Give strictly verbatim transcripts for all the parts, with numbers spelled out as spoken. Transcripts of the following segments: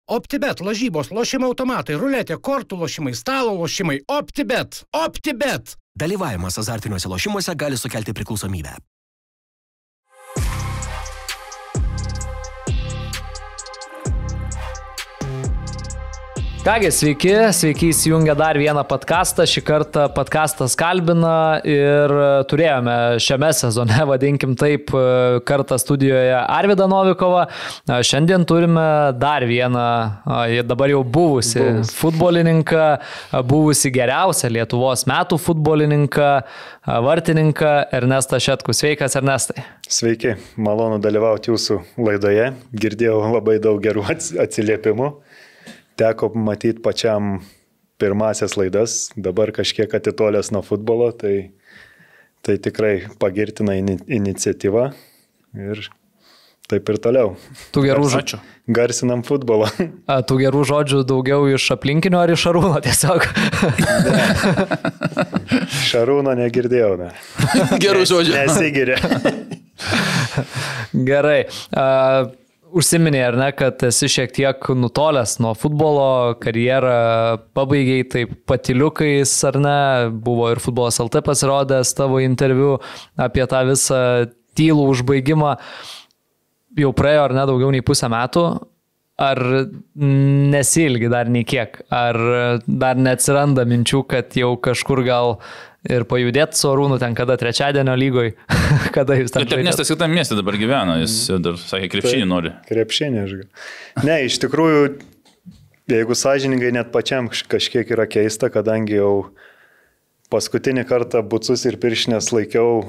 OptiBet, lažybos, lošimo automatai, ruletė, kortų lošimai, stalo lošimai. OptiBet. OptiBet. Dalyvavimas azartiniuose lošimuose gali sukelti priklausomybę. Kągi, sveiki, sveiki įsijungę dar vieną podcastą. Šį kartą podcastas kalbina ir turėjome šiame sezone, vadinkim taip, kartą studijoje Arvydą Novikovą. Šiandien turime dar vieną, dabar jau buvusi Buvus. futbolininką, buvusi geriausią Lietuvos metų futbolininką, vartininką Ernestą Šetkų. Sveikas, Ernestai. Sveiki, malonu dalyvauti jūsų laidoje. Girdėjau labai daug gerų atsiliepimų. Teko matyti pačiam pirmasias laidas, dabar kažkiek atitolęs nuo futbolo, tai, tai tikrai pagirtina in, iniciatyva ir taip ir toliau. Tų gerų žodžių. Garsinam futbolą. A, tų gerų žodžių daugiau iš aplinkinio ar iš Šarūno tiesiog? Ne. Šarūno negirdėjau. Ne. Gerų žodžių. Nesigiria. Gerai. A, Užsiminė, ar ne, kad esi šiek tiek nutolęs nuo futbolo, karjerą pabaigiai taip patiliukais, ar ne, buvo ir Futbolas L T pasirodęs tavo interviu apie tą visą tylų užbaigimą. Jau praėjo, ar ne, daugiau nei pusę metų. Ar nesilgi dar nei kiek? Ar dar neatsiranda minčių, kad jau kažkur gal ir pajudėti su Arūnu ten kada trečiadienio lygoj? Kada jūs ten žaidėte? Ernestas kitam mieste dabar gyvena, jis dar sakė, krepšinį nori. Krepšinį, aš gal. Ne, iš tikrųjų, jeigu sąžiningai, net pačiam kažkiek yra keista, kadangi jau paskutinį kartą bucus ir piršinės laikiau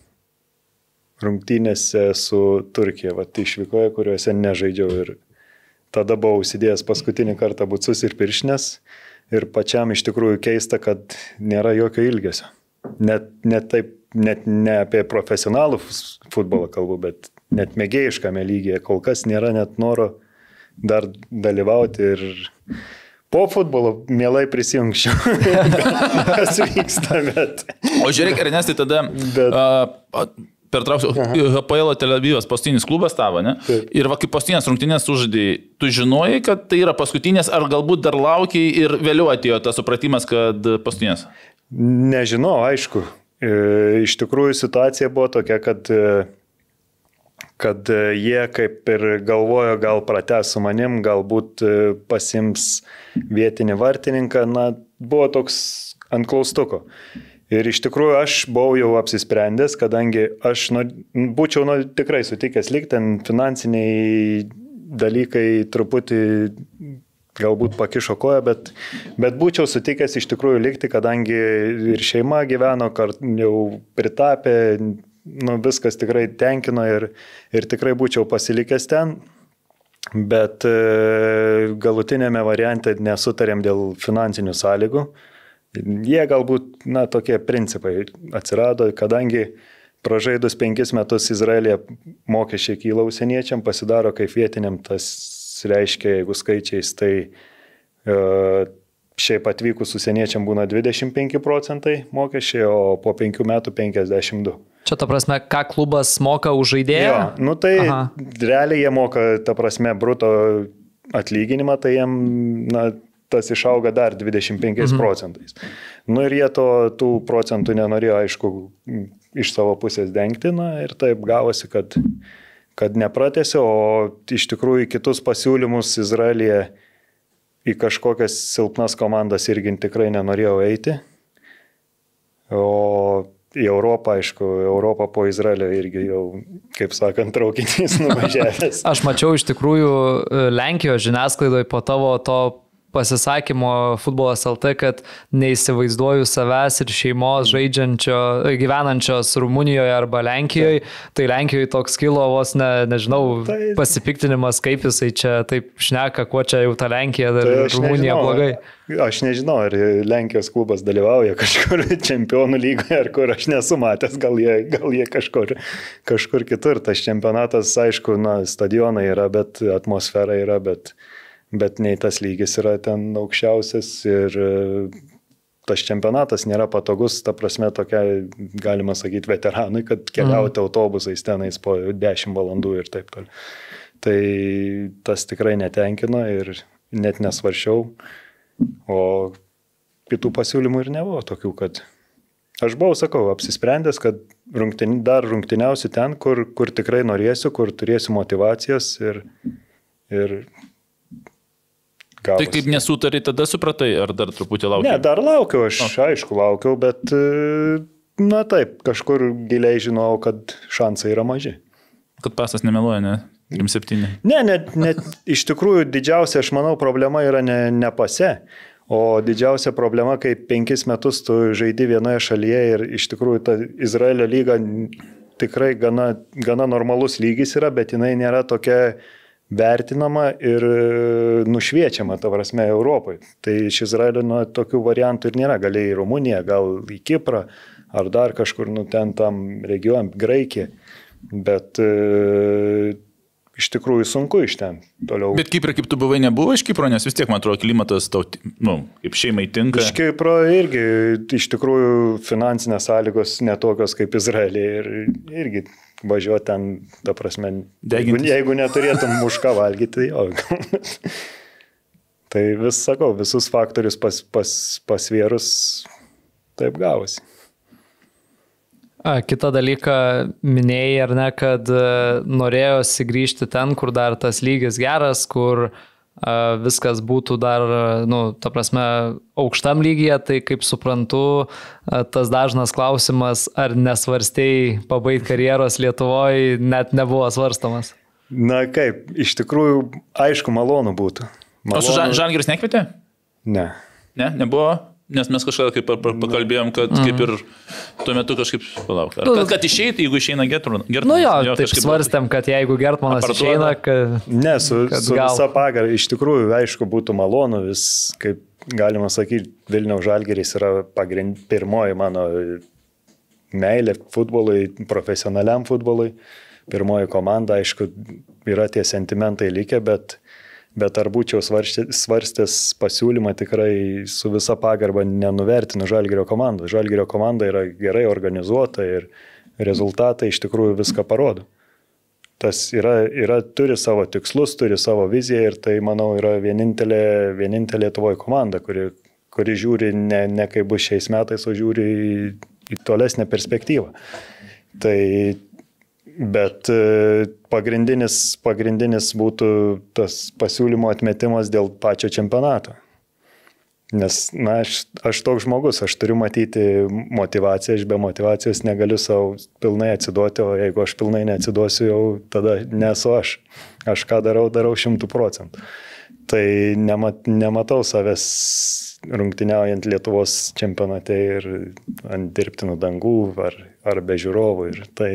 rungtynėse su Turkija, va, išvykoje, kuriuose nežaidžiau ir tada buvau užsidėjęs paskutinį kartą bucus ir piršinės. Ir pačiam iš tikrųjų keista, kad nėra jokio ilgesio. Net, net, taip, net ne apie profesionalų futbolą kalbu, bet net mėgėjiškame lygyje. Kol kas nėra net noro dar dalyvauti ir po futbolo mielai prisijungčiau. Kas vyksta, bet... O žiūrėk, Ernestai, tada... Bet... Uh, Pertrauksiu, H P L Tel Avivas paskutinis klubas tavo, ne? Taip. Ir va, kaip paskutinės rungtynės sužaidėjai, tu žinojai, kad tai yra paskutinės, ar galbūt dar laukiai ir vėliau atėjo tas supratimas, kad paskutinės? Nežinau, aišku. Iš tikrųjų situacija buvo tokia, kad, kad jie kaip ir galvojo, gal pratęs su manim, galbūt pasims vietinį vartininką, na, buvo toks ant klaustuko. Ir iš tikrųjų aš buvau jau apsisprendęs, kadangi aš nu, būčiau nu, tikrai sutikęs likti, ten finansiniai dalykai truputį galbūt pakišo koją, bet, bet būčiau sutikęs iš tikrųjų likti, kadangi ir šeima gyveno, kart, jau pritapė, nu, viskas tikrai tenkino ir, ir tikrai būčiau pasilikęs ten. Bet galutinėme variante nesutarėm dėl finansinių sąlygų. Jie galbūt, na, tokie principai atsirado, kadangi pražaidus penkis metus Izraelyje mokesčiai kyla užsieniečiam, pasidaro kaip vietiniam, tas reiškia, jeigu skaičiais, tai e, šiaip atvykus užsieniečiam būna dvidešimt penki procentai mokesčiai, o po penkių metų penkiasdešimt du. Čia ta prasme, ką klubas moka už žaidėją? Jo, nu tai Aha. realiai jie moka, ta prasme, bruto atlyginimą, tai jiem, na, tas išauga dar dvidešimt penkiais procentais. Mhm. Nu ir jie to, tų procentų nenorėjo, aišku, iš savo pusės dengti, na ir taip gavosi, kad, kad nepratėsi, o iš tikrųjų kitus pasiūlymus Izraelyje į kažkokias silpnas komandas irgi tikrai nenorėjau eiti. O į Europą, aišku, Europą po Izraelio irgi jau, kaip sakant, traukinys nuvažiavęs. Aš mačiau iš tikrųjų Lenkijos žiniasklaidoje po tavo to pasisakymo Futbolas L T, kad neįsivaizduoju savęs ir šeimos žaidžiančio, gyvenančios Rumunijoje arba Lenkijoje. Tai Lenkijoje toks kilo vos, ne, nežinau, tai, pasipiktinimas, kaip jisai čia taip šneka, kuo čia jau ta Lenkija ir tai Rumunija nežinau, blogai. Aš nežinau, ar Lenkijos klubas dalyvauja kažkur čempionų lygoje, ar kur aš nesu matęs, gal jie, gal jie kažkur, kažkur kitur. Tas čempionatas, aišku, na, stadionai yra, bet atmosfera yra, bet bet nei tas lygis yra ten aukščiausias ir tas čempionatas nėra patogus, ta prasme tokia, galima sakyti, veteranui, kad keliauti mm. autobusais tenais po dešimt valandų ir taip toliau. tai tas tikrai netenkino ir net nesvaršiau, o kitų pasiūlymų ir nebuvo tokių, kad aš buvau, sakau, apsisprendęs, kad rungtini, dar rungtiniausiu ten, kur, kur tikrai norėsiu, kur turėsiu motivacijos ir, ir gavosi. Tai kaip nesutari, tada supratai, ar dar truputį laukiau? Ne, dar laukiau, aš o. aišku laukiau, bet, na taip, kažkur giliai žinojau, kad šansai yra maži. Kad pasas nemeluoja, ne? trim septyni. Ne, net, net iš tikrųjų didžiausia, aš manau, problema yra ne, ne pase. O didžiausia problema, kai penkis metus tu žaidi vienoje šalyje ir iš tikrųjų ta Izraelio lyga tikrai gana, gana normalus lygis yra, bet jinai nėra tokia vertinama ir nušviečiama, ta prasme, Europai. Tai iš Izraelio nu, tokių variantų ir nėra. Gali į Rumuniją, gal į Kiprą ar dar kažkur, nu, ten tam region, Graikiją. Bet e, iš tikrųjų sunku iš ten toliau. Bet Kiprą, kaip tu buvai, nebuvo iš Kipro, nes vis tiek, man atrodo, klimatas tau, nu, kaip šeimai tinka. Iš Kipro irgi, iš tikrųjų, finansinės sąlygos netokios kaip Izraelėje ir irgi važiuoti ten, ta prasme, jeigu, jeigu neturėtum už ką valgyti, jo. Tai vis sakau, visus faktorius pas, pas, pasvierus taip gavosi. A, kitą dalyką minėjai, ar ne, kad norėjosi grįžti ten, kur dar tas lygis geras, kur a, viskas būtų dar, nu, ta prasme, aukštam lygyje, tai kaip suprantu, a, tas dažnas klausimas, ar nesvarstėjai pabaigti karjeros Lietuvoje, net nebuvo svarstamas. Na kaip, iš tikrųjų, aišku, malonu būtų. Malonu... O su Žan, Žalgiris nekvietė? Ne. Ne, nebuvo? Nes mes kažką kaip pakalbėjom, kad mm. kaip ir tuo metu kažkaip, palauk, ar, kad, kad išeitų, jeigu išeina Gertmanas. Nu jo, jo taip svarstėm, kad jeigu Gertmanas išeina, kad... Ne, su, kad su gal... visa pagarba, iš tikrųjų, aišku, būtų malonu, vis, kaip galima sakyti, Vilniaus Žalgiris yra pagrind, pirmoji mano meilė futbolui, profesionaliam futbolui. Pirmoji komanda, aišku, yra tie sentimentai likę, bet... Bet ar būčiau svarstęs pasiūlymą, tikrai su visa pagarba nenuvertinu Žalgirio komandą. Žalgirio komanda yra gerai organizuota ir rezultatai iš tikrųjų viską parodo. Tas yra, yra, turi savo tikslus, turi savo viziją ir tai, manau, yra vienintelė, vienintelė Lietuvoje komanda, kuri, kuri žiūri ne, ne kaip bus šiais metais, o žiūri į, į tolesnę perspektyvą. Tai Bet pagrindinis, pagrindinis būtų tas pasiūlymo atmetimas dėl pačio čempionato. Nes, na, aš, aš toks žmogus, aš turiu matyti motivaciją, aš be motivacijos negaliu savo pilnai atsiduoti, o jeigu aš pilnai neatsiduosiu, jau tada nesu aš. Aš ką darau, darau šimtų procentų. Tai nemat, nematau savęs rungtyniaujant Lietuvos čempionate ir ant dirbtinų dangų ar, ar be žiūrovų. Ir tai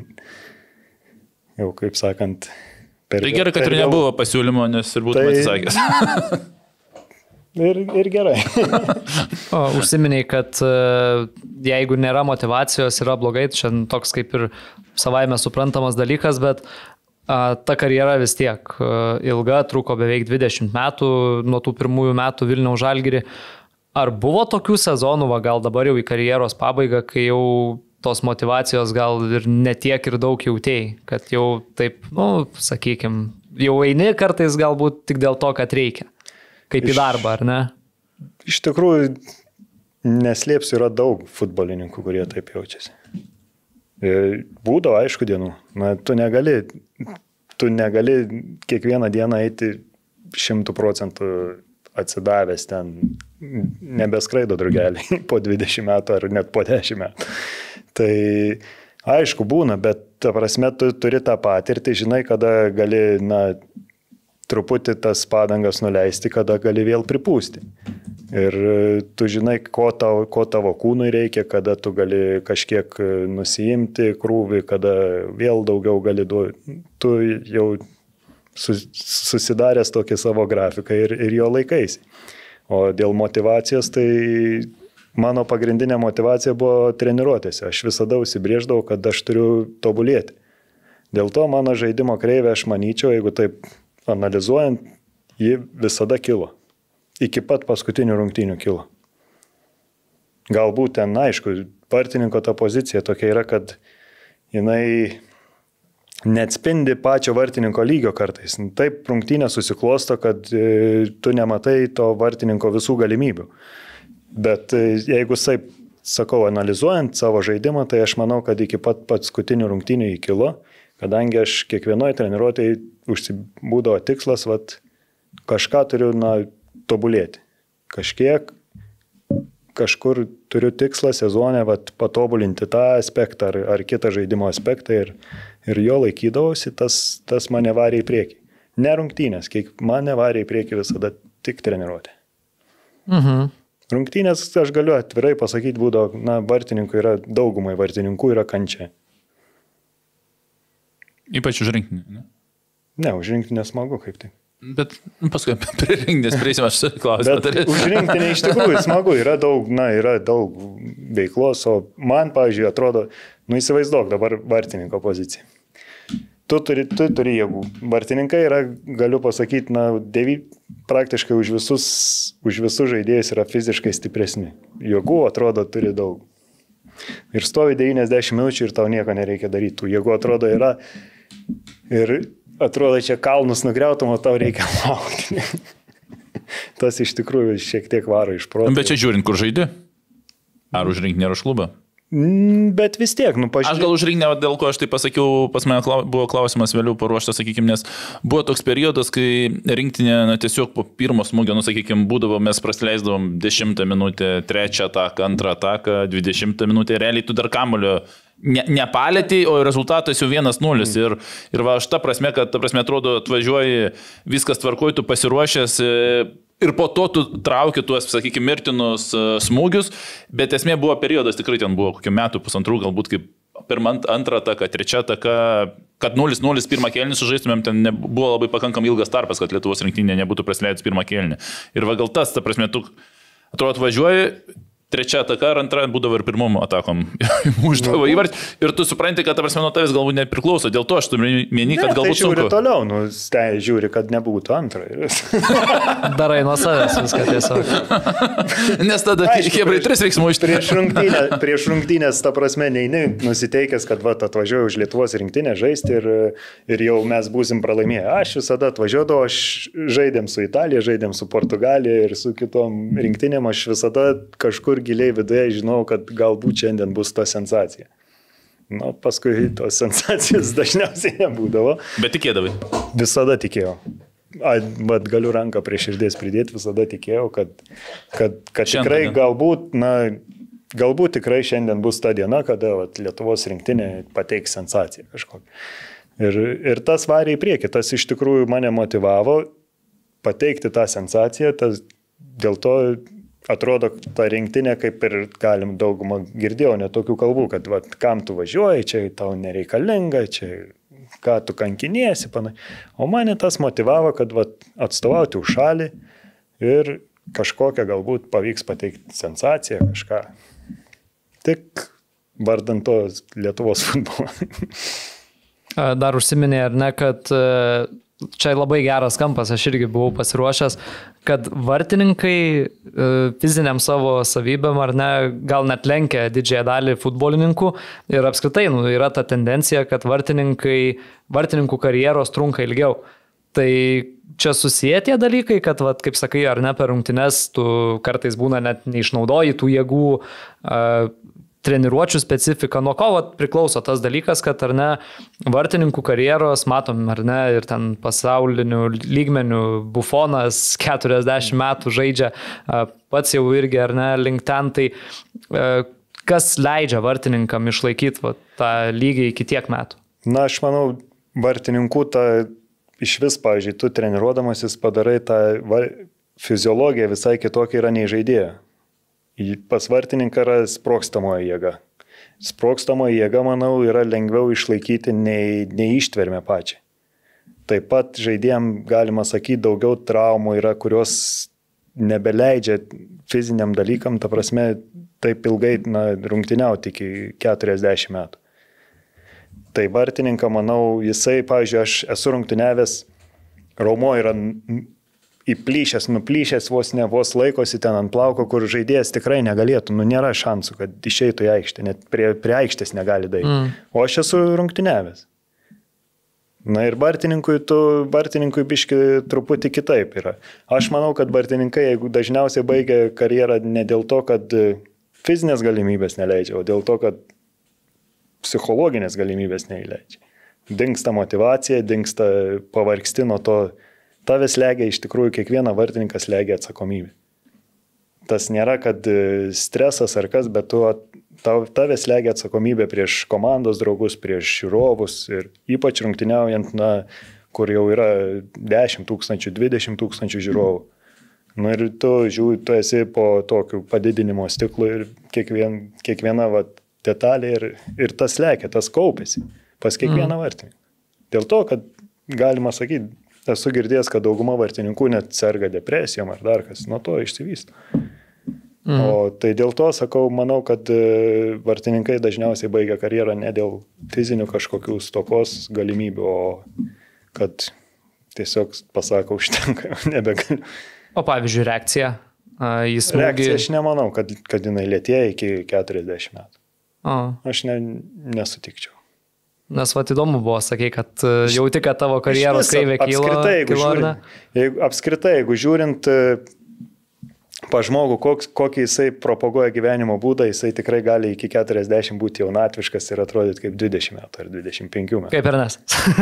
jau, kaip sakant, per... Tai gerai, kad ir nebuvo pasiūlymo, nes ir būtum tai... atsisakęs. ir, ir gerai. O, užsiminiai, kad jeigu nėra motivacijos, yra blogai, čia toks kaip ir savaime suprantamas dalykas, bet a, ta karjera vis tiek ilga, truko beveik dvidešimt metų, nuo tų pirmųjų metų Vilniaus Žalgirį. Ar buvo tokių sezonų, va, gal dabar jau į karjeros pabaigą, kai jau tos motivacijos gal ir netiek ir daug jautėjai, kad jau taip, nu, sakykime, jau eini kartais galbūt tik dėl to, kad reikia, kaip iš, į darbą, ar ne? Iš tikrųjų, neslėpsiu, yra daug futbolininkų, kurie taip jaučiasi. Būdavo, aišku, dienų. Na, tu negali, tu negali kiekvieną dieną eiti šimtų procentų atsidavęs ten, nebeskraido drugeliai po dvidešimt metų ar net po dešimt metų. Tai aišku būna, bet ta prasme tu turi tą patirtį, žinai, kada gali, na, truputį tas padangas nuleisti, kada gali vėl pripūsti. Ir tu žinai, ko tavo, ko tavo kūnui reikia, kada tu gali kažkiek nusiimti krūvį, kada vėl daugiau gali duoti. Tu jau susidaręs tokį savo grafiką ir, ir jo laikaisi. O dėl motivacijos, tai mano pagrindinė motivacija buvo treniruotėse. Aš visada užsibrėždavau, kad aš turiu tobulėti. Dėl to mano žaidimo kreivė, aš manyčiau, jeigu taip analizuojant, ji visada kilo. Iki pat paskutinių rungtynių kilo. Galbūt ten, aišku, partininko ta pozicija tokia yra, kad jinai neatspindi pačio vartininko lygio kartais. Taip rungtynė susiklosto, kad e, tu nematai to vartininko visų galimybių. Bet e, jeigu taip, sakau, analizuojant savo žaidimą, tai aš manau, kad iki pat paskutinių rungtynių įkilo, kadangi aš kiekvienoje treniruotėje užsibūdavo tikslas, vat, kažką turiu na, tobulėti. Kažkiek, kažkur turiu tikslą sezonę vat, patobulinti tą aspektą ar, ar kitą žaidimo aspektą ir, ir jo laikydavausi, tas, tas mane varė į priekį. Ne rungtynės, kiek mane varė į priekį visada tik treniruotė. Mhm. Rungtynės, aš galiu atvirai pasakyti, būdavo, na, vartininkų yra, daugumai vartininkų yra kančia. Ypač už rinkinį, ne? Ne, už rinkinį nesmagu kaip tai. Bet paskui prie rinkinės prieisim, aš klausimą turiu. Už rinkinį iš tikrųjų smagu, yra daug, na, yra daug veiklos, o man, pavyzdžiui, atrodo, nu įsivaizduok dabar vartininko poziciją. Tu turi, tu turi jėgų. Vartininkai yra, galiu pasakyti, na, devy, praktiškai už visus, už visus žaidėjus yra fiziškai stipresni. Jėgų, atrodo, turi daug. Ir stovi devyniasdešimt minučių ir tau nieko nereikia daryti. Tų jėgų, atrodo, yra. Ir atrodo, čia kalnus nugriautum, o tau reikia laukti. Tas iš tikrųjų šiek tiek varo iš proto. Bet čia žiūrint, kur žaidži? Ar už rinkinį, ar už klubą? Bet vis tiek, nu pažiūrėjau. Aš gal užrinkinę, dėl ko aš tai pasakiau, pas mane buvo klausimas vėliau paruoštas, sakykime, nes buvo toks periodas, kai rinktinė, na, tiesiog po pirmo smūgio, nu, sakykime, būdavo, mes prasileisdavom dešimtą minutę, trečią ataką, antrą ataką, dvidešimtą minutę, realiai tu dar kamulio ne, nepalėtį, o rezultatas jau vienas nulis. Mm. Ir, ir va, aš ta prasme, kad, ta prasme, atrodo, atvažiuoji, viskas tvarkoji, tu pasiruošęs. Ir po to tu trauki tuos, sakykime, mirtinus smūgius, bet esmė buvo periodas, tikrai ten buvo kokių metų, pusantrų, galbūt kaip pirmą, antrą ataką, trečią ataką, kad nulis nulis pirmą kėlinį sužaistumėm, ten ne, buvo labai pakankamai ilgas tarpas, kad Lietuvos rinktinė nebūtų prasileidus pirmą kėlinį. Ir va gal tas, ta prasme, tu atrodo atvažiuoji, trečia ataka ar antra būdavo ir pirmom atakom uždavo įvartį. Ir tu supranti, kad, ta prasme, nuo tavęs galbūt nepriklauso. Dėl to aš tu meni, kad galbūt tai žiūri sunku. Toliau, nu, tai žiūri, kad nebūtų antra. Darai nuo savęs viską tiesiog. Nes tada Hebrai tris reiks mušti. Prieš, rungtynę, prieš rungtynės, ta prasme, neini nusiteikęs, kad va, atvažiuoju už Lietuvos rinktinę žaisti ir, ir jau mes būsim pralaimėję. Aš visada atvažiuodavau, aš žaidėm su Italija, žaidėm su Portugalija ir su kitom rinktinėm, aš visada kažkur giliai viduje žinau, kad galbūt šiandien bus ta sensacija. Nu, paskui tos sensacijos dažniausiai nebūdavo. Bet tikėdavai? Visada tikėjau. A, bet galiu ranką prie širdies pridėti, visada tikėjau, kad, kad, kad tikrai galbūt, na, galbūt tikrai šiandien bus ta diena, kada vat, Lietuvos rinktinė pateiks sensaciją kažkokią. Ir, ir tas varė į priekį, tas iš tikrųjų mane motyvavo pateikti tą sensaciją, tas dėl to atrodo, ta rinktinė, kaip ir galim daugumą girdėjau, net tokių kalbų, kad vat, kam tu važiuoji, čia tau nereikalinga, čia ką tu kankiniesi, panai. O mane tas motivavo, kad vat, atstovauti už šalį ir kažkokią galbūt pavyks pateikti sensaciją, kažką. Tik vardant to Lietuvos futbolą. Dar užsiminė, ar ne, kad čia labai geras kampas, aš irgi buvau pasiruošęs, kad vartininkai fiziniam savo savybėm ar ne, gal net lenkia didžiąją dalį futbolininkų ir apskritai nu, yra ta tendencija, kad vartininkai, vartininkų karjeros trunka ilgiau. Tai čia susiję tie dalykai, kad, vat, kaip sakai, ar ne, per rungtynes tu kartais būna net neišnaudoji tų jėgų, uh, treniruočių specifika, nuo ko vat, priklauso tas dalykas, kad ar ne, vartininkų karjeros, matom, ar ne, ir ten pasaulinių lygmenių Bufonas keturiasdešimt metų žaidžia, pats jau irgi, ar ne, link ten, tai kas leidžia vartininkam išlaikyti vat, tą lygį iki tiek metų? Na, aš manau, vartininkų tą iš vis, pavyzdžiui, tu treniruodamasis padarai tą fiziologiją visai kitokia yra nei žaidėja. Pas vartininką yra sprogstamoji jėga. Sprogstamoji jėga, manau, yra lengviau išlaikyti nei, nei ištvermę pačią. Taip pat žaidėjim, galima sakyti, daugiau traumų yra, kurios nebeleidžia fiziniam dalykam, ta prasme, taip ilgai na, rungtyniauti iki keturiasdešimt metų. Tai vartininką, manau, jisai, pavyzdžiui, aš esu rungtyniavęs, raumo yra įplyšęs, nuplyšęs, vos ne vos laikosi ten ant plauko, kur žaidėjas tikrai negalėtų, nu nėra šansų, kad išeitų į aikštę, net prie, prie aikštės negali daryti. Mm. O aš esu rungtyniavęs. Na ir Bartininkui, tu, Bartininkui biški truputį kitaip yra. Aš manau, kad Bartininkai, jeigu dažniausiai baigia karjerą ne dėl to, kad fizinės galimybės neleidžia, o dėl to, kad psichologinės galimybės neįleidžia. Dingsta motyvacija, dingsta pavargsti nuo to. Tavęs legia, iš tikrųjų, kiekvieną vartininkas legia atsakomybę. Tas nėra, kad stresas ar kas, bet tu, tavęs legia atsakomybė prieš komandos draugus, prieš žiūrovus ir ypač rungtyniaujant, na, kur jau yra dešimt tūkstančių, dvidešimt tūkstančių žiūrovų. Na ir tu žiūri, tu esi po tokiu padidinimo stiklu ir kiekvien, kiekviena va, detalė ir, ir tas lekia, tas kaupėsi pas kiekvieną mm. vartininką. Dėl to, kad galima sakyti, esu girdėjęs, kad dauguma vartininkų net serga depresijom ar dar kas, nuo to išsivysto. Mm. O tai dėl to, sakau, manau, kad vartininkai dažniausiai baigia karjerą ne dėl fizinių kažkokių stokos galimybių, o kad tiesiog pasako, užtenka, nebegaliu. O pavyzdžiui, reakcija? Jis smūgį... Reakcija aš nemanau, kad, kad jinai lėtėja iki keturiasdešimt metų. O. Aš ne, nesutikčiau. Nes vat įdomu buvo, sakai, kad jauti, kad tavo karjeros kreivė kylo. Apskritai, jeigu žiūrint, jeigu, apskritai, jeigu žiūrint pa žmogų, koks, kokį jisai propaguoja gyvenimo būdą, jisai tikrai gali iki keturiasdešimt būti jaunatviškas ir atrodyti kaip dvidešimt metų ar dvidešimt penkių metų. Kaip ir nes.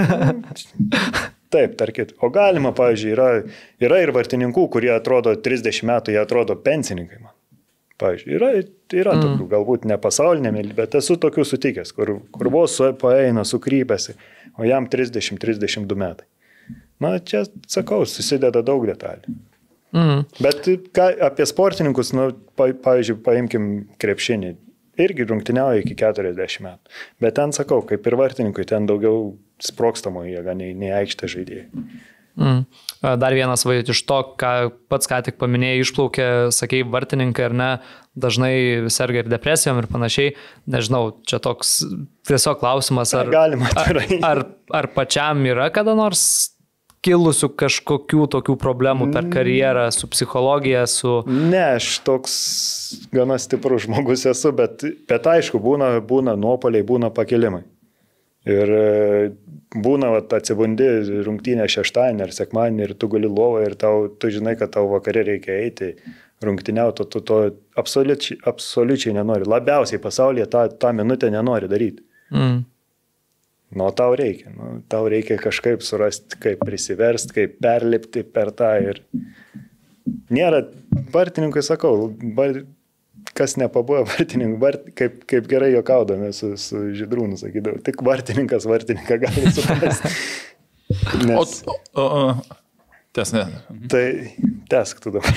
Taip, tarkit. O galima, pavyzdžiui, yra, yra ir vartininkų, kurie atrodo trisdešimt metų, jie atrodo pensininkai man. Pavyzdžiui, yra, yra mm. tokių, galbūt ne pasaulinėme, bet esu tokių sutikęs, kur, kur vos paeina, sukrypėsi, o jam trisdešimt trisdešimt du metai. Na, čia, sakau, susideda daug detalių. Mm. Bet ką, apie sportininkus, nu, pa, pavyzdžiui, paimkim krepšinį, irgi rungtyniauja iki keturiasdešimt metų. Bet ten, sakau, kaip ir vartininkui, ten daugiau sprokstamo jėga nei, nei aikštė žaidėjai. Mm. Dar vienas vaizdas iš to, ką pats ką tik paminėjai, išplaukė, sakei, vartininkai ar ne, dažnai serga ir depresijom ir panašiai. Nežinau, čia toks tiesiog klausimas, ar, galima, ar, ar, ar pačiam yra kada nors kilusių kažkokių tokių problemų per karjerą su psichologija, su... Ne, aš toks gana stiprus žmogus esu, bet, bet aišku, būna, būna nuopoliai, būna pakilimai. Ir būna, vat, atsibundi rungtynę šeštadienį ar sekmadienį ir tu gali lovą ir tau, tu žinai, kad tau vakare reikia eiti rungtyniauti, tu to absoliučiai, absoliučiai nenori. Labiausiai pasaulyje tą, tą minutę nenori daryti. Mm. Nu, tau reikia. Nu, tau reikia kažkaip surasti, kaip prisiversti, kaip perlipti per tą. Ir nėra, vartininkui sakau, bar, kas nepabuoja vartininkų, vart, kaip, kaip gerai juokaudami su, su Žydrūnu, sakydavau, tik vartininkas vartininką gali suprasti. Nes... O, o, o, tes ne. Tai tesk tu dabar.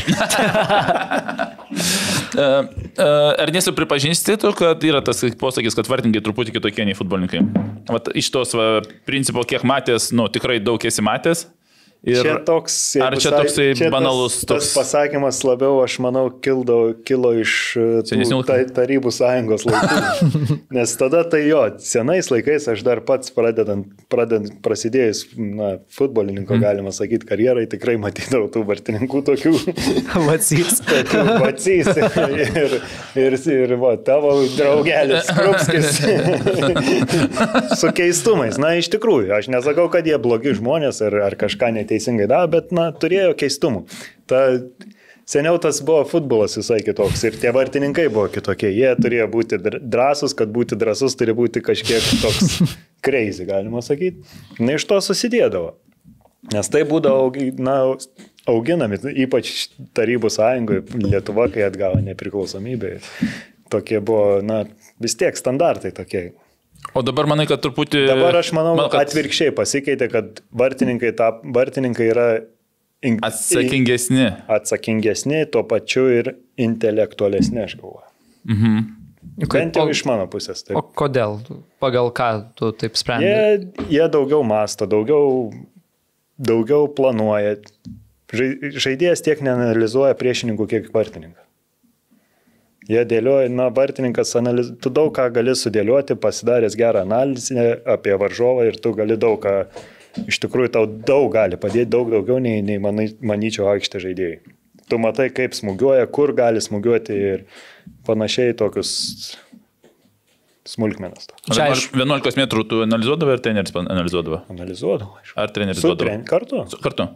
Ernesto, pripažinsti tu, kad yra tas posakis, kad vartininkai truputį kitokie nei futbolininkai. Vat iš tos va, principo, kiek matęs, nu, tikrai daug esi matęs. Ir čia toks, ar čia toksai čia banalus tas, toks... tas pasakymas labiau, aš manau, kildo, kilo iš tų, ta, Tarybų sąjungos laikų. Nes tada tai jo, senais laikais aš dar pats pradedant, pradedant prasidėjus na, futbolininko, mm. galima sakyti, karjerai, tikrai matydavau tų vartininkų tokių. Vacys. Tokių vacys. Ir, ir, ir va, tavo draugelis Krupskis. Su keistumais. Na, iš tikrųjų, aš nesakau, kad jie blogi žmonės ar, ar kažką neteisingai. teisingai davo, bet, na, turėjo keistumų. Ta, seniau tas buvo futbolas visai kitoks ir tie vartininkai buvo kitokie. Jie turėjo būti drąsus, kad būti drąsus turi būti kažkiek toks crazy, galima sakyti. Na, iš to susidėdavo. Nes tai būdavo, na, auginami, ypač Tarybų sąjungoje, Lietuva, kai atgavo nepriklausomybę. Tokie buvo, na, vis tiek standartai tokie. O dabar manai, kad truputį... Dabar aš manau, man, kad atvirkščiai pasikeitė, kad vartininkai, ta, vartininkai yra... In, atsakingesni. Atsakingesni, tuo pačiu ir intelektualesni, aš galvoju. Mhm. Bent jau iš mano pusės. Taip. O kodėl? Pagal ką tu taip sprendai? Jie, jie daugiau masto, daugiau, daugiau planuoja. Žaidėjas tiek neanalizuoja priešininkų, kiek vartininkas. Jie dėlioja, na, vartininkas, analiz... tu daug ką gali sudėlioti, pasidaręs gerą analizę apie varžovą ir tu gali daug ką, iš tikrųjų tau daug gali padėti, daug daugiau nei, nei manai, manyčiau aikštė žaidėjai. Tu matai, kaip smūgiuoja, kur gali smūgiuoti ir panašiai tokius smulkmenas. Čia aš- vienuolikos metrų tu analizuodavai ar treneris analizuodavo? Analizuodavau, aišku. Ar treneris Su duodavo? tren kartu? Su- Kartu.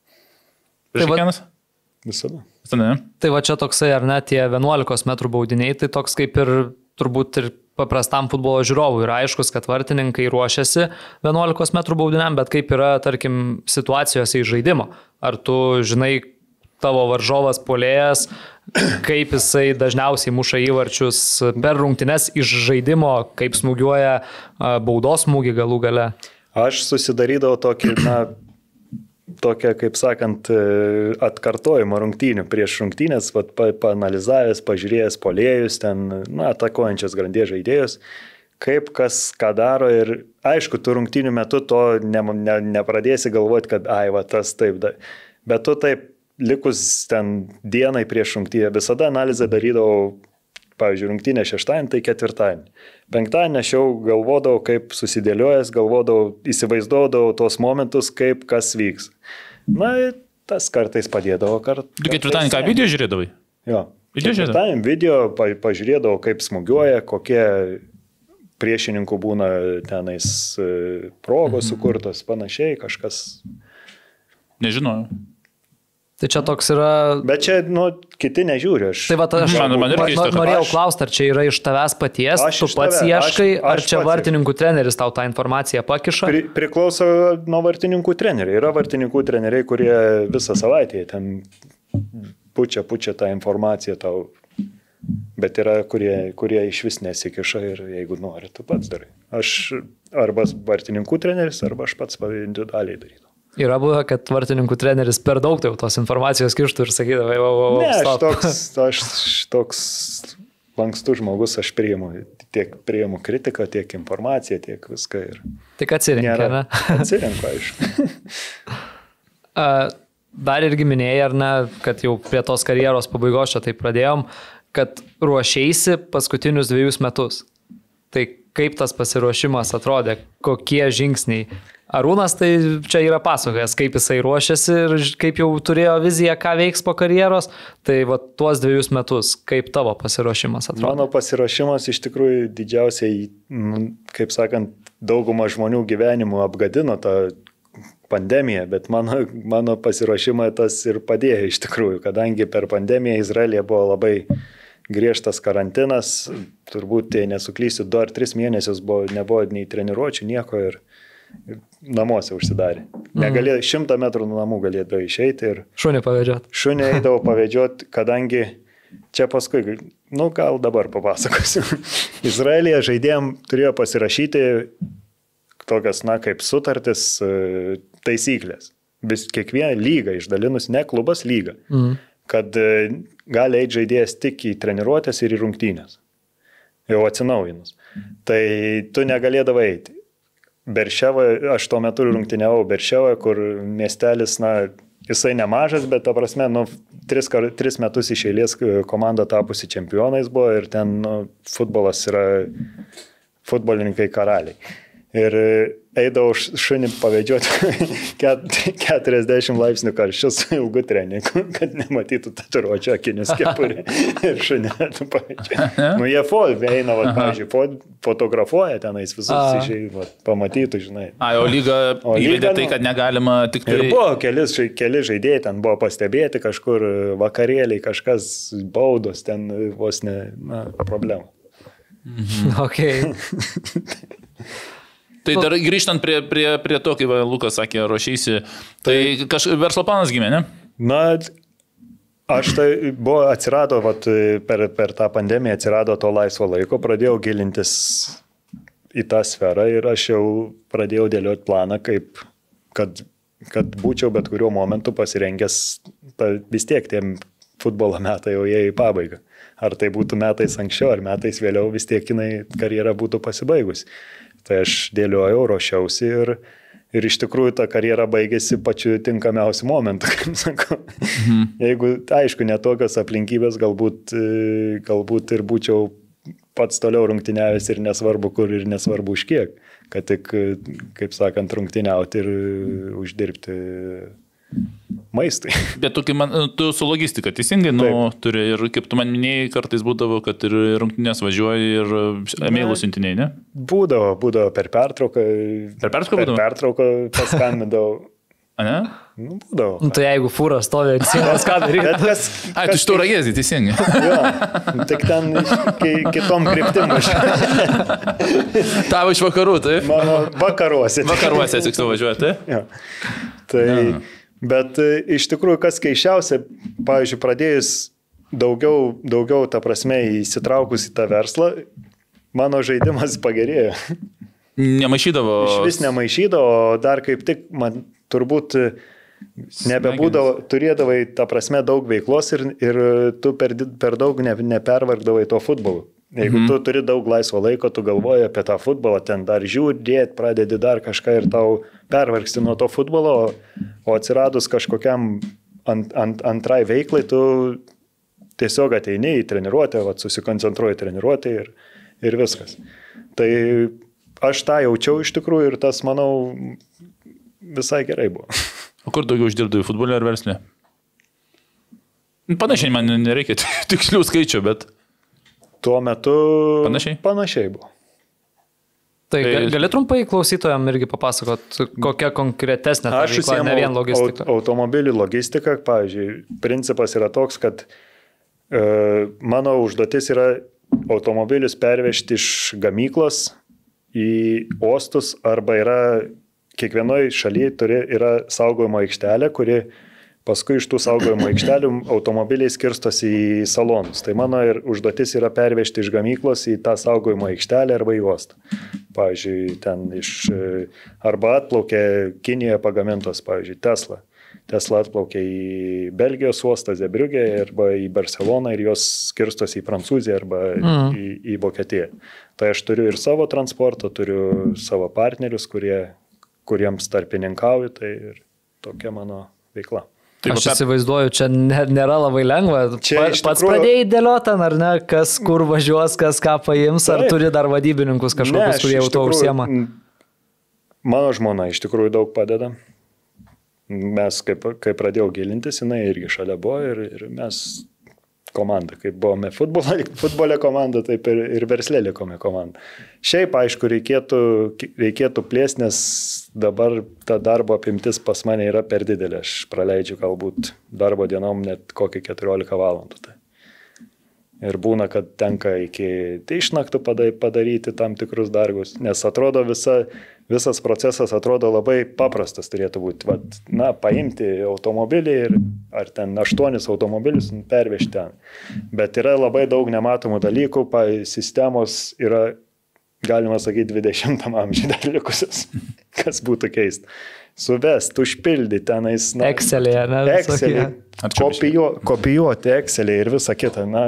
Tai Prieš va- kiekvienas? Visada. Visada, ne? Tai va čia toksai, ar ne, tie vienuolikos metrų baudiniai, tai toks kaip ir turbūt ir paprastam futbolo žiūrovui yra aiškus, kad vartininkai ruošiasi vienuolikos metrų baudiniam, bet kaip yra, tarkim, situacijose į žaidimo. Ar tu žinai, tavo varžovas puolėjas, kaip jisai dažniausiai muša įvarčius per rungtynes iš žaidimo, kaip smūgiuoja a, baudos smūgį galų gale. Aš susidarydavau tokį, na, tokią, kaip sakant, e, atkartojimo rungtynių prieš rungtynės, vat, pa, paanalizavęs, pažiūrėjęs polėjus, ten, na, atakuojančias grandies žaidėjus, kaip kas ką daro ir aišku, tu rungtynių metu to ne, ne, nepradėsi galvoti, kad ai, va, tas taip, da. Bet tu taip likus ten dienai prieš rungtynę visada analizę darydavau, pavyzdžiui, rungtynė šeštadienį, tai ketvirtadienį. Penktadienį aš jau galvodavau, kaip susidėliojęs, galvodavau, įsivaizduodavau tos momentus, kaip kas vyks. Na, tas kartais padėdavo. Kart, Tu ketvirtadienį ką video žiūrėdavai? Jo. Video žiūrėdavai? Ketvirtadienį video pa, pažiūrėdavau, kaip smūgiuoja, kokie priešininkų būna tenais e, progos sukurtos, panašiai, kažkas. Nežinojau. Tai čia toks yra... Bet čia, nu, kiti nežiūri. Aš, Tai va, aš Man- man irgi nor- keista, kad norėjau aš- klausti, ar čia yra iš tavęs paties, Aš tu iš pats tavęs, ieškai, aš- ar aš čia pats vartininkų treneris tau tą informaciją pakiša? Pri, priklauso nuo vartininkų treneriai. Yra vartininkų treneriai, kurie visą savaitę ten pučia, pučia tą informaciją tau. Bet yra, kurie, kurie iš vis nesikiša ir jeigu nori, tu pats darai. Aš arba vartininkų treneris, arba aš pats individualiai darytų. Yra buvę, kad vartininkų treneris per daug tai jau tos informacijos kištų ir sakydavo, o, o, o, Ne, aš stop. toks, aš toks lankstus žmogus, aš priimu tiek priimu kritiką, tiek informaciją, tiek viską. Ir Tik atsirinkė, nėra. ne? Atsirenku, aišku. A, Dar irgi minėjai, ar ne, kad jau prie tos karjeros pabaigos čia tai pradėjom, kad ruošėsi paskutinius dviejus metus. Tai kaip tas pasiruošimas atrodė, kokie žingsniai? Arūnas tai čia yra pasakojęs, kaip jisai ruošiasi ir kaip jau turėjo viziją, ką veiks po karjeros. Tai va tuos dviejus metus, kaip tavo pasiruošimas atrodė? Mano pasiruošimas iš tikrųjų didžiausiai, nu, kaip sakant, daugumą žmonių gyvenimų apgadino tą pandemiją, bet mano, mano pasiruošimą tas ir padėjo iš tikrųjų, kadangi per pandemiją Izraelija buvo labai griežtas karantinas, turbūt, tai nesuklysiu, du ar tris mėnesius buvo, nebuvo nei treniruočių, nieko ir, ir namuose užsidarė. Negalėjo, šimtą metrų nuo namų galėdavo išeiti ir Šunį pavedžiot. šunį eidavo pavedžioti, kadangi čia paskui, nu gal dabar papasakosiu. Izraelija žaidėjim turėjo pasirašyti tokias, na, kaip sutartis, e, taisyklės. Vis kiekvieną lygą išdalinus, ne klubas lygą, Mhm. kad e, gali eiti žaidėjas tik į treniruotės ir į rungtynės. Jau atsinaujinus. Tai tu negalėdavai eiti. Berševa, aš tuo metu rungtyniavau Berševa, kur miestelis, na, jisai nemažas, bet, ta prasme, nu, tris, kar, tris metus iš eilės komanda tapusi čempionais buvo ir ten, nu, futbolas yra futbolininkai karaliai. Ir eidavau šunį pavedžioti keturiasdešimt laipsnių karščių su ilgu treningu, kad nematytų tatuiruočio akinius kepurį ir šunį pavedžioti. Nu, jie fol, eina, va, pavyzdžiui, fol, fotografuoja tenais visus išėjai, pamatytų, žinai. A, o lyga O įvedė lyga, tai, nu, kad negalima tik tai... Ir buvo kelis, keli žaidėjai, ten buvo pastebėti kažkur vakarėliai, kažkas baudos, ten vos ne, na, problema. Okay. Tai dar grįžtant prie, prie, prie to, kaip Lukas sakė, ruošėsi, tai kažkaip verslo planas gimė, ne? Na, aš tai buvo, atsirado, vat, per, per tą pandemiją atsirado to laisvo laiko, pradėjau gilintis į tą sferą ir aš jau pradėjau dėlioti planą, kaip, kad, kad būčiau bet kuriuo momentu pasirengęs, ta, vis tiek tie futbolo metai jau jie į pabaigą. Ar tai būtų metais anksčiau, ar metais vėliau, vis tiek jinai karjera būtų pasibaigus. Tai aš dėliojau, ruošiausi ir, ir iš tikrųjų ta karjera baigėsi pačiu tinkamiausiu momentu, kaip sakau. Mhm. Jeigu, aišku, netokios aplinkybės, galbūt, galbūt ir būčiau pats toliau rungtyniavęs ir nesvarbu kur ir nesvarbu už kiek, kad tik, kaip sakant, rungtyniauti ir uždirbti maistui. Bet tu, man, tu su logistika teisingai, nu, Taip. turi ir kaip tu man minėjai, kartais būdavo, kad ir rungtynės važiuoji ir emailų siuntiniai, ne? Būdavo, būdavo per pertrauką. Per pertrauką Per būdavo? pertrauką paskambindavau. A, ne? Nu, būdavo. Nu, tai jeigu fūra stovi ant sienos, ką daryti? Bet kas... Ai, tu iš to ragėzi, teisingai. Jo, tik ten ki, kitom kryptim važiuoju. Tavo iš vakarų, tai? Mano vakaruose. Vakaruose tiksliau važiuoji, tai? Jo. Tai, Ja. bet e, iš tikrųjų, kas keiščiausia, pavyzdžiui, pradėjus daugiau, daugiau, ta prasme, įsitraukus į tą verslą, mano žaidimas pagerėjo. Nemaišydavo. Iš vis nemaišydavo, o dar kaip tik, man turbūt e, nebebūdavo, turėdavai, ta prasme, daug veiklos ir, ir tu per, di- per daug ne, nepervargdavai to futbolu. Jeigu Mhm. tu turi daug laisvo laiko, tu galvoji apie tą futbolą, ten dar žiūrėt, pradedi dar kažką ir tau pervargsti nuo to futbolo, o, o atsiradus kažkokiam ant, ant, antrai veiklai, tu tiesiog ateini į treniruotę, vat, susikoncentruoji treniruotę ir, ir viskas. Tai aš tą jaučiau iš tikrųjų ir tas, manau, visai gerai buvo. O kur daugiau uždirbdavai, futbolė ar verslė? Panašiai, man nereikia tikslių skaičių, bet... Tuo metu Panašiai? Panašiai buvo. Tai Tai- ga- gali trumpai klausytojams irgi papasakot, kokia konkretesnė ta Aš veikla, ne užsiemu vien logistika. aut- automobilių logistiką, pavyzdžiui, principas yra toks, kad e, mano užduotis yra automobilius pervežti iš gamyklos į uostus arba yra kiekvienoje šalyje turi, yra saugojimo aikštelė, kuri paskui iš tų saugojimo aikštelių automobiliai skirstosi į salonus. Tai mano ir užduotis yra pervežti iš gamyklos į tą saugojimo aikštelę arba į uostą. Pavyzdžiui, ten iš arba atplaukė Kinijoje pagamintos, pavyzdžiui, Tesla. Tesla atplaukė į Belgijos uostą, Zebriugę arba į Barceloną ir jos skirstosi į Prancūziją arba mm. į, į Vokietiją. Tai aš turiu ir savo transportą, turiu savo partnerius, kurie, kuriems tarpininkauju, tai ir tokia mano veikla. Taip, Aš per- įsivaizduoju, čia ne, nėra labai lengva. Čia Pa, iš pats tikrųjų- pradėjai dėliotan, ar ne, kas kur važiuos, kas ką paims, ar Taip. turi dar vadybininkus kažkokius, aš kurie jau iš to tikrųjų- užsiema. Mano žmona iš tikrųjų daug padeda. Mes, kaip, kai pradėjau gilintis, jinai irgi šalia buvo ir, ir mes komanda, kaip buvome futbolo, futbolė komanda, taip ir, ir verslė likome komanda. Šiaip, aišku, reikėtų, reikėtų plėsti, nes dabar ta darbo apimtis pas mane yra per didelė. Aš praleidžiu galbūt darbo dienom net kokį keturiolika valandų. Tai. Ir būna, kad tenka iki išnaktų padaryti tam tikrus darbus, nes atrodo visa, visas procesas atrodo labai paprastas turėtų būti. Vat, na, paimti automobilį ir, ar ten aštuonis automobilius pervežti ten. Bet yra labai daug nematomų dalykų, pa, sistemos yra, galima sakyti, dvidešimtam amžiui dar likusios, kas būtų keista. Suvest, užpildyti tenais. Na, Excel'e, ne? Excel'e, kopijuo, kopijuoti Excel'e ir visą kitą. Na,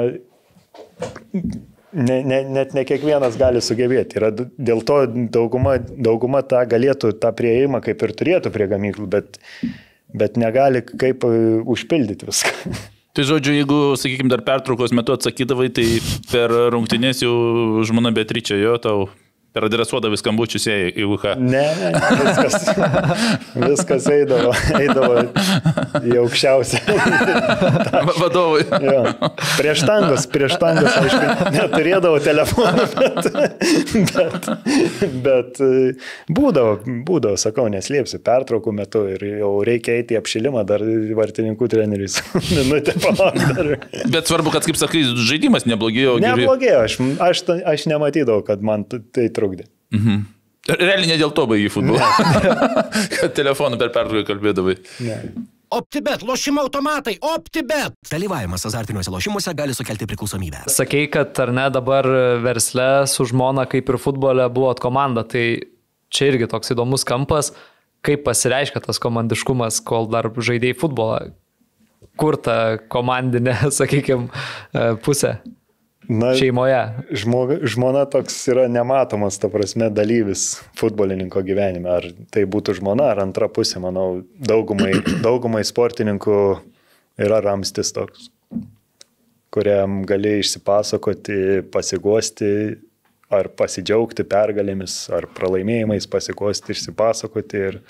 Ne, ne, net ne kiekvienas gali sugebėti. Yra, dėl to dauguma, dauguma tą galėtų, tą prieimą kaip ir turėtų prie gamyklų, bet, bet negali kaip užpildyti viską. Tai žodžiu, jeigu, sakykime, dar pertraukos metu atsakydavai, tai per rungtynės jau žmona Beatričė jo tau per adresuodavai skambučius į U H. Ne, ne, viskas, viskas eidavo, eidavo į aukščiausią. Vadovai. Jo. Prieš tangus, prieš tangus, aišku, neturėdavo telefonų, bet, bet, bet būdavo, būdavo, sakau, neslėpsiu, pertraukų metu ir jau reikia eiti į apšilimą, dar vartininkų trenerius minutę palaukti dar. Bet svarbu, kad, kaip sakai, žaidimas neblogėjo. geri- Neblogėjo, aš, aš, aš nematydavau, kad man tai trukdė. Mhm. Realiai ne dėl to baigai futbolą. Kad telefonu per pertrauką kalbėdavai. Ne. OptiBet, lošimo automatai, OptiBet. Dalyvavimas azartiniuose lošimuose gali sukelti priklausomybę. Sakei, kad ar ne dabar versle su žmona kaip ir futbole buvot komanda, tai čia irgi toks įdomus kampas, kaip pasireiškia tas komandiškumas, kol dar žaidėjai futbolą. Kur ta komandinė, sakykime, pusė Na, šeimoje? žmoga, žmona toks yra nematomas, ta prasme, dalyvis futbolininko gyvenime. Ar tai būtų žmona, ar antra pusė, manau, daugumai, daugumai sportininkų yra ramstis toks, kuriam gali išsipasakoti, pasiguosti, ar pasidžiaugti pergalėmis, ar pralaimėjimais pasiguosti, išsipasakoti. Ir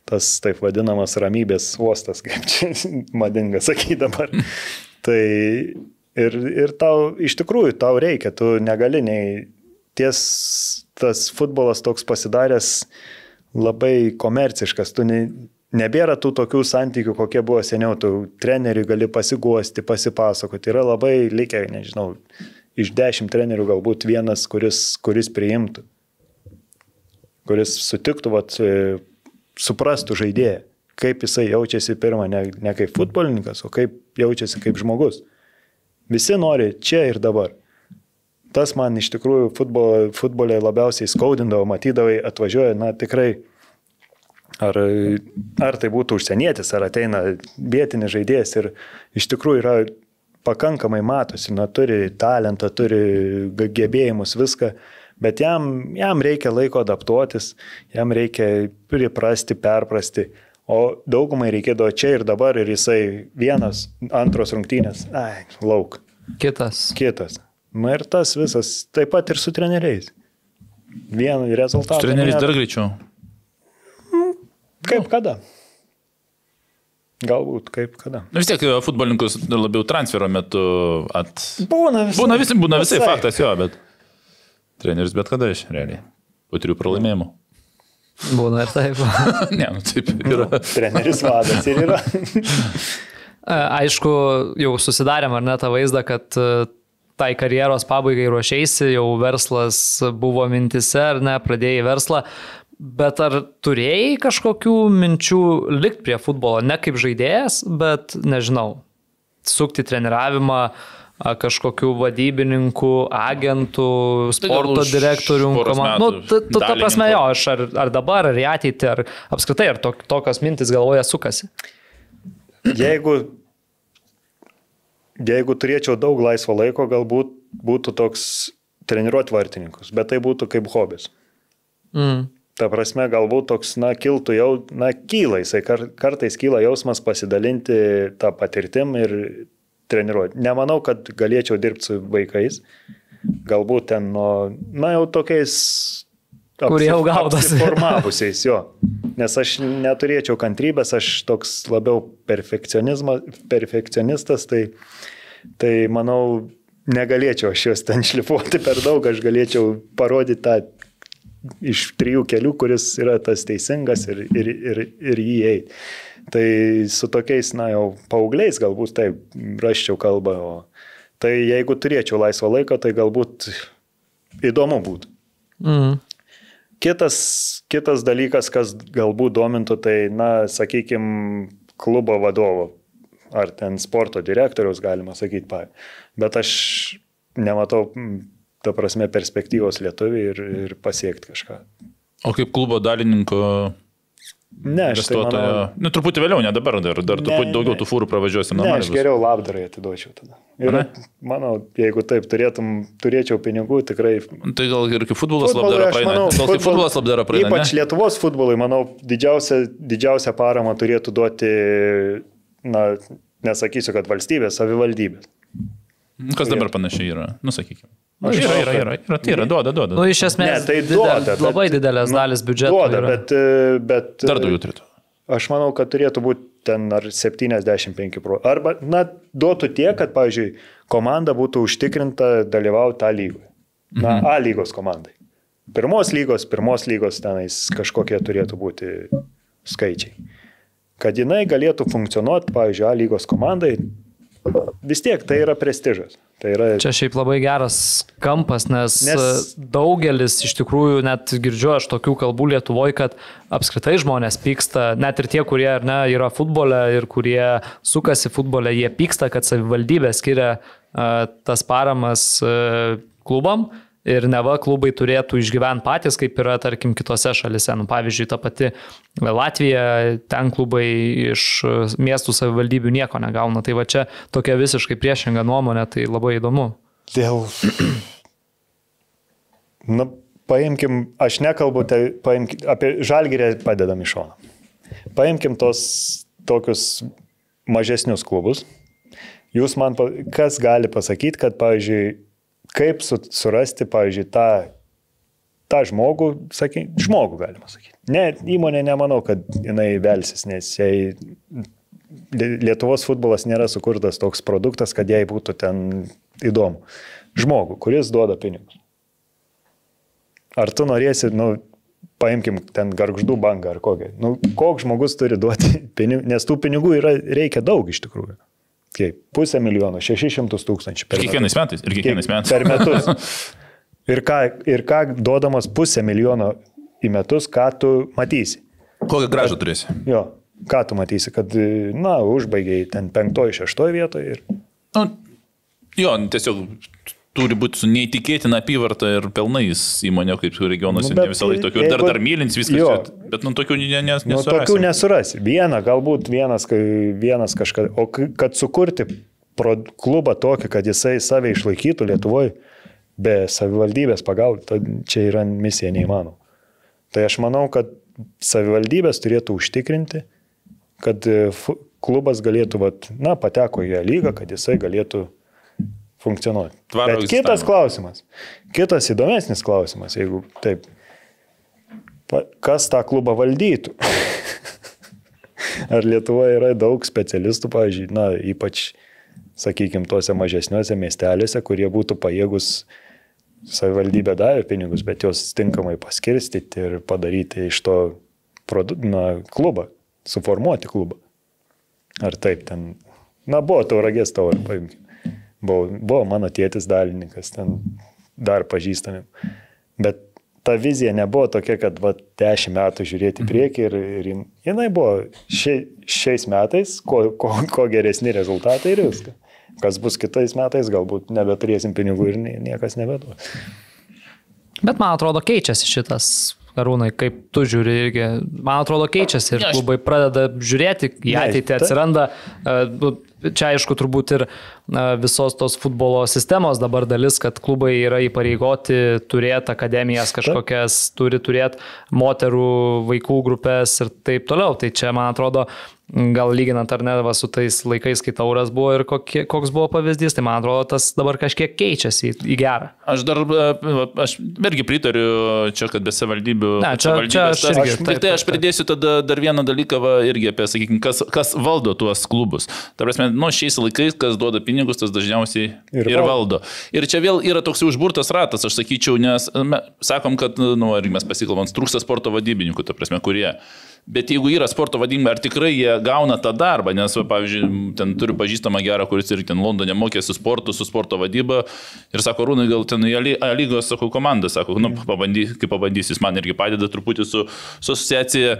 tas taip vadinamas ramybės uostas, kaip čia madinga sakyti dabar. Tai ir, ir tau, iš tikrųjų, tau reikia, tu negali nei ties tas futbolas toks pasidaręs labai komerciškas, tu ne, nebėra tų tokių santykių, kokie buvo seniau, tu treneriui gali pasiguosti, pasipasakoti, yra labai likę, nežinau, iš dešimt trenerių galbūt vienas, kuris, kuris priimtų, kuris sutiktų, vat, suprastų žaidėją, kaip jisai jaučiasi pirmą, ne, ne kaip futbolininkas, o kaip jaučiasi kaip žmogus. Visi nori čia ir dabar. Tas man iš tikrųjų futbolo, futbolė labiausiai skaudindavo, matydavai, atvažiuoja, na tikrai, ar, ar tai būtų užsienietis, ar ateina vietinis žaidėjas ir iš tikrųjų yra pakankamai matosi, na turi talentą, turi gebėjimus, viską, bet jam, jam reikia laiko adaptuotis, jam reikia priprasti, perprasti, o daugumai reikėdavo čia ir dabar ir jisai vienas, antros rungtynės, ai, lauk. Kitas. Kitas. Na ir tas visas, taip pat ir su treneriais. Vieną rezultatą. Su treneriais dar greičiau. Kaip kada? Galbūt kaip kada. Nu, vis tiek futbolininkus labiau transfero metu at... Būna visai. Būna, visi, būna visai faktas jo, bet treneris bet kada iš realiai. Po trijų pralaimėjimų. Būna ir taip. Ne, nu taip yra. Treneris vadas ir yra. Aišku, jau susidarėm ar ne tą vaizdą, kad tai karjeros pabaigai ruošėsi, jau verslas buvo mintise ar ne, pradėjai verslą, bet ar turėjai kažkokių minčių likti prie futbolo, ne kaip žaidėjas, bet nežinau, sukti treniravimą, kažkokių vadybininkų, agentų, sporto tai direktorių, komandų. Nu, ta, ta, ta prasme jo, aš ar, ar dabar, ar į ateitį, ar apskritai, ar to, tokios mintis galvoje sukasi. Jeigu Jeigu turėčiau daug laisvo laiko, galbūt būtų toks treniruoti vartininkus, bet tai būtų kaip hobis. Mm. Ta prasme, galbūt toks, na, kiltų jau, na, kyla, jisai kar, kartais kyla jausmas pasidalinti tą patirtim ir treniruoti. Nemanau, kad galėčiau dirbti su vaikais, galbūt ten nuo, na, jau tokiais kurie jau gaudosi. Formavusiais, jo. Nes aš neturėčiau kantrybės, aš toks labiau perfekcionistas, tai, tai manau, negalėčiau aš juos ten šlifuoti per daug, aš galėčiau parodyti tą iš trijų kelių, kuris yra tas teisingas ir, ir, ir, ir jį eiti. Tai su tokiais, na, jau paaugliais galbūt taip raščiau kalbą, o tai jeigu turėčiau laisvo laiko, tai galbūt įdomu būtų. Mhm. Kitas, kitas dalykas, kas galbūt domintų, tai, na, sakykime, klubo vadovo ar ten sporto direktoriaus, galima sakyti, pa. Bet aš nematau, ta prasme, perspektyvos Lietuvį ir, ir pasiekti kažką. O kaip klubo dalininko ne, aš tai manau... Nu, truputį vėliau, ne dabar, dar, dar ne, truputį daugiau ne. tų fūrų pravažiuosi. Ne, aš geriau labdarai atiduočiau tada. Ir, manau, jeigu taip turėtum, turėčiau pinigų, tikrai... Tai gal ir kaip futbolas labdara praeina. Gal kaip futbol, futbolas labdara praeina. Ypač ne? Lietuvos futbolui, manau, didžiausia, didžiausia parama turėtų duoti, na, nesakysiu, kad valstybės, savivaldybės. Kas dabar panašiai yra, nu sakykime. Nu, yra, yra, yra, yra, tai yra, duoda, duoda. Nu, iš esmės, ne, tai didel, duoda, bet, labai didelės nu, dalis biudžeto. Duoda, yra. bet, bet... Dar daugiau turėtų. Aš manau, kad turėtų būti ten ar septyniasdešimt penki procentai. Arba, na, duotų tiek, kad, pavyzdžiui, komanda būtų užtikrinta dalyvauti A lygoje. Na, mhm. A lygos komandai. Pirmos lygos, pirmos lygos tenais kažkokie turėtų būti skaičiai. Kad jinai galėtų funkcionuoti, pavyzdžiui, A lygos komandai, vis tiek tai yra prestižas. Tai yra... Čia šiaip labai geras kampas, nes, nes daugelis iš tikrųjų, net girdžiu aš tokių kalbų Lietuvoje, kad apskritai žmonės pyksta, net ir tie, kurie ar ne, yra futbole ir kurie sukasi futbole, jie pyksta, kad savivaldybė skiria uh, tas paramas uh, klubam. Ir neva klubai turėtų išgyventi patys, kaip yra, tarkim, kitose šalise. Nu, pavyzdžiui, ta pati Latvija, ten klubai iš miestų savivaldybių nieko negauna. Tai va čia tokia visiškai priešinga nuomonė, tai labai įdomu. Dėl... Na, paimkim, aš nekalbu, tai paimkim, apie Žalgirį padedam iš šono. Paimkim tos tokius mažesnius klubus. Jūs man, kas gali pasakyti, kad, pavyzdžiui, kaip surasti, pavyzdžiui, tą tą žmogų, sakai, žmogų galima sakyti. Ne, įmonė nemanau, kad jinai velsis, nes jai Lietuvos futbolas nėra sukurtas toks produktas, kad jai būtų ten įdomu. Žmogų, kuris duoda pinigus. Ar tu norėsi, nu, paimkim ten Gargždų banką ar kokią. Nu, koks žmogus turi duoti pinigų, nes tų pinigų yra, reikia daug iš tikrųjų. Kaip pusę milijono, šešis šimtus tūkstančių per metus. Kiekvienais metais ir kiekvienais metais. Per metus. Ir ką, ir ką duodamas pusę milijono į metus, ką tu matysi? Kokią gražą turėsi? Jo, ką tu matysi, kad, na, užbaigiai ten penktoj, šeštoj vietoje ir... Nu, jo, tiesiog turi būti su neįtikėtina apyvarta ir pelnais įmonė, kaip regionuose, nu, ne visą laiką tokių, dar, dar mylins viskas, jo, bet nu tokių nes, nesurasi. Nu, tokių nesurasi. Vieną, galbūt vienas, vienas kažką, o kad sukurti klubą tokį, kad jisai save išlaikytų Lietuvoje, be savivaldybės pagalbos, čia yra misija neįmanoma. Tai aš manau, kad savivaldybės turėtų užtikrinti, kad klubas galėtų, vat, na, pateko į lygą, kad jisai galėtų funkcionuoti. Bet kitas klausimas, kitas įdomesnis klausimas, jeigu taip, kas tą klubą valdytų? Ar Lietuvoje yra daug specialistų, pavyzdžiui, na, ypač, sakykime, tuose mažesniuose miesteliuose, kurie būtų pajėgus, savivaldybė davė pinigus, bet jos tinkamai paskirstyti ir padaryti iš to produ- na, klubą, suformuoti klubą. Ar taip ten, na, buvo Tauragės Taurė, paimkime. Buvo, buvo mano tėtis dalininkas, ten dar pažįstami. Bet ta vizija nebuvo tokia, kad va, dešimt metų žiūrėti į priekį ir, ir jinai buvo šia, šiais metais, ko, ko, ko geresni rezultatai ir viską. Kas bus kitais metais, galbūt nebeturėsim pinigų ir niekas nebeduos. Bet man atrodo keičiasi šitas, Arūnai, kaip tu žiūri irgi. Man atrodo keičiasi ir klubai pradeda žiūrėti, į ateitį atsiranda. Čia aišku turbūt ir visos tos futbolo sistemos dabar dalis, kad klubai yra įpareigoti turėti akademijas kažkokias, turi turėti moterų, vaikų grupės ir taip toliau. Tai čia, man atrodo, gal lyginant ar ne va, su tais laikais, kai Tauras buvo ir kokie, koks buvo pavyzdys, tai man atrodo, tas dabar kažkiek keičiasi į, į gerą. Aš dar, aš irgi pritariu čia, kad be savivaldybių... Ne, čia, čia aš tas, irgi. Tik tai aš pridėsiu tada dar vieną dalyką va, irgi apie, sakykime, kas, kas valdo tuos klubus. Ta prasme, nu, šiais laikais, kas duoda pinigus, tas dažniausiai ir, ir valdo. Ir čia vėl yra toks užburtas ratas, aš sakyčiau, nes me, sakom, kad, nu, ir mes pasikalbam, trūksta sporto vadybininkų, ta prasme, kurie... Bet jeigu yra sporto vadybininkų, ar tikrai jie gauna tą darbą, nes, va, pavyzdžiui, ten turiu pažįstamą gerą, kuris ir ten Londone mokėsi sportu, su sporto vadyba ir sako, Rūnai, gal ten į lygos, sako, komandą, sako, nu, pabandy, kaip pabandysis, man irgi padeda truputį su, su asociacija.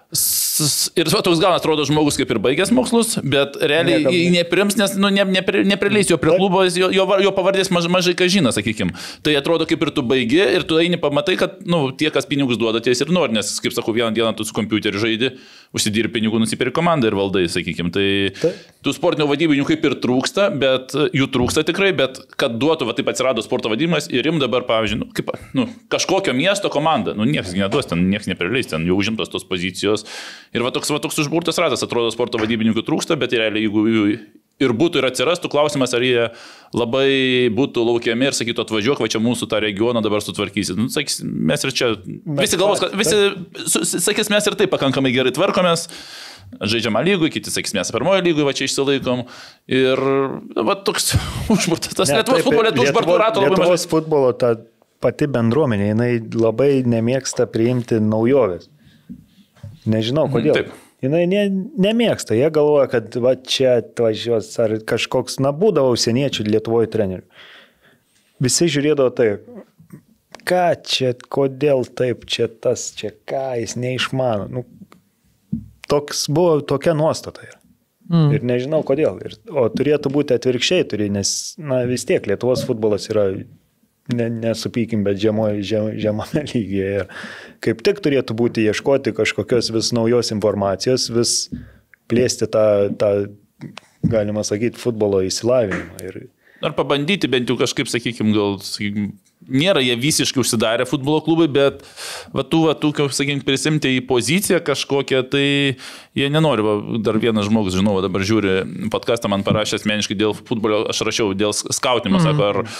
Ir toks gal atrodo žmogus kaip ir baigęs mokslus, bet realiai jį neprims, nes nu, ne, nepri, neprileis jo prie klubo, jo, jo, jo pavardės maž, mažai ką žino, sakykime. Tai atrodo kaip ir tu baigi ir tu eini pamatai, kad nu, tie, kas pinigus duoda, ties ir nori, nes, kaip sakau, vieną dieną tu su kompiuteriu žaidi, užsidirbi pinigų, nusipirki komandą ir valdai, sakykime. Tai, tai tų sportinių vadybinių kaip ir trūksta, bet jų trūksta tikrai, bet kad duotų, va taip atsirado sporto vadybimas ir im dabar, pavyzdžiui, nu, kaip, nu, kažkokio miesto komanda, nu niekas neduos, ten niekas neprileis, ten jau užimtos tos pozicijos. Ir va toks, va toks užburtas ratas, atrodo, sporto vadybininkų trūksta, bet realiai, jeigu jų ir būtų ir atsirastų, klausimas, ar jie labai būtų laukiami ir sakytų, atvažiuok, va čia mūsų tą regioną dabar sutvarkysit. Nu, sakys, mes ir čia, visi galvos, kad visi, sakys, mes ir taip pakankamai gerai tvarkomės, žaidžiamą lygų, kiti sakys, mes pirmojo lygų, va čia išsilaikom. Ir va toks užburtas, tas ne, Lietuvos futbolo, Lietuvos užburtų rato labai mažai. Lietuvos futbolo ta pati bendruomenė, jinai labai nemėgsta priimti naujoves. Nežinau, kodėl. Taip. Jinai ne, nemėgsta. Jie galvoja, kad va čia atvažiuos ar kažkoks, na, būdavo užsieniečių Lietuvoje trenerių. Visi žiūrėdavo taip, ką čia, kodėl taip, čia tas, čia ką, jis neišmano. Nu, toks buvo, tokia nuostata yra. Mm. Ir nežinau, kodėl. Ir, o turėtų būti atvirkščiai, turi, nes, na, vis tiek Lietuvos futbolas yra... Ne, nesupykim, bet žemoj, žem, žemame lygyje. Ir kaip tik turėtų būti ieškoti kažkokios vis naujos informacijos, vis plėsti tą, tą galima sakyti, futbolo įsilavinimą. Ir... Ar pabandyti bent jau kažkaip, sakykim, gal, sakykim, nėra jie visiškai užsidarę futbolo klubai, bet va tų, va tų, kaip sakykim, prisimti į poziciją kažkokią, tai jie nenori. Va, dar vienas žmogus, žinau, dabar žiūri podcastą, man parašė asmeniškai dėl futbolio, aš rašiau dėl skautimo, mm. sako, ar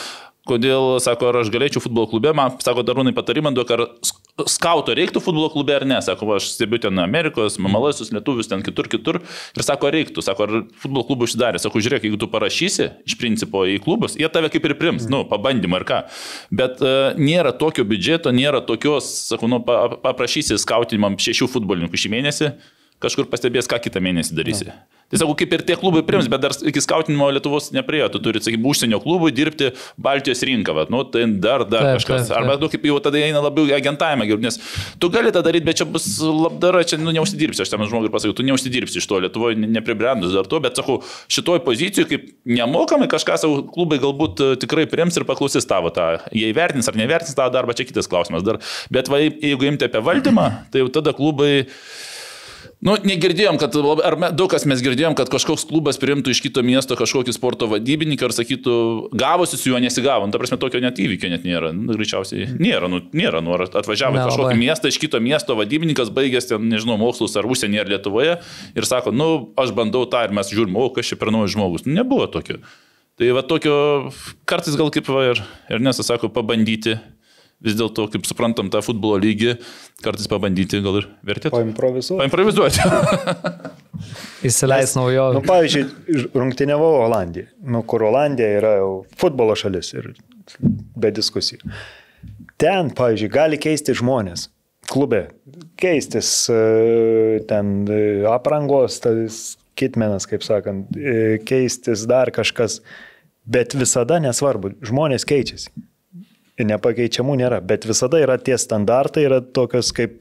kodėl, sako, ar aš galėčiau futbolo klube, man, sako, Darūnai patarimą duok, ar skauto reiktų futbolo klube ar ne, sako, aš stebiu ten Amerikos, Mamalaisus, lietuvius, ten kitur, kitur, ir sako, reiktų, sako, ar futbolo klubų užsidarė, sako, žiūrėk, jeigu tu parašysi iš principo į klubus, jie tave kaip ir prims, nu, pabandymą ar ką, bet uh, nėra tokio biudžeto, nėra tokios, sako, nu, paprašysi skautinimam šešių futbolininkų šį mėnesį, kažkur pastebės, ką kitą mėnesį darysi. Ja. Tai sakau, kaip ir tie klubai prims, bet dar iki skautinimo Lietuvos nepriejo, tu turi, sakykime, užsienio klubui dirbti Baltijos rinką, va, nu, tai dar, dar taip, kažkas. Taip, taip. Arba, nu, kaip jau tada eina labiau agentavimą, nes tu gali tą daryti, bet čia bus labdara, čia, nu, neužsidirbsi, aš tam žmogui pasakiau, tu neužsidirbsi iš to, Lietuvoje nepribrendus dar to, bet, sakau, šitoj pozicijoje, kaip nemokamai kažką savo klubai galbūt tikrai prims ir paklausys tavo tą, jie įvertins ar nevertins tavo darbą, čia kitas klausimas dar, bet va, jeigu imti apie valdymą, tai jau tada klubai. Nu, negirdėjom, kad, ar daug kas mes girdėjom, kad kažkoks klubas priimtų iš kito miesto kažkokį sporto vadybininką ir sakytų, gavosi su juo nesigavo. Nu, ta prasme, tokio net įvykio net nėra. Nu, greičiausiai nėra, nu, nėra. Nu, atvažiavo ne, kažkokį miestą, iš kito miesto vadybininkas baigęs ten, nežinau, mokslus ar užsienyje ar Lietuvoje ir sako, nu, aš bandau tą ir mes žiūrim, o kas čia per naujas žmogus. Nu, nebuvo tokio. Tai va tokio, kartais gal kaip va ir, ir nesasako, pabandyti. Vis dėlto, kaip suprantam, tą futbolo lygį, kartais pabandyti gal ir vertėtų. Paimprovizuoti. Paimprovizuoti. Įsileis naujovių. Nu, pavyzdžiui, rungtyniavau Olandiją, nu, kur Olandija yra jau futbolo šalis ir be diskusijų. Ten, pavyzdžiui, gali keisti žmonės. Klube keistis ten aprangos, tas kitmenas, kaip sakant, keistis dar kažkas, bet visada nesvarbu, žmonės keičiasi. Nepakeičiamų nėra, bet visada yra tie standartai, yra tokios kaip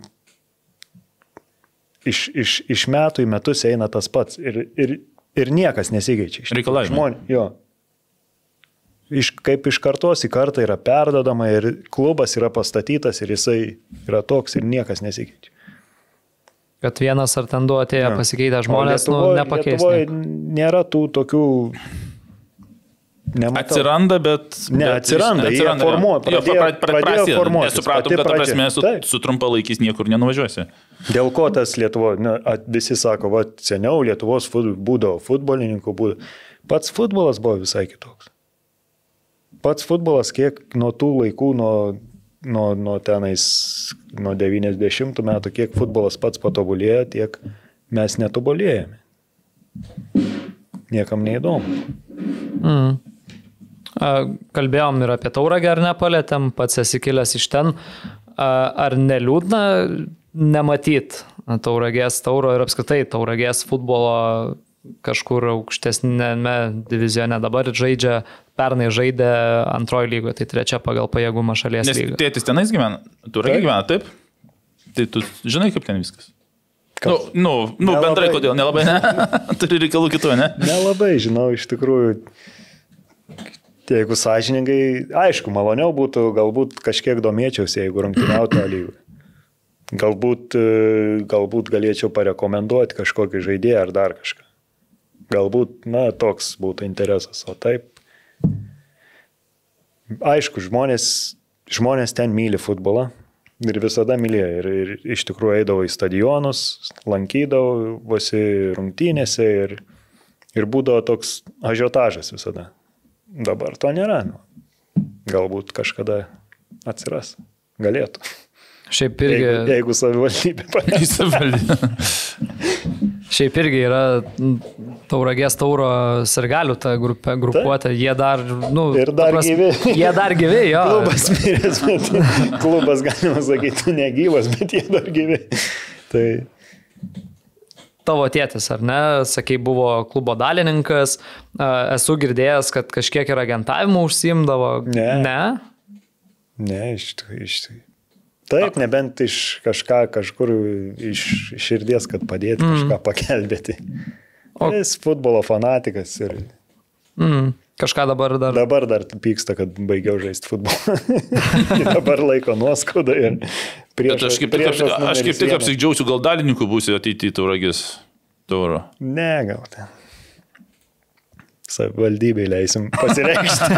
iš, iš, iš metų į metus eina tas pats ir, ir, ir niekas nesikeičia. Reikalavimai. Jo. Iš, kaip iš kartos į kartą yra perdodama ir klubas yra pastatytas ir jisai yra toks ir niekas nesikeičia. Kad vienas ar ten du atėjo pasikeitę žmonės, Lietuvoje, nu, nepakeis. Lietuvoje nėra tų tokių... Nematau. Atsiranda, bet... Ne, atsiranda, jie formuoja, pradėjo, pradėjo formuotis. Nesupratom, kad, ta prasme, su, su trumpalaikiais niekur nenuvažiuosi. Dėl ko tas Lietuvo, ne, visi sako, va, seniau Lietuvos fut, būdavo futbolininkų, būdavo. Pats futbolas buvo visai kitoks. Pats futbolas, kiek nuo tų laikų, nuo, nuo, nuo tenais, nuo devyniasdešimtų metų, kiek futbolas pats patobulėjo, tiek mes netobulėjame. Niekam neįdomu. Mm. Kalbėjom ir apie Tauragę, ar nepalėtėm, pats esi kilęs iš ten. Ar neliūdna nematyt Tauragės Tauro ir apskritai Tauragės futbolo kažkur aukštesnėme divizione dabar žaidžia, pernai žaidė antroji lygoje, tai trečia pagal pajėgumą šalies lyga. Nes tėtis tenais gyvena, Tauragė gyvena, taip? Tai tu žinai, kaip ten viskas? Nu, nu, nu bendrai kodėl, nelabai, ne? Turi reikalų kitų, ne? Nelabai, žinau, iš tikrųjų. Jeigu sąžiningai, aišku, maloniau būtų, galbūt kažkiek domėčiausi, jeigu rungtyniautų lygų. Galbūt, galbūt galėčiau parekomenduoti kažkokį žaidėją ar dar kažką. Galbūt, na, toks būtų interesas. O taip, aišku, žmonės, žmonės ten myli futbolą ir visada mylėjo. Ir, ir iš tikrųjų eidavo į stadionus, lankydavosi rungtynėse ir, ir būdavo toks ažiotažas visada. Dabar to nėra. Nu. Galbūt kažkada atsiras. Galėtų. Šiaip irgi... Jeigu, jeigu savivaldybė padės. Šiaip irgi yra Tauragės Tauro sirgalių ta grupė, grupuotė. Jie dar... Nu, ir dar pras, gyvi. Jie dar gyvi, jo. Klubas miręs, bet klubas, galima sakyti, negyvas, bet jie dar gyvi. Tai... Tavo tėtis, ar ne, sakai, buvo klubo dalininkas, esu girdėjęs, kad kažkiek ir agentavimo užsiimdavo. Ne. Ne? Ne, iš, iš taip, nebent iš kažką, kažkur iš širdies, kad padėti mm. kažką pakelbėti. O... Jis futbolo fanatikas ir... Mm. Kažką dabar dar... Dabar dar pyksta, kad baigiau žaisti futbolą. Dabar laiko nuoskauda ir priešas. Aš kaip tik, aš kaip tik apsidžiausiu, gal dalininkų būsi ateiti į Tauragės Tauro. Ne, gal ten. Savivaldybei leisim pasireikšti.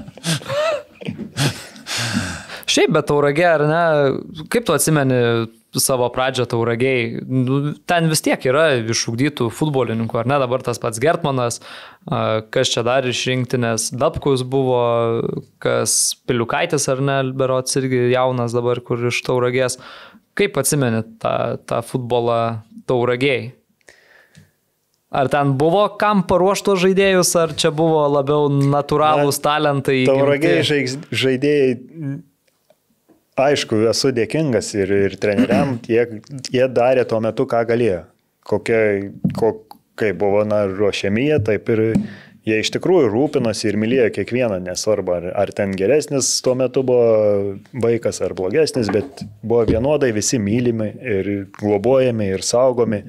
Šiaip, bet Tauragė, ar ne, kaip tu atsimeni savo pradžią Tauragiai. Nu, ten vis tiek yra išugdytų futbolininkų, ar ne? Dabar tas pats Gertmanas, kas čia dar iš rinktinės, Dabkus buvo, kas Piliukaitis, ar ne, berods irgi jaunas dabar, kur iš Tauragės. Kaip atsimeni tą, tą futbolą Tauragiai? Ar ten buvo kam paruošto žaidėjus, ar čia buvo labiau natūralūs Na, talentai? Tauragiai žaidėjai, aišku, esu dėkingas ir, ir treneriam, jie, jie darė tuo metu, ką galėjo. Kokie, ko, kaip buvo na, ruošiami jie, taip ir jie iš tikrųjų rūpinosi ir mylėjo kiekvieną, nesvarbu, ar, ar ten geresnis tuo metu buvo vaikas ar blogesnis, bet buvo vienodai visi mylimi ir globojami ir saugomi.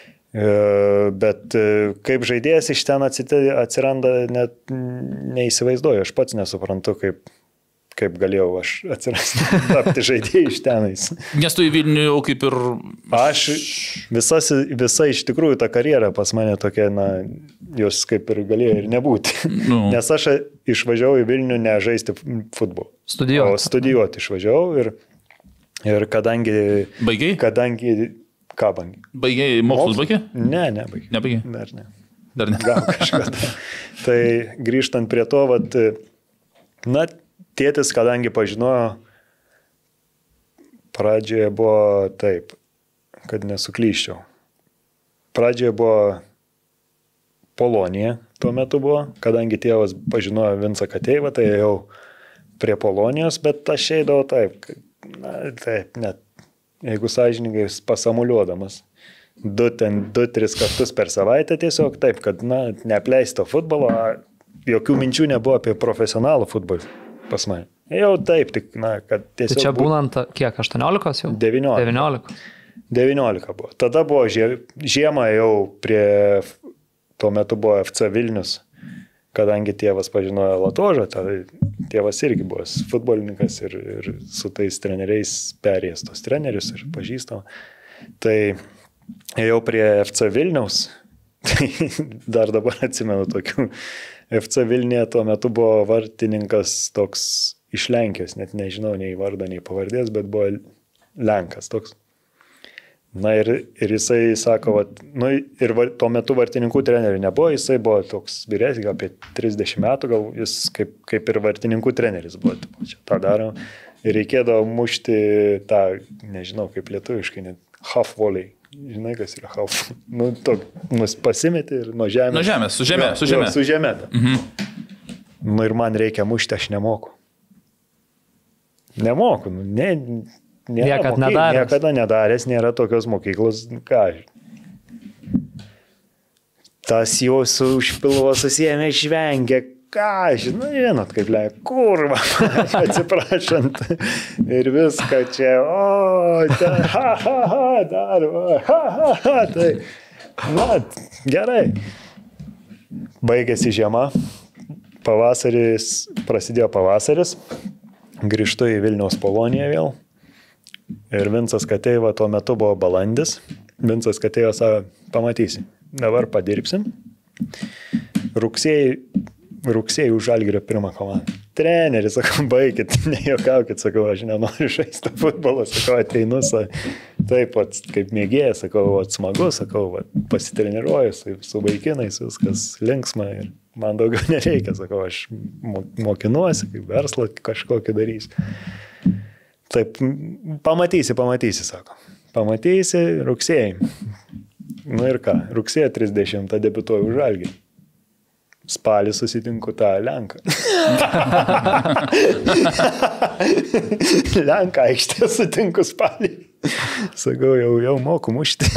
Bet kaip žaidėjas iš ten atsiranda, net neįsivaizduoju, aš pats nesuprantu, kaip, kaip galėjau aš atsirasti, tapti žaidėjai iš tenais. Nes tu į Vilnių jau kaip ir... Aš visas, visa iš tikrųjų ta karjera pas mane tokia, na, jos kaip ir galėjo ir nebūti. Nu. Nes aš išvažiavau į Vilnių ne žaisti futbolą. Studijuoti. O studijuoti išvažiavau ir, ir kadangi... Baigiai? Kadangi... Ką bangi? Baigiai mokslus baigė? Ne, nebaigiai. Nebaigiai? Dar ne. Dar ne. Gal kažkada. Tai grįžtant prie to, vat, na, tėtis, kadangi pažinojo, pradžioje buvo taip, kad nesuklyščiau. Pradžioje buvo Polonija, tuo metu buvo, kadangi tėvas pažinojo Vincą Kateivą, tai jau prie Polonijos, bet aš eidavau taip, na, taip, net. Jeigu sąžininkai pasamuliuodamas, du, ten, du, tris kartus per savaitę tiesiog taip, kad, na, neapleisto futbolo, jokių minčių nebuvo apie profesionalų futbolą pas mane. Jau taip, tik, na, kad tiesiog... Tai čia būnant, kiek, aštuoniolikos jau? devyniolika. devyniolika. devyniolika buvo. Tada buvo žiemą jau prie, tuo metu buvo F C Vilnius, kadangi tėvas pažinojo Latožą, tai tėvas irgi buvo futbolininkas ir, ir su tais treneriais perėjęs tos trenerius ir pažįstam. Tai ėjau prie F C Vilniaus, tai dar dabar atsimenu tokių. F C Vilniuje tuo metu buvo vartininkas toks iš Lenkijos, net nežinau nei vardą, nei pavardės, bet buvo Lenkas toks. Na ir, ir jisai sako, vat, nu, ir var, tuo metu vartininkų trenerių nebuvo, jisai buvo toks vyresnis, gal apie trisdešimt metų, gal jis kaip, kaip ir vartininkų treneris buvo, čia tą daro. Ir reikėdavo mušti tą, nežinau, kaip lietuviškai, net half volley. Žinai, kas yra half? Nu, tok, nus pasimeti ir nuo žemės. Nuo žemės, su žemė, su žemė. Jo, su žemė. Mhm. Nu ir man reikia mušti, aš nemoku. Nemoku, nu, ne... Nėra Niekad mokyk, nedaręs. Niekada nedaręs, nėra tokios mokyklos, ką. Tas jau su užpilvo susijėmė žvengia, ką, žinai, žinot, kaip leia, kurva, atsiprašant. Ir viską čia, o, ta, ha, ha, ha, dar, ha, ha, ha, tai, na, gerai. Baigėsi žiema, pavasaris, prasidėjo pavasaris, grįžtu į Vilniaus Poloniją vėl. Ir Vincas Kateiva tuo metu buvo balandis. Vincas Kateiva savo, pamatysi, dabar padirbsim. Rugsėjai, rugsėjai už Žalgirio pirmą komandą. Treneris, sakau, baikit, nejuokaukit, sakau, aš nenoriu žaisti futbolą, sakau, ateinu, taip, at, kaip mėgėjas, sakau, at, smagu, sakau, at, pasitreniruoju su, su vaikinais, viskas linksma ir man daugiau nereikia, sakau, aš mokinuosi, kaip verslą kažkokį darysiu. Taip, pamatysi, pamatysi, sako. Pamatysi rugsėjai. Nu ir ką, rugsėjo trisdešimtą debiutuoju už Žalgirį. Spalį susitinku tą Lenką. Lenką aikštė sutinku spalį. Sakau, jau, jau moku mušti.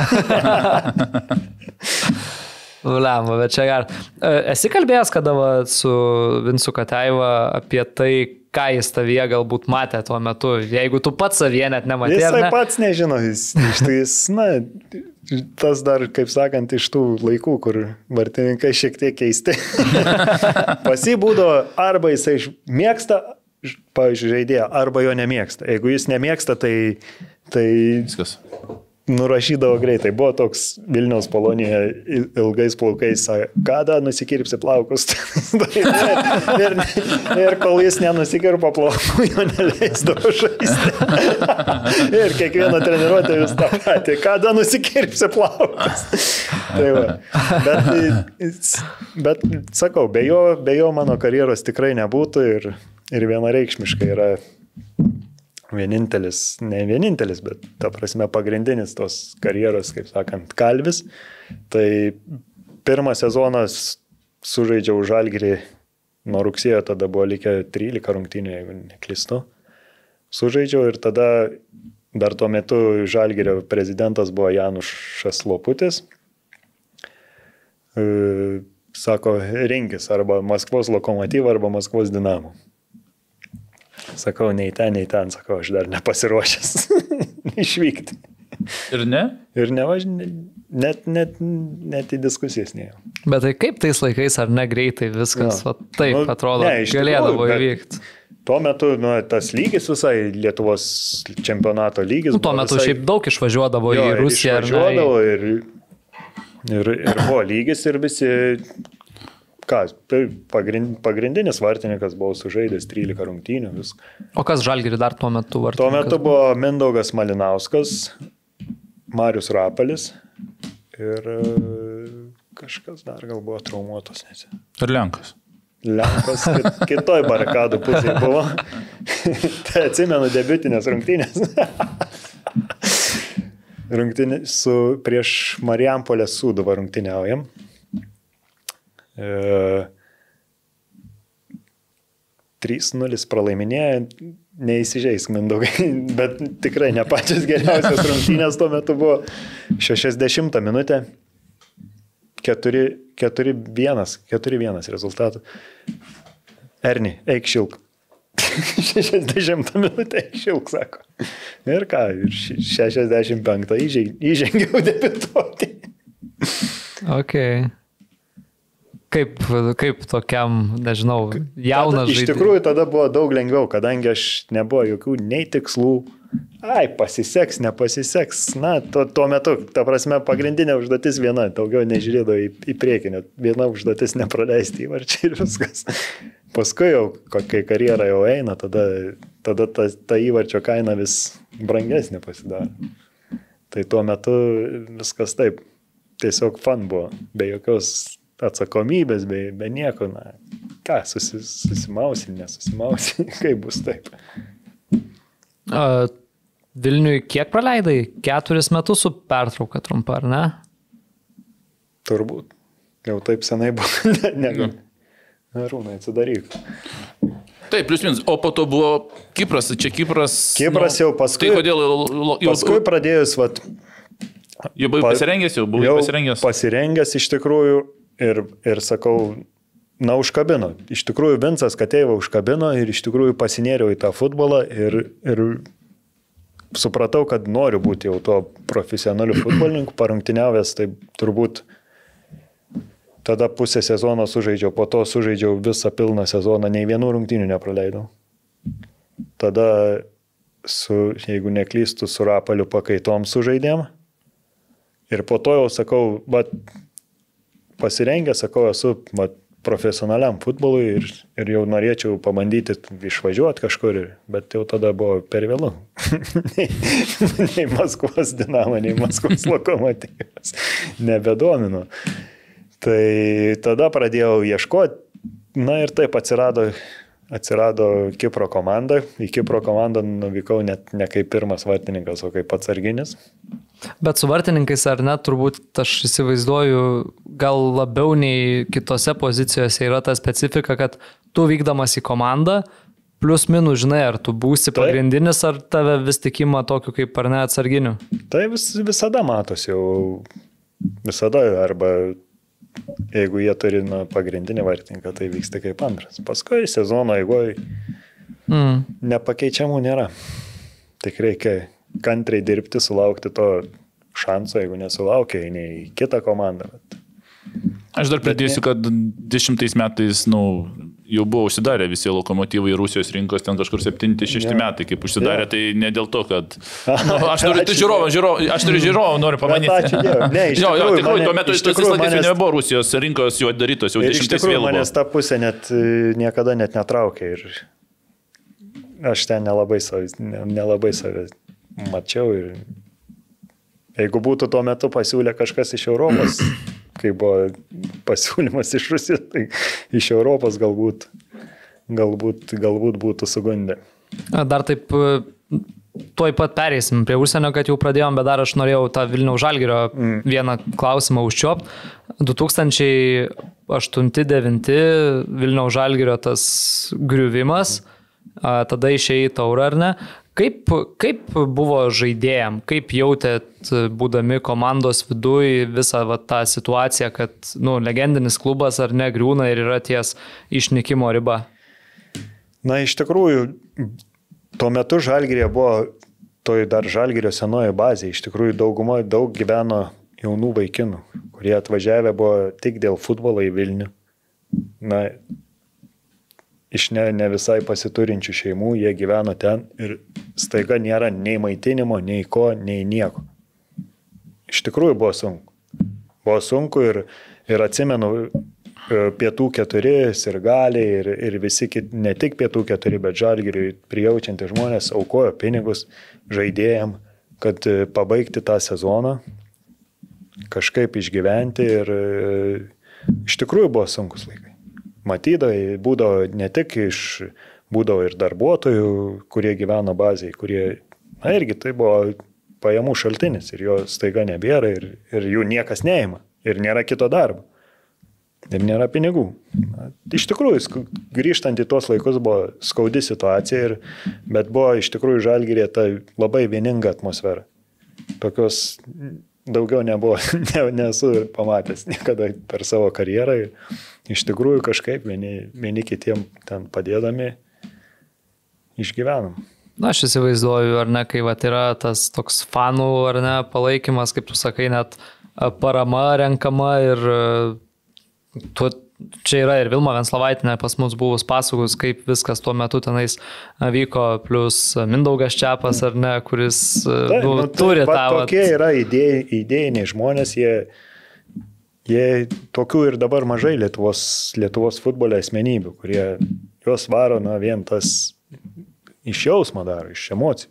Lemba, bet čia gar. Esi kalbėjęs kada va, su Vincu Kateiva apie tai, ką jis tavyje galbūt matė tuo metu, jeigu tu pats savyje net nematė. Jisai ne? pats nežino, jis, jis, na, tas dar, kaip sakant, iš tų laikų, kur vartininkai šiek tiek keisti. Pasibūdo, arba jisai mėgsta, pavyzdžiui, žaidėją, arba jo nemėgsta. Jeigu jis nemėgsta, tai... tai Viskas. nurašydavo greitai. Buvo toks Vilniaus Polonija ilgais plaukais, kada nusikirpsi plaukus. ir, ir, ir kol jis nenusikirpo plaukų, jo neleisdavo žaisti. ir kiekvieną treniruotę vis tą patį, kada nusikirpsi plaukus. tai va. Bet, bet sakau, be jo, be jo mano karjeros tikrai nebūtų ir, ir vienareikšmiškai yra vienintelis, ne vienintelis, bet ta prasme pagrindinis tos karjeros, kaip sakant, kalvis. Tai pirmą sezoną sužaidžiau Žalgirį nuo rugsėjo, tada buvo likę trylika rungtynių, jeigu neklystu. Sužaidžiau ir tada dar tuo metu Žalgirio prezidentas buvo Janušas Loputis. Sako, rinkis arba Maskvos Lokomotyvą, arba Maskvos Dinamo. Sakau, nei ten, nei ten, sakau, aš dar nepasiruošęs išvykti. Ir ne? Ir nevaž... net, net, net į diskusijas neėjau. Bet tai kaip tais laikais, ar ne greitai viskas, va, taip nu, atrodo, ne, galėdavo įvykti? Tuo metu nu, tas lygis visai Lietuvos čempionato lygis. Nu, tuo metu visai... šiaip daug išvažiuodavo jo, į Rusiją. Išvažiuodavo ir, ir, ir buvo lygis ir visi... Kas, tai pagrindinis vartininkas buvo sužaidęs trylika rungtynių. Vis. O kas Žalgirį dar tuo metu vartininkas? Tuo metu buvo Mindaugas Malinauskas, Marius Rapelis ir kažkas dar gal buvo traumuotas. Ir Lenkas. Lenkas kit, kitoj barikadų pusėje buvo. Tai atsimenu debiutinės rungtynės. Rungtynės su prieš Marijampolės Sūduvą rungtyniaujam. E, trys nulis pralaiminėja, neįsižeisk Mindaugai, bet tikrai ne pačias geriausias rungtynės tuo metu buvo. šešiasdešimtą minutę, keturi vienas rezultatų. Erni, eik šilk. šešiasdešimtą minutę eik šilk, sako. Ir ką, šešiasdešimt penktą įžengiau debiutuoti. Okay. Kaip, kaip tokiam, nežinau, jaunas žaidėjas? Iš tikrųjų tada buvo daug lengviau, kadangi aš nebuvo jokių nei tikslų. Ai, pasiseks, nepasiseks. Na, tuo, tuo metu, ta prasme, pagrindinė užduotis viena, daugiau nežiūrėdavo į, į priekį, net viena užduotis nepraleisti įvarčiai ir viskas. Paskui jau, kai karjera jau eina, tada, tada ta, ta įvarčio kaina vis brangesnė pasidaro. Tai tuo metu viskas taip, tiesiog fan buvo, be jokios atsakomybės, be, be nieko, na, ką, susi, susimausi, nesusimausi, kaip bus taip. A, Vilniui kiek praleidai? Keturis metus su pertrauka trumpa, ar ne? Turbūt. Jau taip senai buvo. ne, ne, Arūnai, atsidaryk. Taip, plius minus. O po to buvo Kipras, čia Kipras. Kipras nu, jau paskui. Tai kodėl jau... Paskui pradėjus, vat... Jau buvai pasirengęs, jau buvai pasirengęs. Pasirengęs iš tikrųjų. Ir, ir sakau, na, užkabino. Iš tikrųjų, Vincas Kateiva užkabino ir iš tikrųjų pasinėriau į tą futbolą ir, ir supratau, kad noriu būti jau tuo profesionaliu futbolininku, parungtiniavęs, tai turbūt tada pusę sezono sužaidžiau, po to sužaidžiau visą pilną sezoną, nei vienų rungtynių nepraleidau. Tada, su, jeigu neklystu, su Rapaliu pakaitom sužaidėm ir po to jau sakau, bet pasirengęs, sakau, esu mat, profesionaliam futbolui ir, ir jau norėčiau pabandyti išvažiuoti kažkur, bet jau tada buvo per vėlu. nei, nei Maskvos Dinamo, nei Maskvos Lokomotyvas nebedomino. Tai tada pradėjau ieškoti, na ir taip atsirado, atsirado Kipro komanda. Į Kipro komandą nuvykau net ne kaip pirmas vartininkas, o kaip atsarginis. Bet su vartininkais ar ne, turbūt aš įsivaizduoju, gal labiau nei kitose pozicijose yra ta specifika, kad tu vykdamas į komandą, plius minus žinai, ar tu būsi tai pagrindinis, ar tave vis tikima tokiu kaip ar ne atsarginiu. Tai vis, visada matos jau, visada, arba jeigu jie turi nu, pagrindinį vartininką, tai vyksta kaip antras. Paskui sezono eigoje mm. nepakeičiamų nėra. Tik reikia kantriai dirbti, sulaukti to šanso, jeigu nesulaukia, eini į kitą komandą. Bet... Aš dar pridėsiu, kad dešimtais metais, nu, jau buvo užsidarę visi Lokomotyvai Rusijos rinkos, ten kažkur septyni šeši metai, kaip užsidarė, tai ne dėl to, kad... Nu, aš turiu tai žiūrovą, žiūrovą, aš turiu žiūrovą, noriu pamanyti. Ačiū Dievui. Ne, iš jo, jo, tikrųjų, tikrai, mane, tuo metu iš tais tikrųjų laikais manęs, nebuvo Rusijos rinkos jau darytos, jau dešimtais vėl buvo. Manęs ta pusė net niekada net netraukė ir aš ten nelabai savai, nelabai savai mačiau ir jeigu būtų tuo metu pasiūlę kažkas iš Europos, kai buvo pasiūlymas iš Rusijos, tai iš Europos galbūt, galbūt, galbūt būtų sugundę. Dar taip, tuoj pat pereisim prie užsienio, kad jau pradėjom, bet dar aš norėjau tą Vilniaus Žalgirio mm. vieną klausimą užčiopti. du tūkstančiai aštunti devinti Vilniaus Žalgirio tas griuvimas, tada išėjai į taurą, ar ne? Kaip, kaip buvo žaidėjam, kaip jautėt, būdami komandos viduj, visą va, tą situaciją, kad nu, legendinis klubas ar ne griūna ir yra ties išnykimo riba? Na, iš tikrųjų, tuo metu Žalgiryje buvo, toj dar Žalgirio senoji bazė, iš tikrųjų daugumoje daug gyveno jaunų vaikinų, kurie atvažiavę buvo tik dėl futbolo į Vilnių. Na, iš ne, ne visai pasiturinčių šeimų, jie gyveno ten ir staiga nėra nei maitinimo, nei ko, nei nieko. Iš tikrųjų buvo sunku. Buvo sunku ir, ir atsimenu pietų keturi, sirgaliai ir, ir visi, kit, ne tik pietų keturi, bet Žalgiriui prijaučiantys žmonės aukojo pinigus žaidėjam, kad pabaigti tą sezoną, kažkaip išgyventi ir iš tikrųjų buvo sunkus laikai. Matydavai, būdavo ne tik iš, būdavo ir darbuotojų, kurie gyveno bazėje, kurie, na irgi tai buvo pajamų šaltinis ir jo staiga nebėra ir, ir jų niekas neima ir nėra kito darbo ir nėra pinigų. Na, iš tikrųjų, grįžtant į tuos laikus buvo skaudi situacija, ir, bet buvo iš tikrųjų Žalgiryje ta labai vieninga atmosfera. Tokios daugiau nebuvo, ne, nesu pamatęs niekada per savo karjerą. Iš tikrųjų kažkaip vieni, vieni kitiem ten padėdami išgyvenam. Na, aš įsivaizduoju, ar ne, kai vat, yra tas toks fanų, ar ne, palaikymas, kaip tu sakai, net parama renkama ir tu, čia yra ir Vilma Venslavaitė pas mus buvus pasakus, kaip viskas tuo metu tenais vyko, plus Mindaugas Čepas, ar ne, kuris tai, nu, turi tai, tą... Tokie yra idėj, idėjiniai žmonės, jie, jie tokių ir dabar mažai Lietuvos, Lietuvos futbolio asmenybių, kurie juos varo, na, vien tas iš jausmo daro, iš emocijų.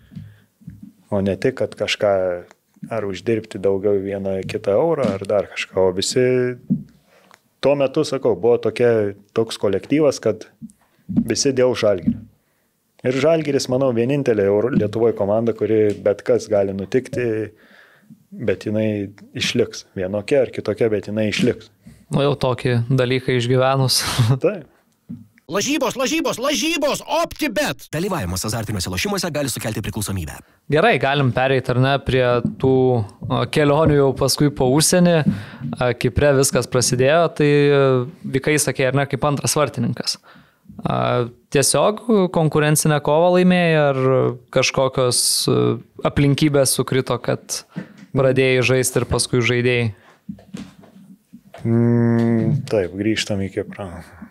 O ne tik, kad kažką ar uždirbti daugiau vieną kitą eurą, ar dar kažką, o visi... Tuo metu, sakau, buvo tokia, toks kolektyvas, kad visi dėl Žalgirio. Ir Žalgiris, manau, vienintelė Lietuvoje komanda, kuri bet kas gali nutikti, bet jinai išliks. Vienokia ar kitokia, bet jinai išliks. Nu jau tokį dalyką išgyvenus. Taip. Lažybos, lažybos, lažybos, OptiBet. Dalyvavimas azartiniuose lošimuose gali sukelti priklausomybę. Gerai, galim pereiti ar ne prie tų kelionių jau paskui po užsienį. Kipre viskas prasidėjo, tai vykai sakė, ar ne, kaip antras vartininkas. Tiesiog konkurencinę kovą laimėjai ar kažkokios aplinkybės sukrito, kad pradėjai žaisti ir paskui žaidėjai? Mm, taip, grįžtam į Kiprą.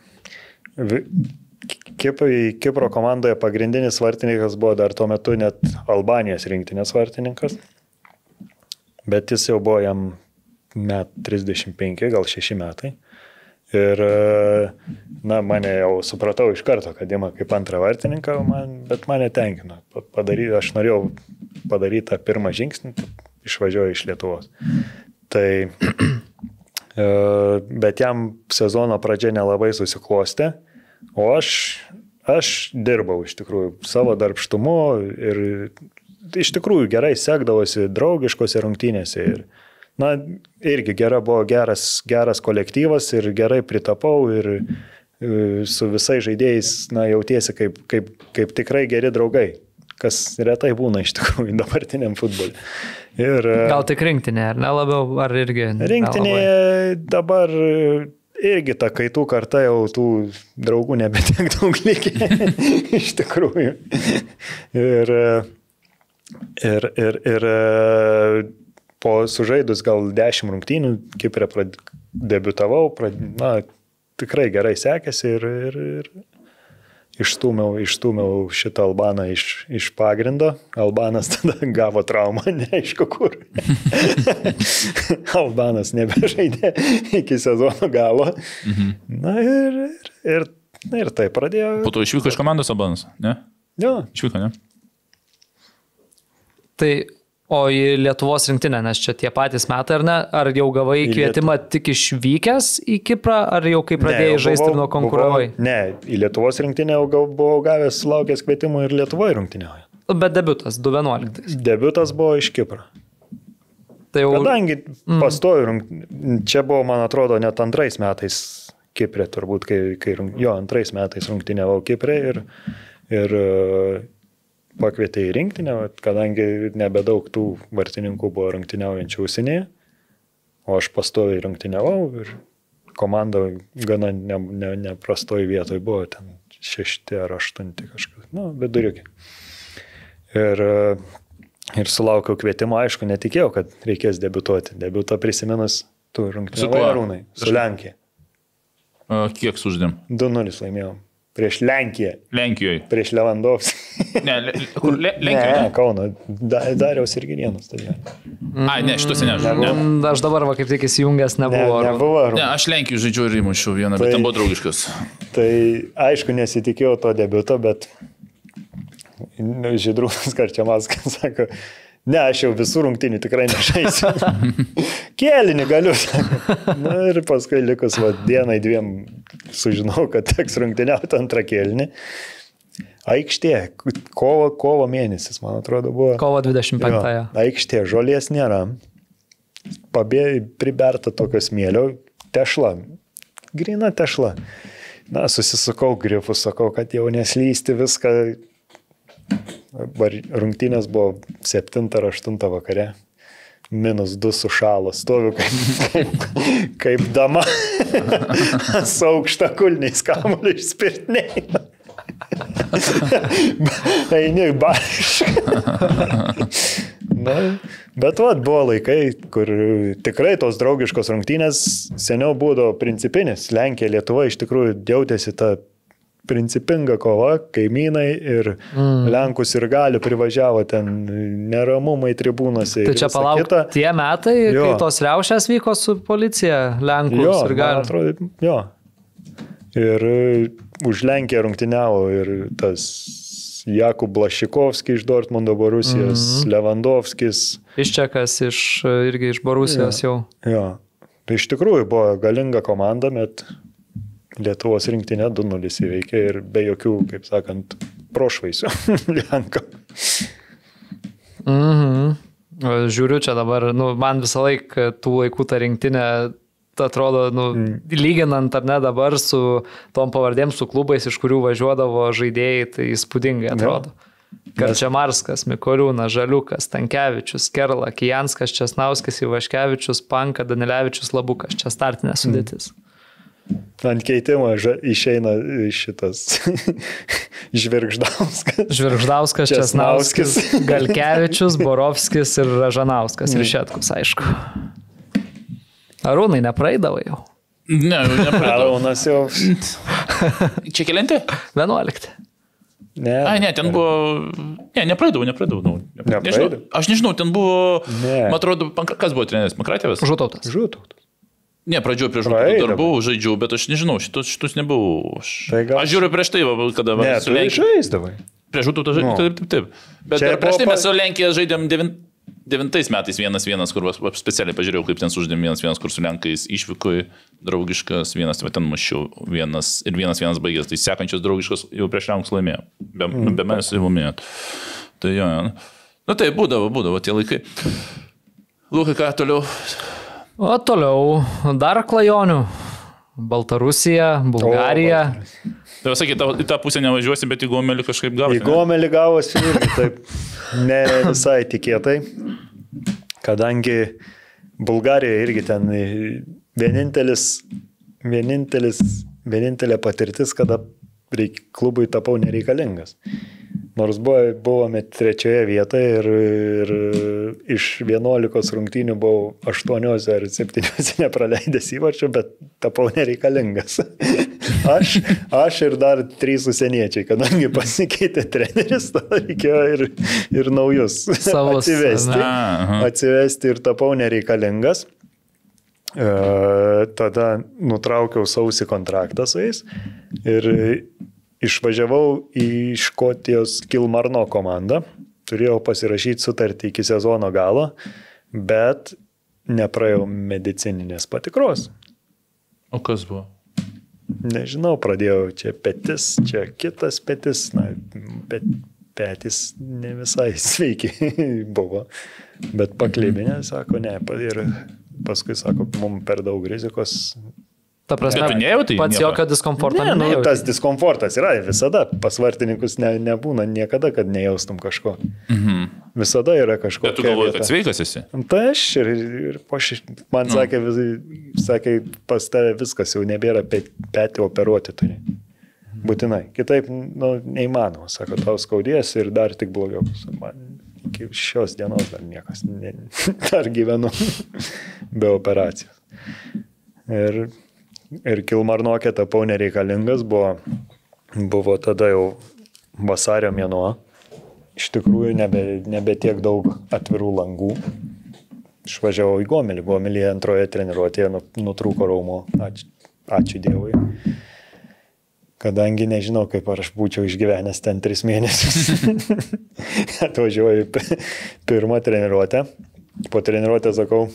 Kipro komandoje pagrindinis vartininkas buvo dar tuo metu net Albanijos rinktinės vartininkas, bet jis jau buvo jam met trisdešimt penki, gal šeši metai. Ir, na, mane jau supratau iš karto, kad ima kaip antrą vartininką, man, bet mane tenkino. Padary, aš norėjau padaryti tą pirmą žingsnį, išvažiuoju iš Lietuvos. Tai... Bet jam sezono pradžia nelabai susiklostė, o aš, aš dirbau iš tikrųjų savo darbštumu ir iš tikrųjų gerai sekdavosi draugiškose rungtynėse. Ir, na, irgi gera buvo geras, geras kolektyvas ir gerai pritapau ir su visais žaidėjais, na, jautiesi kaip, kaip, kaip tikrai geri draugai, kas retai būna iš tikrųjų dabartiniam futbolui. Ir, gal tik rinktinė, ar ne labiau, ar irgi? Rinktinėje dabar irgi ta kaitų karta jau tų draugų nebetiek daug likę, iš tikrųjų. Ir, ir, ir, ir po sužaidus gal dešimt rungtynių Kiprė debiutavau, prad, na, tikrai gerai sekėsi ir, ir, ir išstūmiau, išstūmiau šitą Albaną iš, iš pagrindo. Albanas tada gavo traumą, neaišku kur. Albanas nebežaidė iki sezono galo. Mhm. Na ir, ir, ir, ir tai pradėjo. Po to išvyko iš komandos Albanas, ne? Jo. Išvyko, ne? Tai o į Lietuvos rinktinę, nes čia tie patys metai, ar ne? Ar jau gavai kvietimą Lietu... tik išvykęs į Kiprą, ar jau kai pradėjai žaisti ir nuo konkuravai? Buvau, ne, į Lietuvos rinktinę jau buvau gavęs, laukęs kvietimų ir Lietuvoje rinktinėje. Bet debiutas, du vienuoliktais. Debiutas buvo iš Kipro. Tai jau... Kadangi mm. pastoju rinktinę, čia buvo, man atrodo, net antrais metais Kiprė, turbūt, kai, kai jo, antrais metais rungtinėvau Kiprė ir... ir pakvietė į rinktinę, kadangi nebedaug tų vartininkų buvo rungtyniaujančių užsienyje, o aš pastoviai rungtyniavau ir komanda gana neprastoj ne, ne vietoj buvo, ten šešti ar aštunti kažkas, nu, viduriukai. Ir, ir sulaukiau kvietimo, aišku, netikėjau, kad reikės debiutuoti. Debiutą prisiminus tų rungtyniavai Arūnai, su Lenkija. O, kiek suždėm? du nulis laimėjom. Prieš Lenkiją. Lenkijoje. Prieš Lewandowskį. Ne, le, kur le, Lenkijoje? Ne, Kauno. Da, Dariaus ir Girienų stadione. Ai, ne, šitos nežinau. Ne. Aš dabar va, kaip tik įsijungęs nebuvo. Ne, nebuvo. Ne, aš Lenkijų žaidžiu ir įmušiau vieną, tai, bet ten buvo draugiškas. Tai aišku, nesitikėjau to debiuto, bet Žydrūnas Karčiamaskas sako, ne, aš jau visų rungtynių tikrai nežaisiu. Kėlinį galiu. Na ir paskui likus va, dienai dviem sužinau, kad teks rungtyniauti antrą kėlinį. Aikštė, kovo, kovo mėnesis, man atrodo, buvo. Kovo dvidešimt penktąją. Aikštė, žolės nėra. Pabė, priberta tokio smėlio, tešla, grina tešla. Na, susisukau grifus, sakau, kad jau neslysti viską. Rungtynės buvo septintą ar aštuntą vakare. Minus du sušalo. Stoviu kaip, kaip, kaip dama. Su aukšta kulniais kamuolį išspirtiniai. Eini bariškai. Na, bet vat, buvo laikai, kur tikrai tos draugiškos rungtynės seniau būdavo principinis. Lenkija, Lietuva iš tikrųjų jautėsi tą principinga kova, kaimynai ir mm. Lenkus ir gali privažiavo ten neramumai tribūnose. Tai čia palauk, kita. Tie metai, jo. Kai tos riaušės vyko su policija, Lenkus jo, ir gali. Atrodo, jo. Ir už Lenkiją rungtyniavo ir tas Jakub Blašikovskis iš Dortmundo Borusijos, mm. Lewandowskis. Iščekas iš, irgi iš Borusijos jo. jau. Jo. Tai iš tikrųjų buvo galinga komanda, bet Lietuvos rinktinė du nulis įveikė ir be jokių, kaip sakant, prošvaisių Lenką. Mhm. Žiūriu čia dabar, nu, man visą laiką tų laikų ta rinktinė, ta atrodo, nu, mm. lyginant ar ne dabar su tom pavardėm, su klubais, iš kurių važiuodavo žaidėjai, tai įspūdingai atrodo. Ja. Karčiamarskas, Mikoliūnas, Žaliukas, Stankevičius, Kerla, Kijanskas, Česnauskas, Ivaškevičius, Panka, Danilevičius, Labukas. Čia startinė sudėtis. Mm. Ant keitimo šitas Žvirgždauskas. Žvirgždauskas, Česnauskas, Galkevičius, Borovskis ir Ražanauskas. Ir Šetkus, aišku. Arūnai, nepraeidavo jau? Ne, nepraeidavo. Arūnas jau. Čia kelinti? vienuolikti. Ne. Ai, ne, ten buvo... Ne, nepraeidavo, nepraeidavo. Nepraeidavo? Aš nežinau, ten buvo... Ne. Man atrodo, kas buvo treneris? Makratėvas? Žutautas. Žutautas. Ne, pradžioje prieš Žutautas dar buvau, žaidžiau, bet aš nežinau, šitus, šitus nebuvau. Aš, tai gal... aš žiūriu prieš tai, kada... Ne, tu žaisdavai. Prieš Žutautą žaidžiau, taip, taip, taip. Bet dar prieš tai mes su Lenkija žaidėm devint, devintais metais vienas vienas, kur specialiai pažiūrėjau, kaip ten sužaidėm vienas vienas, kur su Lenkais išvyko draugiškas, vienas ten mašiau, vienas ir vienas vienas baigės. Tai sekančios draugiškos jau prieš Lenkus laimėjo. Be, mm. be manęs jau minėjot. Tai jo, nu tai būdavo, būdavo tie laikai. Lukai, ką toliau? O toliau dar klajonių. Baltarusija, Bulgarija. Tai sakai, į tą pusę nevažiuosi, bet į Gomelį kažkaip gavosi. Į Gomelį gavosi irgi taip ne visai tikėtai, kadangi Bulgarija irgi ten vienintelis, vienintelis, vienintelė patirtis, kada reik, klubui tapau nereikalingas. Nors buvo, buvome trečioje vietoje ir, ir iš vienuolikos rungtynių buvau aštuoniuose ar septyniuose nepraleidęs įvarčių, bet tapau nereikalingas. Aš, aš ir dar trys užsieniečiai, kadangi pasikeitė treneris, tada reikėjo ir, ir naujus Savus, atsivesti. na, Atsivesti ir tapau nereikalingas. E, tada nutraukiau sausį kontraktą su jais ir išvažiavau į Škotijos Kilmarno komandą. Turėjau pasirašyti sutartį iki sezono galo, bet nepraėjau medicininės patikros. O kas buvo? Nežinau, pradėjau čia petis, čia kitas petis, na, bet petis ne visai sveiki buvo, bet paklybinė, sako, ne, ir paskui sako, mums per daug rizikos. Ta prasme, Bet tu nejautai pats nieko? jokio diskomforto Ne, nu, nejauti. tas diskomfortas yra visada, pas vartininkus ne, nebūna niekada, kad nejaustum kažko. Mhm. Visada yra kažko. Bet tu galvoji, kad sveikas esi? Tai aš ir, ir po ši, man Nu. sakė, vis, sakė, pas tave viskas jau nebėra pet, petį operuoti turi. Būtinai. Kitaip, nu, neįmanoma. Sako, tau skaudės ir dar tik blogiau. Man iki šios dienos dar niekas, ne, dar gyvenu be operacijos. Ir, ir Kilmarnokė tapau nereikalingas, buvo, buvo tada jau vasario mėnuo. Iš tikrųjų, nebe, nebe tiek daug atvirų langų. Išvažiavau į Gomelį. Gomelį antroje treniruotėje nutrūko raumo. Ačiū, ačiū Dievui. Kadangi nežinau, kaip aš būčiau išgyvenęs ten tris mėnesius. Atvažiuoju pirmą treniruotę. Po treniruotę sakau,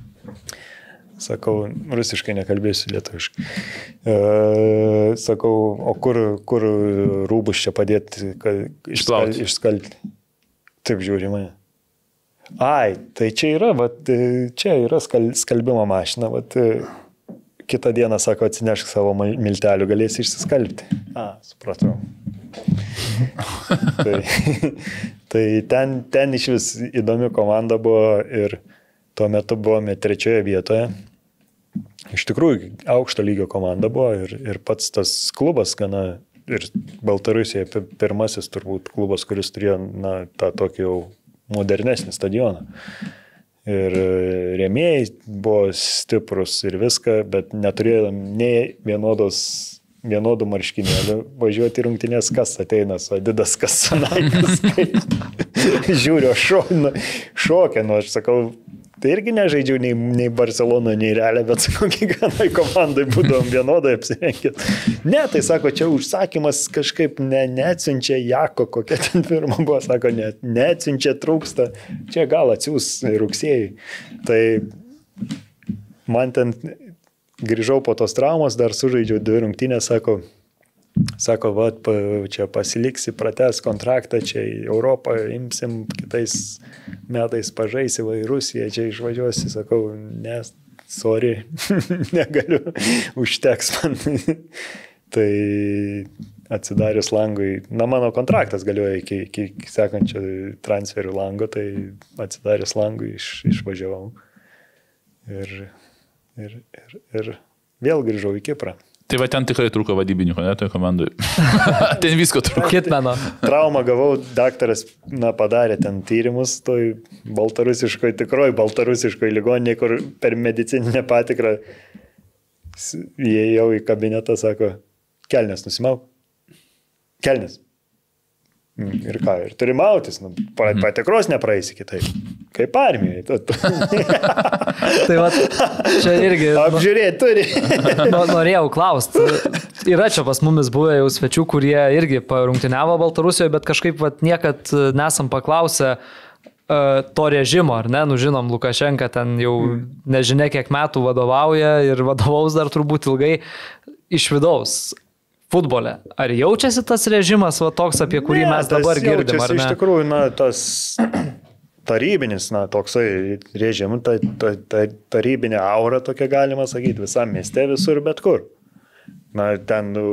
sakau, rusiškai nekalbėsiu lietuviškai. E, sakau, o kur, kur rūbus čia padėti, kad išskal, išskalti? Taip žiūri mane. Ai, tai čia yra, vat, čia yra skal, skalbimo mašina, vat, kitą dieną, sako, atsinešk savo miltelių, galėsi išsiskalbti. A, supratau. tai tai ten, ten iš vis įdomi komanda buvo ir tuo metu buvome trečioje vietoje. Iš tikrųjų, aukšto lygio komanda buvo ir, ir pats tas klubas, gana, ir Baltarusijoje pirmasis turbūt klubas, kuris turėjo na, tą tokį jau modernesnį stadioną. Ir rėmėjai buvo stiprus ir viską, bet neturėjom nei vienodos, vienodų marškinėlių. Važiuoti į rungtynės, kas ateina su Adidas, kas su Nike. Žiūriu, šokė, šokė, nu aš sakau, tai irgi nežaidžiau nei, nei Barcelona, nei Realė, bet sakau, kiekvienai komandai būdavom vienodai apsirengęs. Ne, tai sako, čia užsakymas kažkaip ne, neatsiunčia Jako, kokia ten firma buvo, sako, ne, neatsiunčia, trūksta, čia gal atsiūs rugsėjai. Tai man ten grįžau po tos traumos, dar sužaidžiau dvi rungtynės, sako, sako, va, čia pasiliksi, pratęs kontraktą, čia į Europą imsim, kitais metais pažaisi, va, į Rusiją, čia išvažiuosi, sakau, nes, sorry, negaliu, užteks man. Tai atsidarius langui, na, mano kontraktas galioja iki, iki sekančio transferių lango, tai atsidarius langui iš, išvažiavau. Ir, ir, ir, ir vėl grįžau į Kiprą. Tai va ten tikrai trūko vadybininko, ne, toje komandoje. Ten visko trūko. Kitmeno. Traumą gavau, daktaras na, padarė ten tyrimus, toj baltarusiškoj, tikroji baltarusiškoj ligoninėje, kur per medicininę patikrą įėjau į kabinetą, sako, kelnes nusimauk. Kelnes. Ir ką, ir turi mautis, nu, patikros nepraeisi kitaip. Kaip armijai. Tai va, čia irgi... Apžiūrėti turi. Norėjau klausti. Yra čia pas mumis buvę jau svečių, kurie irgi parungtyniavo Baltarusijoje, bet kažkaip vat, niekad nesam paklausę uh, to režimo, ar ne? Nu, žinom, Lukašenka ten jau nežinia kiek metų vadovauja ir vadovaus dar turbūt ilgai iš vidaus. Futbole. Ar jaučiasi tas režimas, va, toks, apie kurį ne, mes dabar girdim, ar ne? Iš tikrųjų, na, tas tarybinis, na, toksai režimas, ta, ta, ta, tarybinė aura tokia galima sakyti, visam mieste, visur, bet kur. Na, ten nu,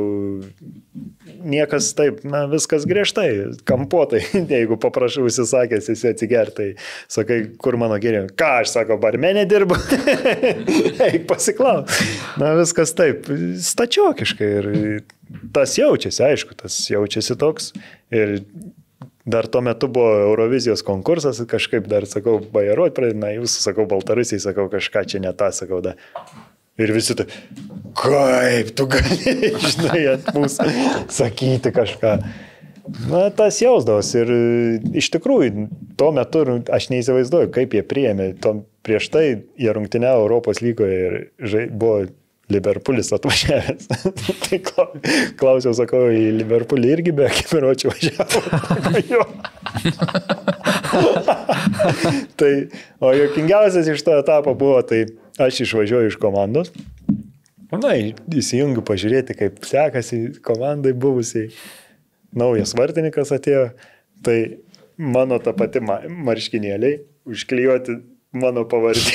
niekas taip, na, viskas griežtai, kampuotai. Jeigu paprašau užsisakęs, jis atsigertai, sakai, kur mano geriau. Ką aš sako, barmenė dirbu? Eik pasiklaus. Na, viskas taip, stačiokiškai. Ir tas jaučiasi, aišku, tas jaučiasi toks. Ir dar tuo metu buvo Eurovizijos konkursas, kažkaip dar, sakau, bajeruot pradė, na, jūs, sakau, Baltarusiai, sakau, kažką čia ne tą, sakau, da. Ir visi tai, kaip tu gali, žinai, ant mūsų sakyti kažką. Na, tas jausdavos ir iš tikrųjų, tuo metu aš neįsivaizduoju, kaip jie priėmė. Tom, prieš tai jie rungtyniavo Europos lygoje ir žai, buvo Liverpoolis atvažiavęs. Tai klausiau, sakau, į Liverpoolį irgi be akipiruočių važiavo. Tai, o juokingiausias iš to etapo buvo, tai aš išvažiuoju iš komandos. Na, įsijungiu pažiūrėti, kaip sekasi komandai buvusiai. Naujas vartininkas atėjo, tai mano ta pati marškinėliai užklijuoti mano pavardė.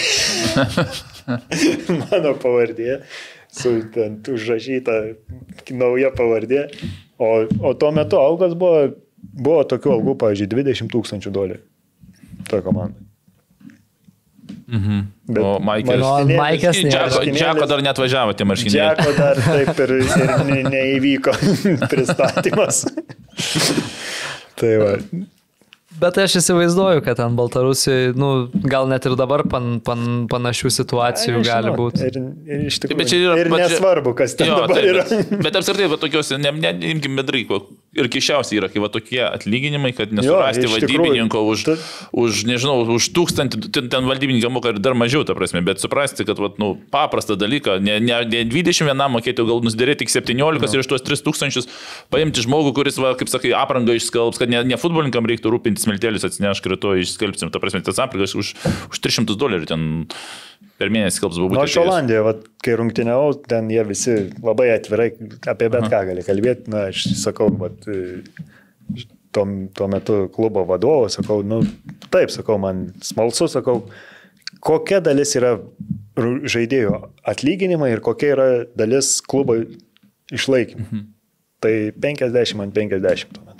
Mano pavardė, su ten užrašyta nauja pavardė. O, o tuo metu algos buvo, buvo tokių algų, pavyzdžiui, dvidešimt tūkstančių dolerių. Toje komandai. Mhm. Bet o Maikas Džeko, Džeko dar net važiavo tie marškinėliai. Džeko dar taip ir, ir ne, neįvyko pristatymas. Tai va. Bet aš įsivaizduoju, kad ten Baltarusijoje, nu, gal net ir dabar pan, pan, panašių situacijų A, gali būti. Ir, ir, iš tikrųjų, bet yra, ir nesvarbu, kas ten jo, dabar taip, yra. Bet, bet apskritai, va, tokiuose, ne, ne, imkim bendrai, ir keišiausiai yra, kai va, tokie atlyginimai, kad nesurasti jo, vadybininko už, tu... už, nežinau, už tūkstantį, ten, ten vadybininką moka ir dar mažiau, ta prasme, bet suprasti, kad va, nu, paprastą dalyką, ne, ne, ne dvidešimt vienam mokėti, gal nusidėrėti tik septyniolika ir iš tuos tris tūkstančius paimti žmogų, kuris, va, kaip sakai, aprangą išskalbs, kad ne, ne futbolininkam reiktų rūpintis, miltelius atsineš, rytoj išskelbsim, ta prasme, tas aprigas už, už tris šimtus dolerių ten per mėnesį skelbs buvo būti. Nu, aš Olandijoje, va, kai rungtyniavau, ten jie visi labai atvirai apie bet ką gali kalbėti. Na, aš sakau, va, tuo, tuo metu klubo vadovo, sakau, nu, taip, sakau, man smalsu, sakau, kokia dalis yra žaidėjų atlyginimai ir kokia yra dalis klubo išlaikymų. Mhm. Tai penkiasdešimt ant penkiasdešimt tuo metu.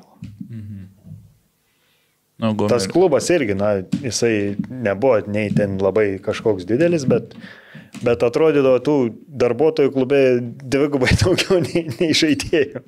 No, tas klubas irgi, na, jisai nebuvo nei ten labai kažkoks didelis, bet, bet atrodydavo tų darbuotojų klube dvigubai daugiau nei, nei žaidėjų.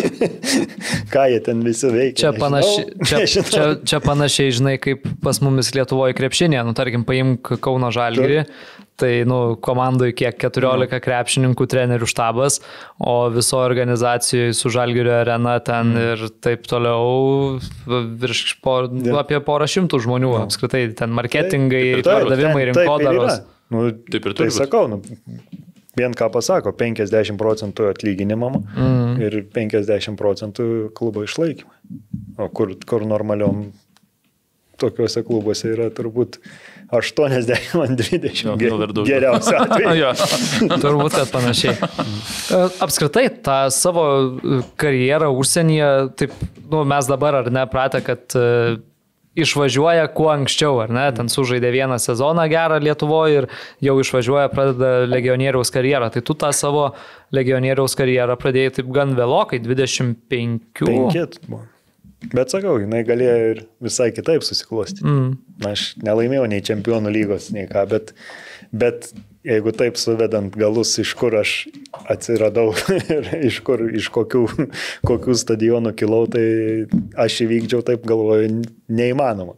Ką jie ten visi veikia. Čia, panaši, čia, čia, čia panašiai, žinai, kaip pas mumis Lietuvoje krepšinė, nu, tarkim, paimk Kauno Žalgirį. Tai, nu, komandoje kiek keturiolika krepšininkų, trenerių štabas, o viso organizacijoje su Žalgirio arena ten mm. ir taip toliau virš por, ja. apie porą šimtų žmonių, ja. apskritai, ten marketingai, pardavimai, rinkodaros. Nu, taip ir tai sakau, nu, vien ką pasako, penkiasdešimt procentų atlyginimam mm. ir penkiasdešimt procentų klubo išlaikymai. O kur, kur normaliom tokiuose klubuose yra turbūt aštuoniasdešimt ant dvidešimt geriausiu atveju. Turbūt, kad panašiai. Apskritai, tą savo karjerą užsienyje, taip, nu, mes dabar ar ne pratę, kad uh, išvažiuoja kuo anksčiau, ar ne, ten sužaidė vieną sezoną gerą Lietuvoje ir jau išvažiuoja, pradeda legionieriaus karjerą. Tai tu tą savo legionieriaus karjerą pradėjai taip gan vėlokai, dvidešimt penki. Penkit buvo. Bet sakau, jinai galėjo ir visai kitaip susiklosti. Mm. Na, aš nelaimėjau nei čempionų lygos, nei ką, bet, bet jeigu taip suvedant galus, iš kur aš atsiradau ir iš, kur, iš kokių, kokių stadionų kilau, tai aš įvykdžiau, taip galvoju, neįmanoma.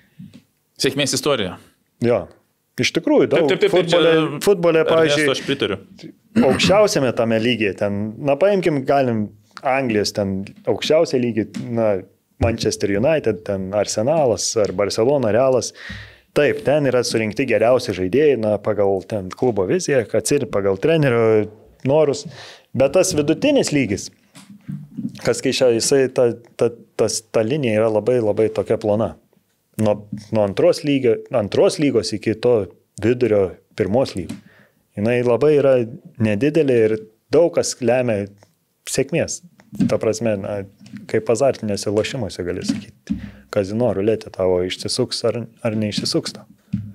Sėkmės istorija. Jo, iš tikrųjų, daug. Taip, taip, taip, futbolė, čia, futbolė pavyzdžiui, aš pritariu. Aukščiausiame tame lygyje, ten, na, paimkim, galim Anglijos ten aukščiausia lygiai, na, Manchester United, ten Arsenalas ar Barcelona, Realas. Taip, ten yra surinkti geriausi žaidėjai, na, pagal ten klubo viziją, kad ir pagal trenerio norus. Bet tas vidutinis lygis, kas keičia, jisai, ta, ta, tas, ta linija yra labai, labai tokia plona. Nuo, nuo antros, lygio, antros lygos iki to vidurio pirmos lygos. Jinai labai yra nedidelė ir daug kas lemia sėkmės. Ta prasme, na, kaip azartinėse lošimuose gali sakyti. Kazino ruletė tavo išsisuks ar, ar neišsisuks tau.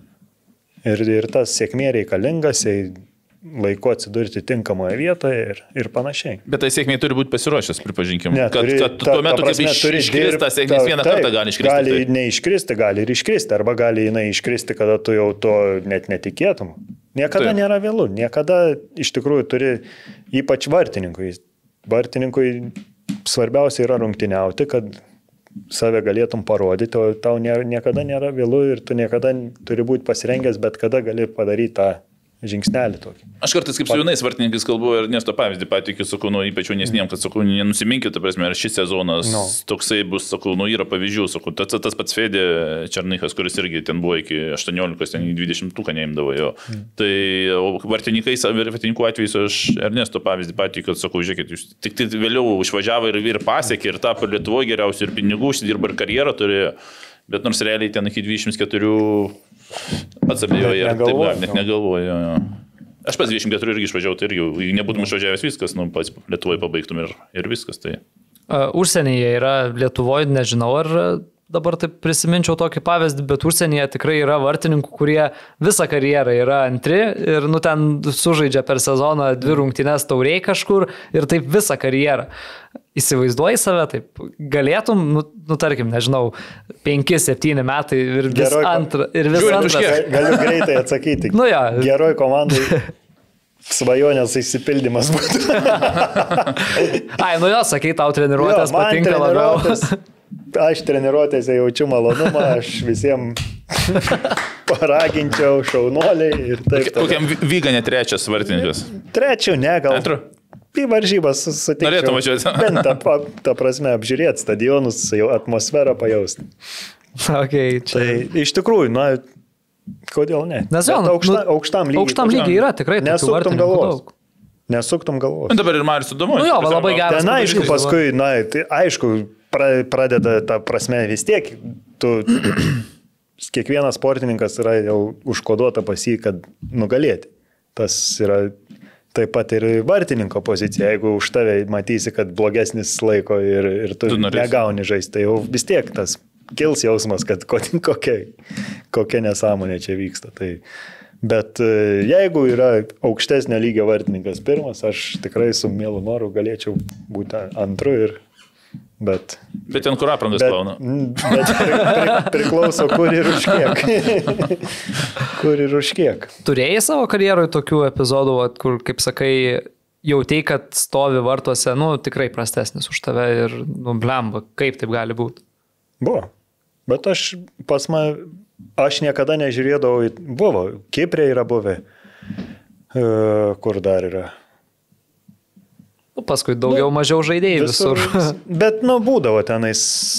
Ir, ir tas sėkmė reikalingas, laiku atsidurti tinkamoje vietoje ir, ir panašiai. Bet tai sėkmė turi būti pasiruošęs, pripažinkim. Ne, kad, turi, kad tuo metu, kaip iš, iškris tas sėkmės vieną taip, kartą gali iškristi. Gali tai. neiškristi, gali ir iškristi, arba gali jinai iškristi, kada tu jau to net netikėtum. Niekada taip. Nėra vėlų, niekada iš tikrųjų turi, ypač vartininkui. Vartininkui svarbiausia yra rungtyniauti, kad save galėtum parodyti, o tau nėra, niekada nėra vėlų ir tu niekada turi būti pasirengęs, bet kada gali padaryti tą žingsnelį tokį. Aš kartais kaip su jaunais vartininkais kalbu ir Ernesto pavyzdį patikiu, sakau, nu, ypač jaunesniem, kad sakau, nenusiminkit, ta prasme, ar šis sezonas no. toksai bus, sakau, nu, yra pavyzdžių, sakau, tas, tas pats Fedė Černychas, kuris irgi ten buvo iki aštuoniolikos, ten į dvidešimtuką neimdavo jo. Mm. Tai vartininkai, vartininkų atveju aš Ernesto pavyzdį patikiu, kad sakau, žiūrėkit, jūs tik tai vėliau išvažiavo ir, ir pasiekė, ir tapo Lietuvoje geriausių, ir pinigų užsidirba, ir karjerą turėjo, bet nors realiai ten iki dvidešimt keturių atsabėjoje, taip gal, net negalvoju. Aš pas dvidešimt keturi irgi išvažiavau, tai irgi, jei nebūtum išvažiavęs viskas, nu, pats Lietuvoje pabaigtum ir, ir viskas. Tai. Uh, užsienyje yra Lietuvoje, nežinau, ar dabar taip prisiminčiau tokį pavyzdį, bet užsienyje tikrai yra vartininkų, kurie visą karjerą yra antri ir nu, ten sužaidžia per sezoną dvi rungtynes tauriai kažkur ir taip visą karjerą. Įsivaizduoji save, taip galėtum, nu, nu tarkim, nežinau, penki septyni metai ir vis Geroj, antra, ir vis žiūrint, antras. Galiu greitai atsakyti. Nu, ja. Geroj komandai svajonės išsipildymas būtų. Ai, nu jo, sakai, tau treniruotės jo, patinka labiau. Aš treniruotėse jaučiu malonumą, aš visiems paraginčiau šaunuoliai ir taip. Kokiam Vyganė trečias vartininkas? Trečiu, ne, gal. Antru? Į varžybas susitikčiau. Norėtum važiuoti. Bent tą, tą prasme apžiūrėti stadionus, jau atmosferą pajausti. Okay, čia... Tai iš tikrųjų, na, kodėl ne? Nes jau, aukšta, nu, aukštam lygiai. Aukštam lygiai yra tikrai tokių vartininkų daug. Nesuktum galvos. Dabar ir Marius įdomu. Nu jo, labai geras. Ten aišku, paskui, na, tai aišku, pra, pradeda tą prasme vis tiek. Tu, kiekvienas sportininkas yra jau užkoduota pas jį, kad nugalėti. Tas yra taip pat ir vartininko pozicija. Jeigu už tave matysi, kad blogesnis laiko ir, ir tu, tu negauni žaisti, tai jau vis tiek tas kils jausmas, kad kokia, kokia nesąmonė čia vyksta. Tai, bet jeigu yra aukštesnio lygio vartininkas pirmas, aš tikrai su mielu noru galėčiau būti antru ir Bet, bet ten kur aprangas plauna. Bet pri, pri, priklauso kur ir už kiek. Kur ir už kiek. Turėjai savo karjeroje tokių epizodų, kur, kaip sakai, jautei, kad stovi vartuose, nu, tikrai prastesnis už tave ir, nu, blemba, kaip taip gali būti? Buvo. Bet aš pas man, aš niekada nežiūrėdavau, buvo, Kiprė yra buvę, kur dar yra. Nu, paskui daugiau nu, mažiau žaidėjai visur. visur. Bet, nu, būdavo tenais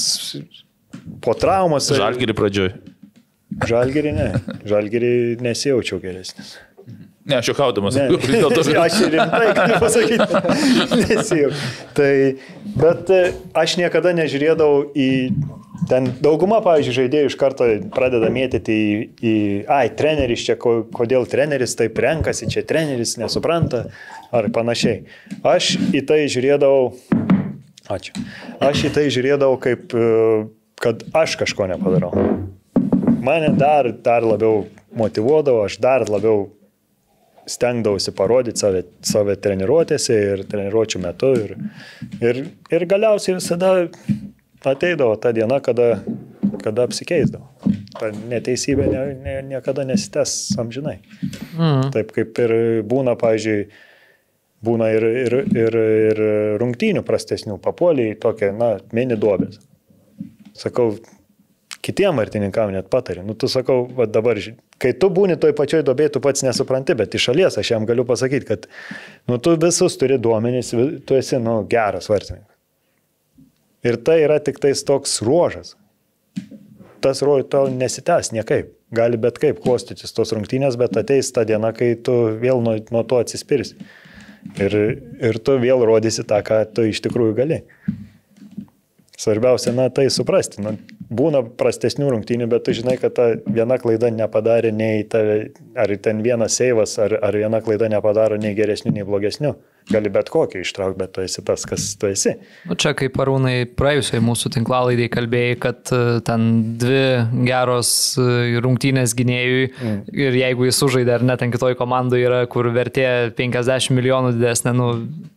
po traumos. Žalgirį pradžioj. Žalgirį ne. Žalgirį nesijaučiau geresnis. Ne, aš jau kaudamas. Ne, aš ir rimtai galiu pasakyti. Nesijaučiau. Tai, bet aš niekada nežiūrėdavau į... Ten dauguma, pavyzdžiui, žaidėjų iš karto pradeda mėtyti į, į ai, treneris čia, kodėl treneris taip renkasi, čia treneris nesupranta ar panašiai. Aš į tai žiūrėdavau, ačiū, aš į tai žiūrėdavau kaip, kad aš kažko nepadarau. Mane dar, dar labiau motyvuodavo, aš dar labiau stengdavausi parodyti save, save treniruotėse ir treniruočių metu ir, ir, ir galiausiai visada ateidavo ta diena, kada, kada apsikeisdavo. Ta neteisybė ne, ne, niekada nesitęs amžinai. Mm. Taip kaip ir būna, pavyzdžiui, būna ir, ir, ir, ir rungtynių prastesnių, papuoliai tokie, na, mini duobės. Sakau, kitiem vartininkam net patari. Nu, tu sakau, va dabar, kai tu būni toj pačioj duobėj, tu pats nesupranti, bet iš šalies aš jam galiu pasakyti, kad nu, tu visus turi duomenys, tu esi, nu, geras vartininkas. Ir tai yra tik tais toks ruožas. Tas ruožas tau nesitęs niekaip. Gali bet kaip klostytis tos rungtynės, bet ateis ta diena, kai tu vėl nuo, nuo to atsispirsi. Ir, ir tu vėl rodysi tą, ką tu iš tikrųjų gali. Svarbiausia, na, tai suprasti. Nu, būna prastesnių rungtynių, bet tu žinai, kad ta viena klaida nepadarė nei tave, ar ten vienas seivas, ar, ar viena klaida nepadaro nei geresnių, nei blogesnių. Gali bet kokį ištraukti, bet tu esi tas, kas tu esi. Nu, čia kaip Arūnai praėjusiai mūsų tinklalaidai kalbėjai, kad ten dvi geros rungtynės gynėjui mm. ir jeigu jis sužaidė ar ne, ten kitoj komandai yra, kur vertė penkiasdešimt milijonų didesnė, nu,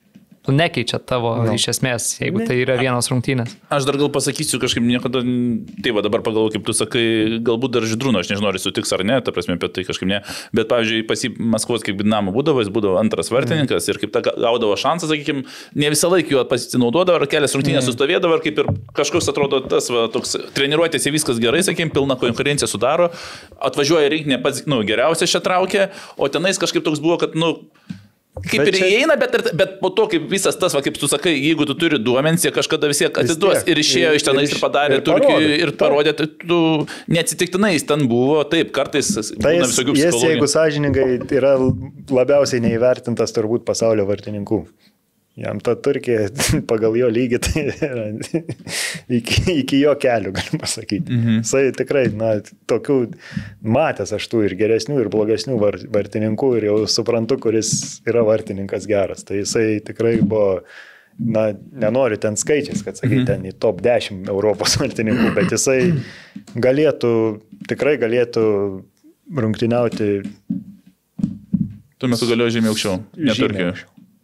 nu, nekeičia tavo No. iš esmės, jeigu tai yra vienos rungtynės. Aš dar gal pasakysiu kažkaip niekada, tai va dabar pagalvoju, kaip tu sakai, galbūt dar Žydrūno, aš nežinau, ar jis sutiks ar ne, ta prasme, apie tai kažkaip ne, bet pavyzdžiui, pas jį Maskvos kaip Dinamo būdavo, jis būdavo antras vartininkas mm. ir kaip ta gaudavo šansą, sakykime, ne visą laiką juo pasinaudodavo, ar kelias rungtynės mm. sustovėdavo, ir kaip ir kažkoks atrodo tas, va, toks treniruotėse viskas gerai, sakykime, pilna konkurencija sudaro, atvažiuoja rinkinė pats, nu, geriausias čia traukia, o tenais kažkaip toks buvo, kad, nu, kaip bet ir čia... įeina, bet, bet po to, kaip visas tas, va, kaip tu sakai, jeigu tu turi duomenys, jie kažkada vis tiek atiduos ir išėjo iš tenais ir, ir padarė Turkijų ir parodė, tai tu neatsitiktinai jis ten buvo, taip, kartais tai būna visokių psichologijų. Jis, jeigu sąžiningai, yra labiausiai neįvertintas turbūt pasaulio vartininkų. Jam ta Turkija pagal jo lygį tai yra iki, iki jo kelių, galim pasakyti. Mhm. Jisai tikrai, na, tokių matęs aš tų ir geresnių, ir blogesnių vartininkų ir jau suprantu, kuris yra vartininkas geras. Tai jisai tikrai buvo, na, nenoriu ten skaičiais, kad sakyti, mhm. ten į top dešimt Europos vartininkų, bet jisai galėtų, tikrai galėtų rungtyniauti. Tuo metu galėjo žymiai aukščiau, ne Turkijoje.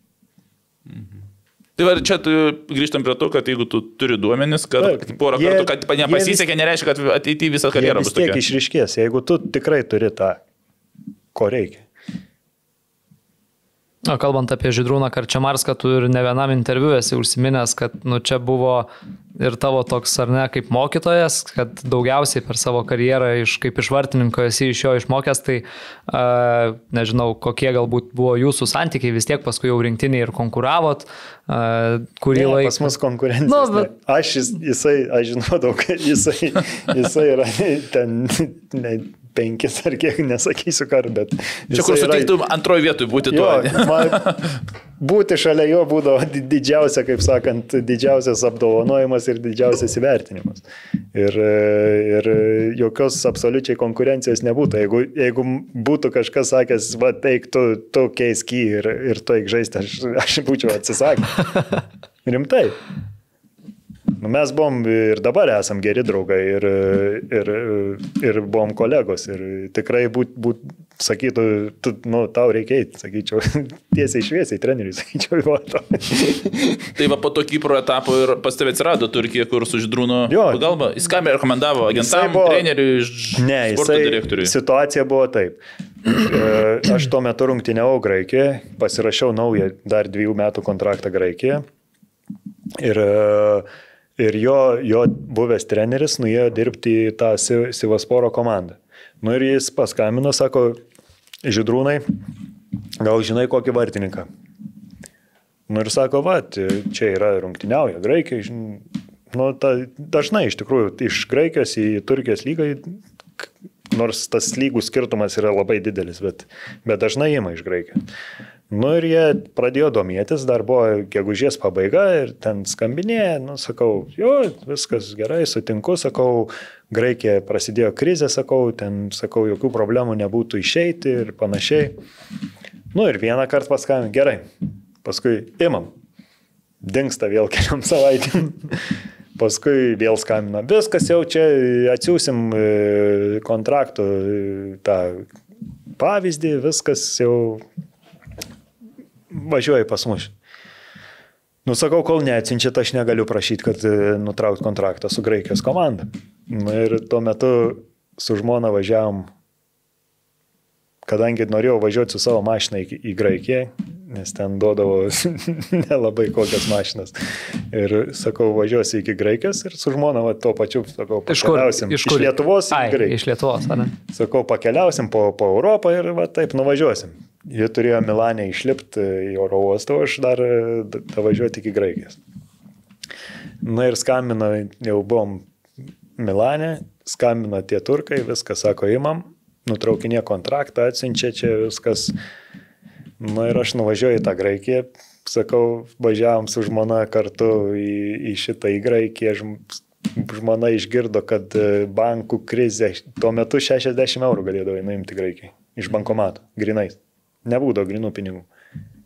Tai va, čia grįžtam prie to, kad jeigu tu turi duomenis, kad Taip, porą jie, kartų, kad nepasisekė, vis, nereiškia, kad ateityje visą karjerą bus tokia. Jie vis tiek išryškės, jeigu tu tikrai turi tą, ko reikia. O kalbant apie Žydrūną Karčemarską, tu ir ne vienam interviu esi užsiminęs, kad nu, čia buvo ir tavo toks, ar ne, kaip mokytojas, kad daugiausiai per savo karjerą iš, kaip iš vartininko esi iš jo išmokęs, tai uh, nežinau, kokie galbūt buvo jūsų santykiai, vis tiek paskui jau rinktiniai ir konkuravot, uh, kurį laiką. Pas mus konkurencija. Nu, bet... Aš, jis, jisai, aš žinau daug, jisai, jisai yra ten... Ne, penkis ar kiek, nesakysiu kar, bet... Čia kur sutiktum yra... antroji vietoj būti jo, to. Man, būti šalia jo būdavo didžiausia, kaip sakant, didžiausias apdovanojimas ir didžiausias įvertinimas. Ir, ir jokios absoliučiai konkurencijos nebūtų. Jeigu, jeigu būtų kažkas sakęs, va, teik, tu, tu keisk jį ir, ir tu eik žaisti, aš, aš būčiau atsisakęs. Rimtai. Nu, mes buvom ir dabar esam geri draugai ir, ir, ir buvom kolegos ir tikrai būt, būt sakytų, tu, nu, tau reikia eiti, sakyčiau, tiesiai šviesiai treneriui, sakyčiau, va to. Tai va po to Kipro etapo ir pas tave atsirado Turkija, kur su Žydrūnu pagalba. Jis ką rekomendavo agentam, buvo, treneriui, ne, sporto direktoriui? Situacija buvo taip. Aš tuo metu rungtyniavau Graikijoje, pasirašiau naują dar dviejų metų kontraktą Graikijoje ir Ir jo, jo buvęs treneris nuėjo dirbti į tą Sivasporo komandą. Nu ir jis paskambino, sako, Žydrūnai, gal žinai kokį vartininką? Nu ir sako, va, čia yra rungtyniauja Graikija. Nu, ta, dažnai iš tikrųjų iš Graikijos į Turkijos lygą, nors tas lygų skirtumas yra labai didelis, bet, bet dažnai ima iš Graikijos. Nu ir jie pradėjo domėtis, dar buvo gegužės pabaiga ir ten skambinėja, nu sakau, jo, viskas gerai, sutinku, sakau, Graikija prasidėjo krizė, sakau, ten, sakau, jokių problemų nebūtų išeiti ir panašiai. Nu ir vieną kartą paskambinė, gerai, paskui imam, dingsta vėl keliom savaitėm, paskui vėl skambina, viskas jau čia atsiūsim kontraktų tą pavyzdį, viskas jau... važiuoju pas mus. Nu, sakau, kol neatsinčiat, aš negaliu prašyti, kad nutraukt kontraktą su Graikijos komanda. Nu, ir tuo metu su žmona važiavom, kadangi norėjau važiuoti su savo mašiną į, į Graikiją, nes ten duodavo nelabai kokias mašinas. Ir sakau, važiuosiu iki Graikijos ir su žmona va, tuo pačiu, sakau, pakeliausim. Iš, kur, iš, iš Lietuvos į Graikiją. Iš Lietuvos, ar ne? Sakau, pakeliausim po, po Europą ir va, taip nuvažiuosim. Jie turėjo Milane išlipti į oro uostą, aš dar važiuoti iki Graikijos. Na ir skambino, jau buvom Milane, skambino tie turkai, viską sako, imam, nutraukinė kontraktą, atsiunčia čia viskas. Na ir aš nuvažiuoju į tą Graikiją, sakau, važiavom su žmona kartu į, į šitą į Graikiją, žmona išgirdo, kad bankų krizė, tuo metu šešiasdešimt eurų galėdavo nuimti Graikijai, iš bankomato, grinais. Nebūdavo grinų pinigų.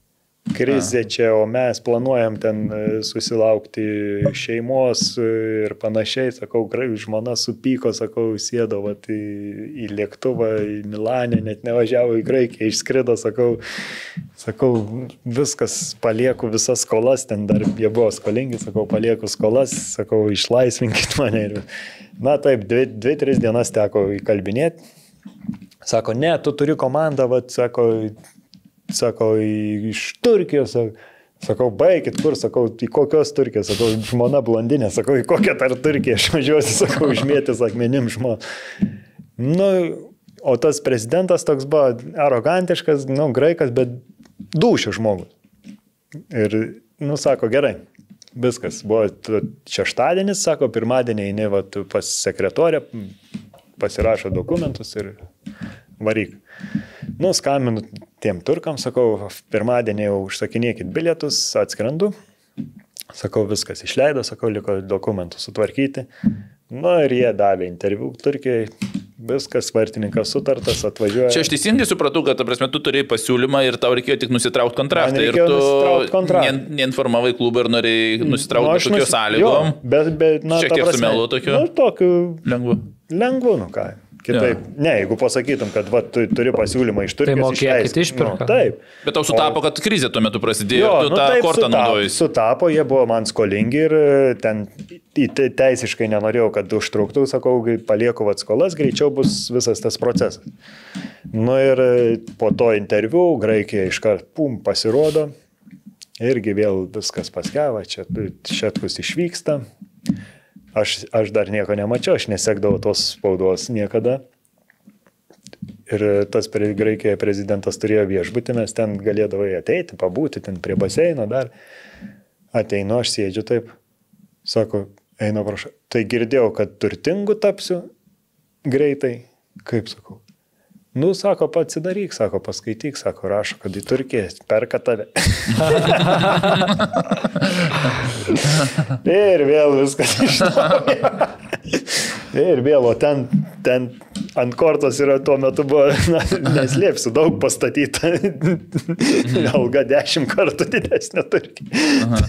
krizė čia, o mes planuojam ten susilaukti šeimos ir panašiai. Sakau, žmona supyko, sakau, sėdo vat, į, į lėktuvą, į Milanę, net nevažiavo į Graikiją, išskrido, sakau, sakau, viskas, palieku visas skolas, ten dar jie buvo skolingi, sakau, palieku skolas, sakau, išlaisvinkit mane. Ir, na taip, dvi, dvi, tris dienas teko įkalbinėti. Sako, ne, tu turi komandą, vat, sako, sako, iš Turkijos, sakau, baikit, kur, sakau, į kokios Turkijos, sakau, žmona blondinė, sakau, į kokią tar Turkiją aš važiuosiu, sakau, užmėtis akmenim žmona. Nu, o tas prezidentas toks buvo arogantiškas, nu, graikas, bet dūšių žmogus. Ir, nu, sako, gerai, viskas, buvo šeštadienis, sako, pirmadienį eini vat, pas sekretorę, pasirašo dokumentus ir varyk. Nu, skambinu tiem turkam, sakau, pirmadienį jau užsakinėkit bilietus, atskrendu. Sakau, viskas išleido, sakau, liko dokumentus sutvarkyti. Nu, ir jie davė interviu Turkijai. Viskas, vartininkas sutartas, atvažiuoja. Čia aš teisingai supratau, kad, ta prasme, tu turėjai pasiūlymą ir tau reikėjo tik nusitraukti kontraktą. Ir tu ne, neinformavai klubą ir norėjai nusitraukti nu, tokiu nusi... sąlygom. Jo, bet, bet, na, šiek tiek su melu tokiu. Nu, tokiu... Lengvu. Lengvu, nu ką. Kitaip. Ja. Ne, jeigu pasakytum, kad va, tu turi pasiūlymą iš Turkijos. Tai mokėkit išpirką. Nu, taip. Bet tau sutapo, o... kad krizė tuo metu prasidėjo jo, ir tu nu, tą taip, kortą naudojai. Sutapo, jie buvo man skolingi ir ten teisiškai nenorėjau, kad užtruktų, sakau, palieku vat skolas, greičiau bus visas tas procesas. Nu ir po to interviu Graikija iškart, pum, pasirodo, irgi vėl viskas paskeva, čia Šetkus išvyksta. Aš, aš dar nieko nemačiau, aš nesekdavau tos spaudos niekada. Ir tas prie Graikijoje prezidentas turėjo viešbutį, mes ten galėdavai ateiti, pabūti, ten prie baseino dar. Ateinu, aš sėdžiu taip, sako, einu, prašau. Tai girdėjau, kad turtingu tapsiu greitai. Kaip sakau? Nu, sako, pasidaryk, sako, paskaityk, sako, rašo, kad į Turkiją perka tave. Ir vėl viskas iš naujo. Ir vėl, o ten, ten ant kortos yra tuo metu buvo, na, neslėpsiu, daug pastatyta. Alga dešimt kartų didesnė Turkija.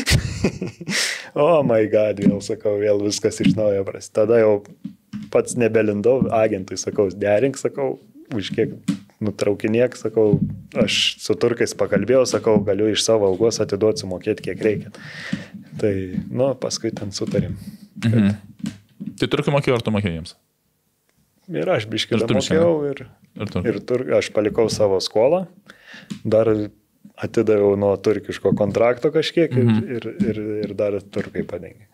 O oh my god, vėl sakau, vėl viskas iš naujo pras. Tada jau pats nebelindau, agentui sakau, derink, sakau, už kiek nutraukinėk, sakau, aš su turkais pakalbėjau, sakau, galiu iš savo algos atiduoti, sumokėti kiek reikia. Tai, nu, paskui ten sutarėm. Kad... Mhm. Tai turkai mokėjau, ar tu mokėjai jiems? Ir aš biškį mokėjau ir, ir, ir tur, aš palikau savo skolą, dar atidaviau nuo turkiško kontrakto kažkiek mhm. ir, ir, ir dar turkai padengė.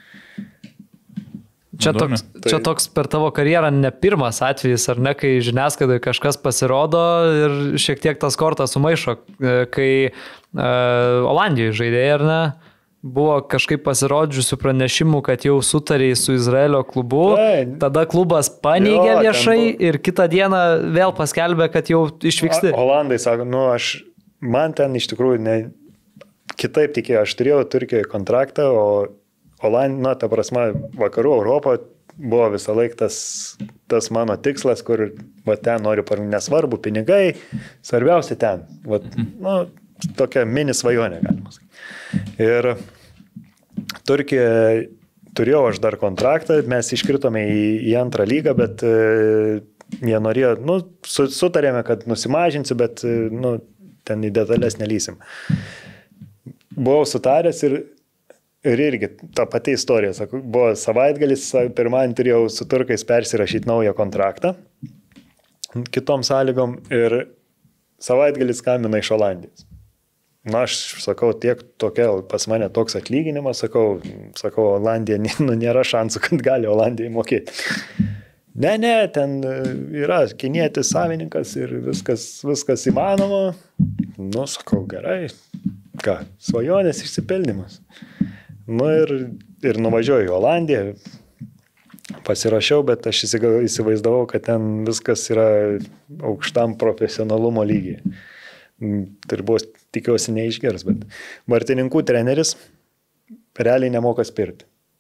Čia toks, tai... čia toks per tavo karjerą ne pirmas atvejis, ar ne, kai žiniasklaidai kažkas pasirodo ir šiek tiek tas kortas sumaišo, kai e, Olandijoje žaidėjai, ar ne, buvo kažkaip pasirodžiusių pranešimų, kad jau sutariai su Izraelio klubu, tai, tada klubas paneigė jo, viešai buvo... ir kitą dieną vėl paskelbė, kad jau išvyksti. O, Olandai sako, nu aš, man ten iš tikrųjų ne, kitaip tikėjau, aš turėjau Turkijoje kontraktą, o Olandija, na, ta prasme, vakarų Europo buvo visą laiką tas, tas mano tikslas, kur va, ten noriu parūti, nesvarbu, pinigai, svarbiausia ten. Va, nu, tokia mini svajonė, galima sakyti. Ir Turkija, turėjau aš dar kontraktą, mes iškritome į, į antrą lygą, bet e, jie norėjo, nu, sutarėme, kad nusimažinsiu, bet e, nu, ten į detalės nelysim. Buvau sutaręs ir Ir irgi ta pati istorija, sakau, buvo savaitgalis, pirmąjį turėjau su turkais persirašyti naują kontraktą kitom sąlygom ir savaitgalis skambina iš Olandijos. Na, aš sakau, tiek tokia, pas mane toks atlyginimas, sakau, sakau, Olandija, nu, nėra šansų, kad gali Olandijai mokėti. Ne, ne, ten yra kinietis savininkas ir viskas, viskas įmanoma. Nu, sakau, gerai, ką, svajonės išsipildymas. Nu ir, ir nuvažiuoju į Olandiją, pasirašiau, bet aš įsivaizdavau, kad ten viskas yra aukštam profesionalumo lygiai. Tai buvo, tikiuosi, neišgers, bet vartininkų treneris realiai nemoka spirti.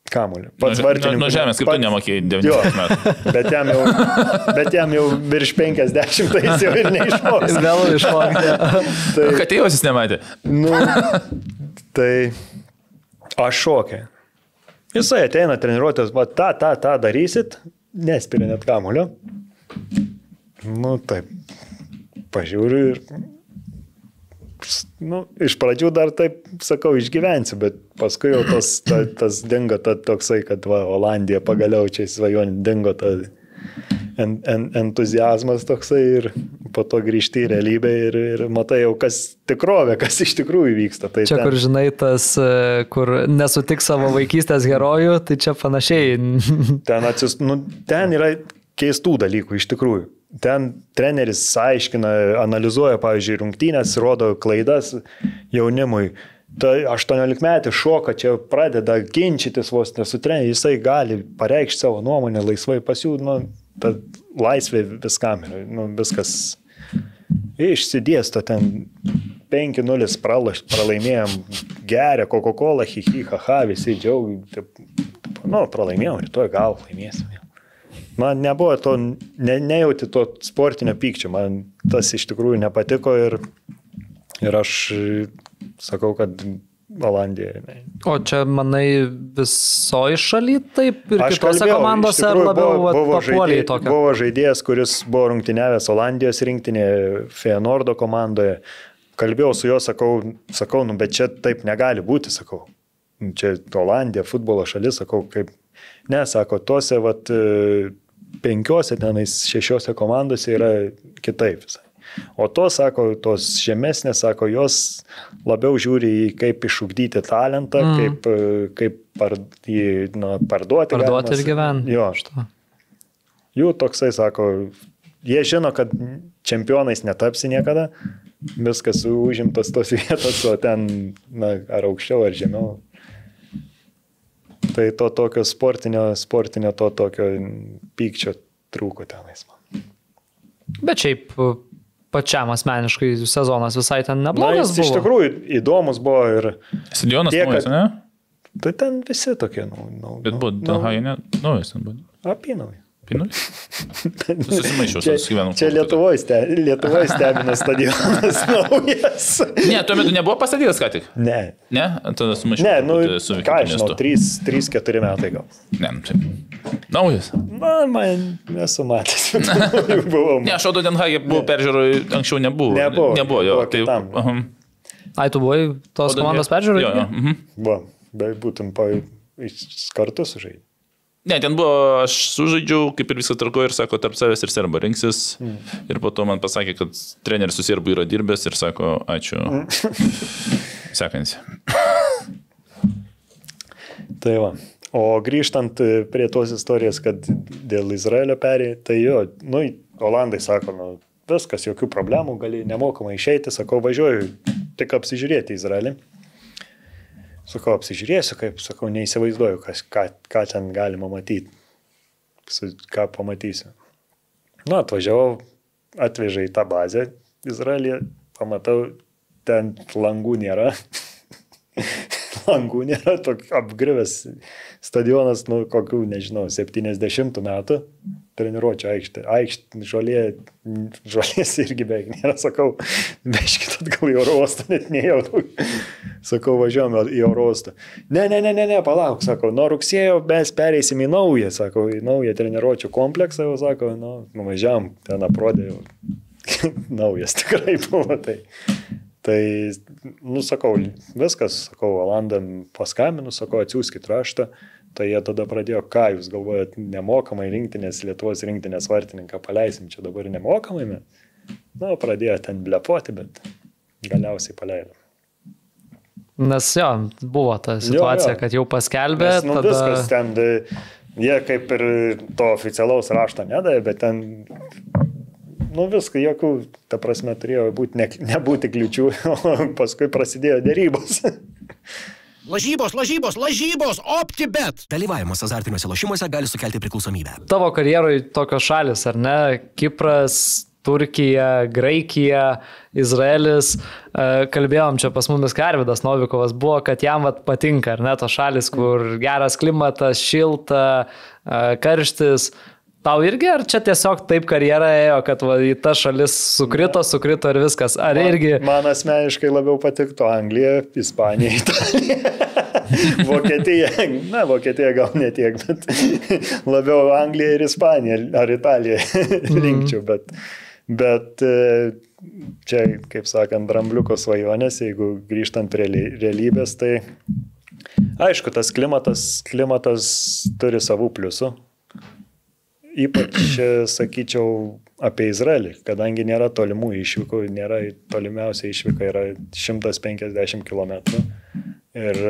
kamuolį. Pats vartininkas. Nuo žemės, kaip tu nemokėjai devyniolikos metų. Bet jam jau, bet jam jau virš penkiasdešimt, tai jis jau ir neišmoks. Jis vėl išmokė. Tai, kad tėvas jis nematė. Nu, tai aš šokė. Jisai ateina treniruotės, va, tą, tą, tą darysit, nespėlė net kamuolio. Nu, taip, pažiūriu ir, nu, iš pradžių dar taip, sakau, išgyvensiu, bet paskui jau tas, ta, tas dingo ta, toksai, kad va, Olandija pagaliau čia svajonė dingo ta en, en, entuziazmas toksai ir po to grįžti į realybę ir, ir matai jau, kas tikrovė, kas iš tikrųjų vyksta. Tai čia, ten... kur žinai, tas, kur nesutik savo vaikystės herojų, tai čia panašiai. Ten, atsis, nu, ten yra keistų dalykų iš tikrųjų. Ten treneris aiškina, analizuoja, pavyzdžiui, rungtynės, rodo klaidas jaunimui. Ta aštuoniolikmetė šoka, čia pradeda ginčytis vos nesu treneriu, jisai gali pareikšti savo nuomonę laisvai pasiūlyti, nu, ta laisvė viskam, nu, viskas išsidėsto ten penki nulis pralaimėjom, geria Coca-Cola, hi hi, ha ha, visi džiaugi, nu, pralaimėjom, rytoj gal laimėsim. Man nebuvo to, ne, nejauti to sportinio pykčio, man tas iš tikrųjų nepatiko ir, ir aš sakau, kad Olandija. Ne. O čia, manai, visoje šalyje taip ir aš kitose kalbėjau, komandose ar labiau buvo, buvo papuoliai tokio? Buvo žaidėjas, kuris buvo rungtyniavęs Olandijos rinktinėje, Feyenoordo komandoje. Kalbėjau su juo, sakau, sakau, nu, bet čia taip negali būti, sakau. Čia Olandija, futbolo šalis, sakau, kaip. Ne, sako, tuose vat, penkiose, tenais šešiose komandose yra kitaip visai. O to, sako, tos žemesnės, sako, jos labiau žiūri į kaip išugdyti talentą, mm. kaip, kaip par, jį nu, parduoti. Parduoti ir gyventi. Jo. Jų toksai, sako, jie žino, kad čempionais netapsi niekada, viskas užimtas tos vietos, o ten na, ar aukščiau, ar žemiau. Tai to tokio sportinio, sportinio to tokio pykčio trūko tenais man. Bet šiaip pačiam asmeniškai sezonas visai ten neblogas buvo. Iš tikrųjų įdomus buvo ir... Stadionas naujas, ne? Tai ten visi tokie, nu... nu Bet buvo, Danhai, ne? Naujas ten buvo. Apinaujas. Pinus? Susimaišiau, čia, susigyvenau. Čia Lietuvoje ste, Lietuvoje stebina stadionas naujas. Ne, tuo metu nebuvo pastatytas ką tik? Ne. Ne? Tada sumaišiau. Ne, nu, ką aš žinau, trys keturi metai gal. Ne, nu, taip. Naujas. Na, man nesu matęs. Ne, aš Odo Denhage buvo peržiūroj, anksčiau nebuvo. Nebuvo. Nebuvo, jo. Tai, uh-huh. Ai, tu buvai tos Odo komandos peržiūroj? Jo, jo. Uh-huh. Buvo, bet būtum pa, kartu sužaidė. Ne, ten buvo, aš sužaidžiau, kaip ir visą tarko ir sako, tarp savęs ir serba rinksis. Mm. Ir po to man pasakė, kad treneris su serbu yra dirbęs ir sako, ačiū. Mm. Sekantys. Tai va. O grįžtant prie tos istorijos, kad dėl Izraelio perėjo, tai jo, nu, Olandai sako, nu, viskas, jokių problemų, gali nemokamai išeiti, sako, važiuoju tik apsižiūrėti Izraelį. Sakau, apsižiūrėsiu, kaip, sakau, neįsivaizduoju, kas, ką, ką ten galima matyti, ką pamatysiu. Nu, atvažiavau, atvežė į tą bazę Izraelyje, pamatau, ten langų nėra. Langų nėra, toks apgrivęs stadionas, nu, kokių, nežinau, septyniasdešimtų metų. Treniruočio aikštė. Aikštė, žolė, žolės irgi beveik nėra, sakau, vežkit atgal į oro uostą, net nejau. Sakau, važiuojame į oro uostą. Ne, ne, ne, ne, ne, palauk, sakau, nuo rugsėjo mes pereisim į naują, sakau, į naują treniruočio kompleksą, jau sako, nu, nuvažiavam, ten aprodė jau. Naujas tikrai buvo, tai. Tai, nu, sakau, viskas, sakau, Olandam paskambinu, sakau, atsiųskit raštą. Tai jie tada pradėjo, ką jūs galvojat, nemokamai rinktinės, Lietuvos rinktinės vartininką paleisim, čia dabar nemokamai. Na, pradėjo ten blepuoti, bet galiausiai paleido. Nes jo, buvo ta situacija, jo, jo. Kad jau paskelbė. Nes, nu, tada... viskas ten, jie kaip ir to oficialaus rašto nedavė, bet ten, nu viską, jokių, ta prasme, turėjo būti, ne, nebūti kliučių, o paskui prasidėjo dėrybos. Lažybos, lažybos, lažybos, OptiBet. Dalyvavimas azartiniuose lošimuose gali sukelti priklausomybę. Tavo karjeroje tokios šalis, ar ne? Kipras, Turkija, Graikija, Izraelis. Kalbėjom čia pas mumis Karvidas Novikovas buvo, kad jam vat patinka, ar ne, tos šalis, kur geras klimatas, šilta, karštis. Tau irgi, ar čia tiesiog taip karjera ėjo, kad va, į tą šalis sukrito, sukrito ir viskas? Ar man, irgi... Man asmeniškai labiau patiktų Anglija, Ispanija, Italija. Vokietija, na, Vokietija gal netiek, bet labiau Anglija ir Ispanija ar Italija rinkčiau, bet, bet čia, kaip sakant, drambliuko svajonės, jeigu grįžtant prie realybės, tai aišku, tas klimatas, klimatas turi savų pliusų. Ypač, sakyčiau, apie Izraelį, kadangi nėra tolimų išvykų, nėra tolimiausia išvyka, yra šimtas penkiasdešimt kilometrų. Ir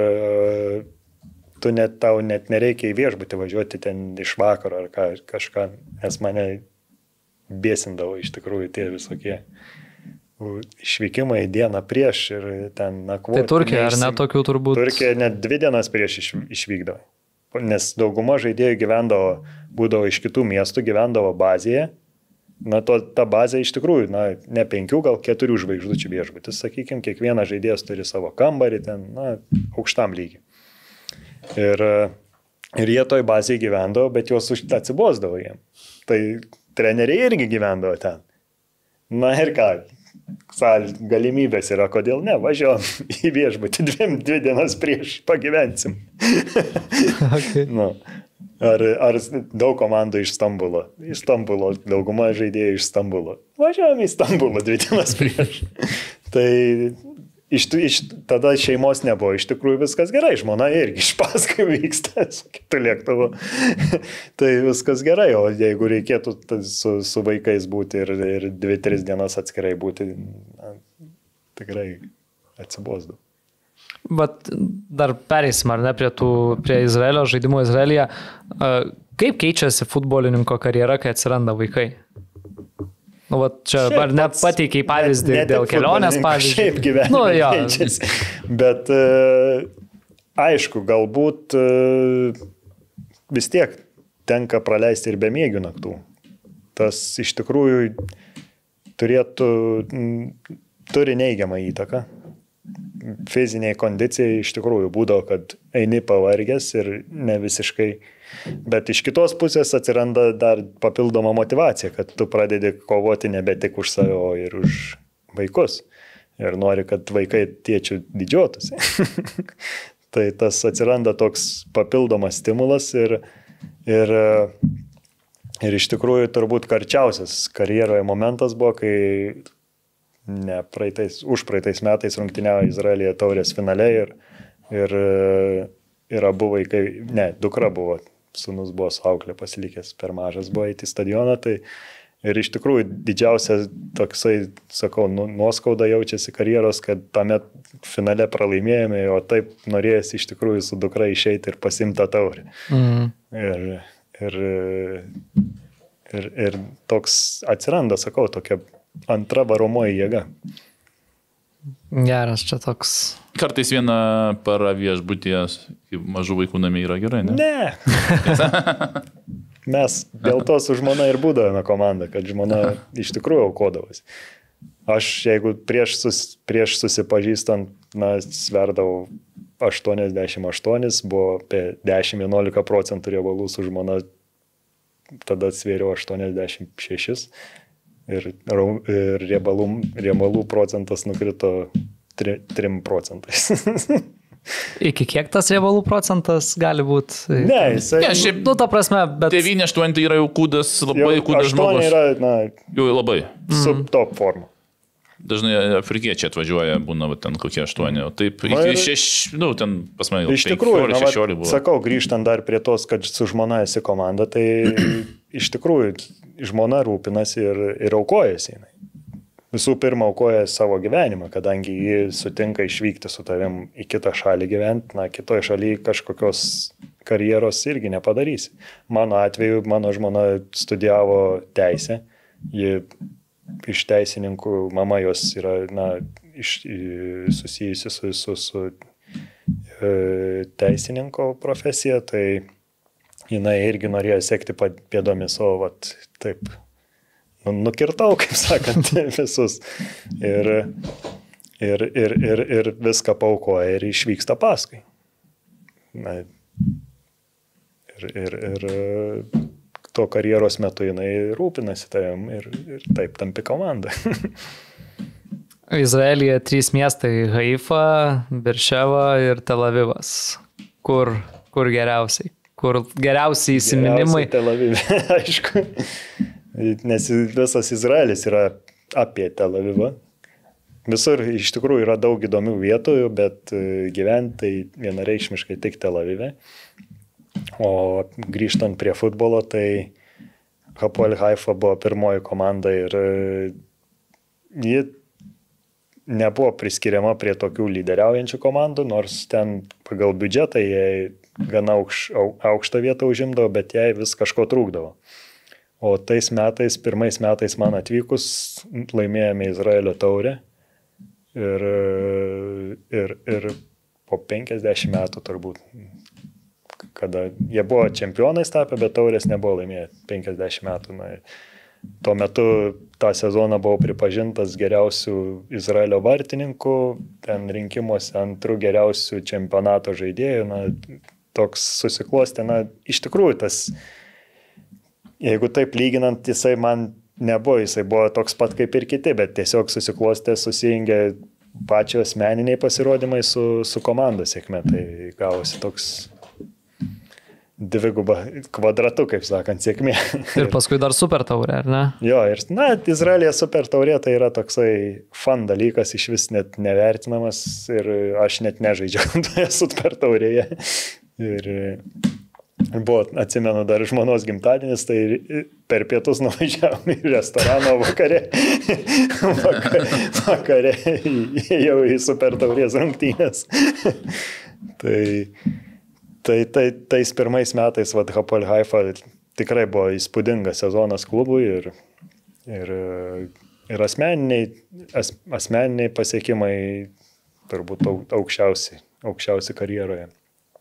tu net, tau net nereikia į viešbutį važiuoti ten iš vakaro ar ką, kažką, nes mane bėsindavo iš tikrųjų tie visokie išvykimai dieną prieš ir ten nakvoti. Tai Turkija, ar ne tokių turbūt? Turkija net dvi dienas prieš iš, išvykdavo. Nes dauguma žaidėjų gyvendavo, būdavo iš kitų miestų, gyvendavo bazėje. Na, to, ta bazė iš tikrųjų, na, ne penkių, gal keturių žvaigždučių viešbutis, sakykime, kiekvienas žaidėjas turi savo kambarį ten, na, aukštam lygiai. Ir, ir jie toj bazėje gyvendavo, bet juos atsibosdavo jiem. Tai treneriai irgi gyvendavo ten. Na ir ką, galimybės yra, kodėl ne, važiuojam į viešbutį dviem, dvi dienas prieš, pagyvensim. Okay. Nu, ar, ar daug komandų iš Stambulo? Iš Stambulo, dauguma žaidėjų iš Stambulo. Važiuojam į Stambulą dvi dienas prieš. Tai iš, iš, tada šeimos nebuvo, iš tikrųjų viskas gerai, žmona irgi iš paskui vyksta su kitu lėktuvu. Tai viskas gerai, o jeigu reikėtų su, su vaikais būti ir, ir dvi, tris dienas atskirai būti, na, tikrai atsibosdu. Bet dar pereisim, ar ne, prie, tų, prie Izraelio, žaidimų Izraelyje. Kaip keičiasi futbolininko karjera, kai atsiranda vaikai? Nu, va, čia šiaip ar ne pateikiai pavyzdį ne, ne dėl kelionės pavyzdį? Šiaip gyvenime nu, ja. Keičiasi. Bet aišku, galbūt vis tiek tenka praleisti ir be mėgių naktų. Tas iš tikrųjų turėtų, turi neigiamą įtaką. Fiziniai kondicijai iš tikrųjų būdavo, kad eini pavargęs ir ne visiškai, bet iš kitos pusės atsiranda dar papildoma motivacija, kad tu pradedi kovoti nebe tik už save, o ir už vaikus. Ir nori, kad vaikai tėčių didžiuotųsi. Tai tas atsiranda toks papildomas stimulas ir, ir, ir iš tikrųjų turbūt karčiausias karjeroje momentas buvo, kai ne praeitais, už praeitais metais rungtyniavo Izraelyje taurės finale ir, ir, ir abu vaikai, ne, dukra buvo, sūnus buvo su auklė pasilikęs, per mažas buvo eiti į stadioną, tai ir iš tikrųjų didžiausias toksai, sakau, nuoskauda jaučiasi karjeros, kad tame finale pralaimėjome, o taip norėjęs iš tikrųjų su dukra išeiti ir pasimti tą taurę. Mhm. Ir, ir, ir, ir toks atsiranda, sakau, tokia antra varomoji jėga. Geras, čia toks. Kartais viena para viešbutyje, kaip mažų vaikų namie yra gerai, ne? Ne. Mes dėl to su žmona ir būdavome komanda, kad žmona iš tikrųjų aukodavosi. Aš, jeigu prieš, sus, prieš susipažįstant, na, sverdavau aštuoniasdešimt aštuoni, buvo apie dešimt vienuolika procentų riebalų, su žmona tada svėriau aštuoniasdešimt šeši. Ir, ir riebalų, riebalų procentas nukrito tri, trim procentais. Iki kiek tas riebalų procentas gali būti? Ne, jisai... Ne, šiaip, nu, ta prasme, bet... devyni aštuoni yra jau kūdas, labai kūdas žmogus. Yra, na, jau labai. Subtop forma. Dažnai afrikiečiai atvažiuoja, būna va, ten kokie aštuoni, o taip iki šeši, nu, ten pas mane iš tikrųjų, na, va, sakau, grįžtant dar prie tos, kad su žmona esi komanda, tai iš tikrųjų žmona rūpinasi ir, ir aukojasi. Visų pirma, aukoja savo gyvenimą, kadangi ji sutinka išvykti su tavim į kitą šalį gyventi, na, kitoje šalyje kažkokios karjeros irgi nepadarysi. Mano atveju, mano žmona studijavo teisę, ji iš teisininkų, mama jos yra, na, iš, susijusi su, su, su e, teisininko profesija, tai jinai irgi norėjo sekti pėdomis, o vat, taip nu, nukirtau, kaip sakant, visus. Ir, ir, ir, ir, ir viską paukoja ir išvyksta paskui. Na, ir, ir, ir to karjeros metu jinai rūpinasi tavim ir, ir taip tampi komanda. Izraelyje trys miestai - Haifa, Berševa ir Tel Avivas. Kur, kur geriausiai? Kur geriausiai įsiminimai? Geriausiai Tel Avive, aišku. Nes visas Izraelis yra apie Tel Avivą. Visur iš tikrųjų yra daug įdomių vietų, bet gyventi tai vienareikšmiškai tik Tel Avive. O grįžtant prie futbolo, tai Hapoel Haifa buvo pirmoji komanda ir ji nebuvo priskiriama prie tokių lyderiaujančių komandų, nors ten pagal biudžetą jie gana aukš, aukštą vietą užimdavo, bet jai vis kažko trūkdavo. O tais metais, pirmais metais man atvykus, laimėjome Izraelio taurę ir, ir, ir po penkiasdešimt metų turbūt, kada jie buvo čempionais tapę, bet taurės nebuvo laimėję penkiasdešimt metų. Na, tuo metu tą sezoną buvau pripažintas geriausių Izraelio vartininkų, ten rinkimuose antrų geriausių čempionato žaidėjų. Na, toks susiklostė, na, iš tikrųjų tas, jeigu taip lyginant, jisai man nebuvo, jisai buvo toks pat kaip ir kiti, bet tiesiog susiklostė, susijungė pačio asmeniniai pasirodymai su, su komandos sėkme. Tai gavosi toks dviguba kvadratu, kaip sakant, sėkmė. Ir paskui dar super taurė, ar ne? Jo, ir, na, Izraelija super taurė tai yra toksai fun dalykas, iš vis net nevertinamas ir aš net nežaidžiau toje super taurėje. Ir buvo, atsimenu, dar žmonos gimtadienis, tai per pietus nuvažiavome į restoraną vakare. vakare, vakare jau į super taurės rungtynės. tai Tai, tai tais pirmais metais vat, Hapoel Haifa tikrai buvo įspūdingas sezonas klubui ir, ir, ir asmeniniai, as, asmeniniai pasiekimai turbūt aukščiausi, aukščiausi karjeroje.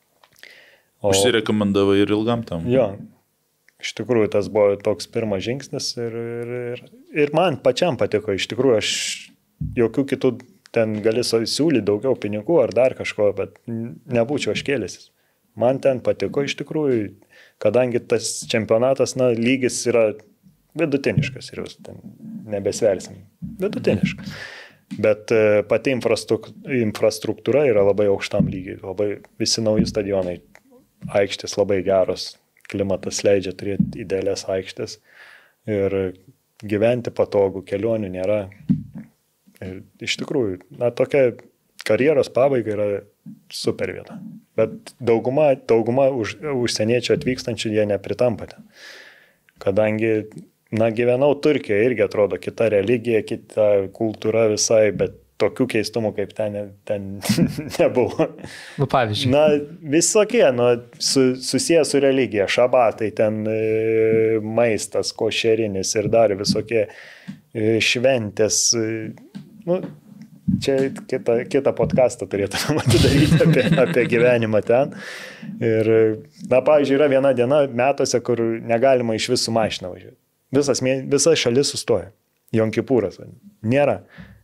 O, užsirekomendavai ir ilgam tam. Jo, iš tikrųjų tas buvo toks pirmas žingsnis ir, ir, ir, ir man pačiam patiko. Iš tikrųjų aš jokių kitų ten gali siūlyti daugiau pinigų ar dar kažko, bet nebūčiau aš kėlęsis. Man ten patiko iš tikrųjų, kadangi tas čempionatas, na, lygis yra vidutiniškas ir jūs ten nebesversim. Vidutiniškas. Bet pati infrastruktūra yra labai aukštam lygiai. Labai, visi nauji stadionai, aikštės labai geros, klimatas leidžia turėti idealias aikštės ir gyventi patogų, kelionių nėra. Ir iš tikrųjų, na, tokia karjeros pabaiga yra super vieta. Bet dauguma, dauguma už, užsieniečių atvykstančių jie nepritampa ten. Kadangi, na, gyvenau Turkijoje, irgi atrodo kita religija, kita kultūra visai, bet tokių keistumų kaip ten, ten nebuvo. Nu, pavyzdžiui. Na, visokie, nu, su, susiję su religija, šabatai, ten e, maistas, košerinis ir dar visokie e, šventės. E, nu, čia kitą, kitą podcastą turėtume atidaryti apie, apie gyvenimą ten. Ir, na, pavyzdžiui, yra viena diena metuose, kur negalima iš visų mašiną važiuoti. Visas, visa šalis sustoja. Jonkipūras. Nėra.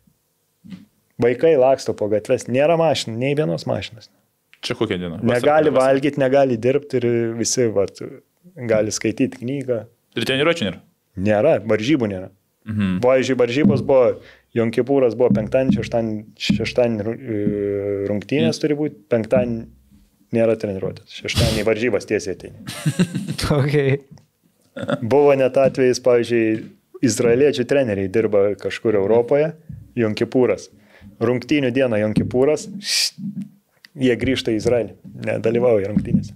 Vaikai laksto po gatves. Nėra mašinų, nei vienos mašinos. Čia kokia diena? Negali valgyti, negali dirbti ir visi vat, gali skaityti knygą. Ir treniruočių nėra? Nėra, varžybų nėra. Mhm. Pavyzdžiui, varžybos buvo Jonkipūras buvo penktadienį, šeštadienį, šeštadienį rungtynės turi būti, penktadienį nėra treniruotės, šeštadienį varžybas tiesiai ateini. Okay. Buvo net atvejais, pavyzdžiui, izraeliečių treneriai dirba kažkur Europoje, Jonkipūras. Rungtynių dieną Jonkipūras, jie grįžta į Izraelį, nedalyvauja rungtynėse.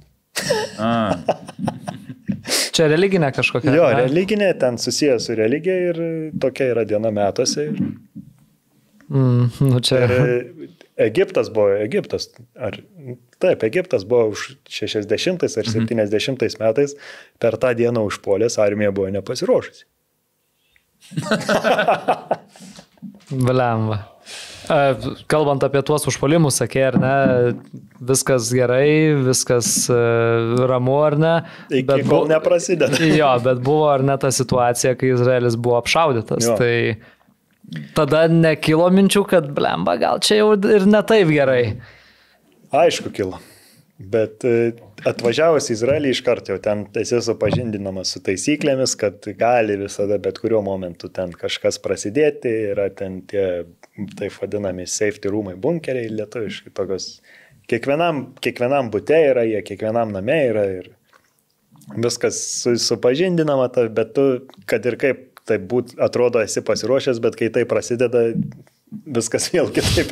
Čia religinė kažkokia? Jo, ne? Religinė, ten susijęs su religija ir tokia yra diena metuose. Ir, mm, nu čia... ir Egiptas buvo, Egiptas, ar, taip, Egiptas buvo už šešiasdešimtais ar septyniasdešimtais metais, per tą dieną užpuolės armija buvo nepasiruošusi. Blemba. Kalbant apie tuos užpuolimus, sakė, ar ne, viskas gerai, viskas ramu, ar ne? Iki bet kol bu... neprasideda. Jo, bet buvo ar ne ta situacija, kai Izraelis buvo apšaudytas. Jo. Tai tada nekilo minčių, kad blemba, gal čia jau ir ne taip gerai. Aišku, kilo. Bet atvažiavus į Izraelį iš karto jau ten esi supažindinamas su taisyklėmis, kad gali visada bet kuriuo momentu ten kažkas prasidėti, yra ten tie taip vadinami safety rūmai, bunkeriai lietuviškai tokios. Kiekvienam, kiekvienam bute yra, jie kiekvienam name yra ir viskas supažindinama, bet tu, kad ir kaip tai būt, atrodo, esi pasiruošęs, bet kai tai prasideda, viskas vėl kitaip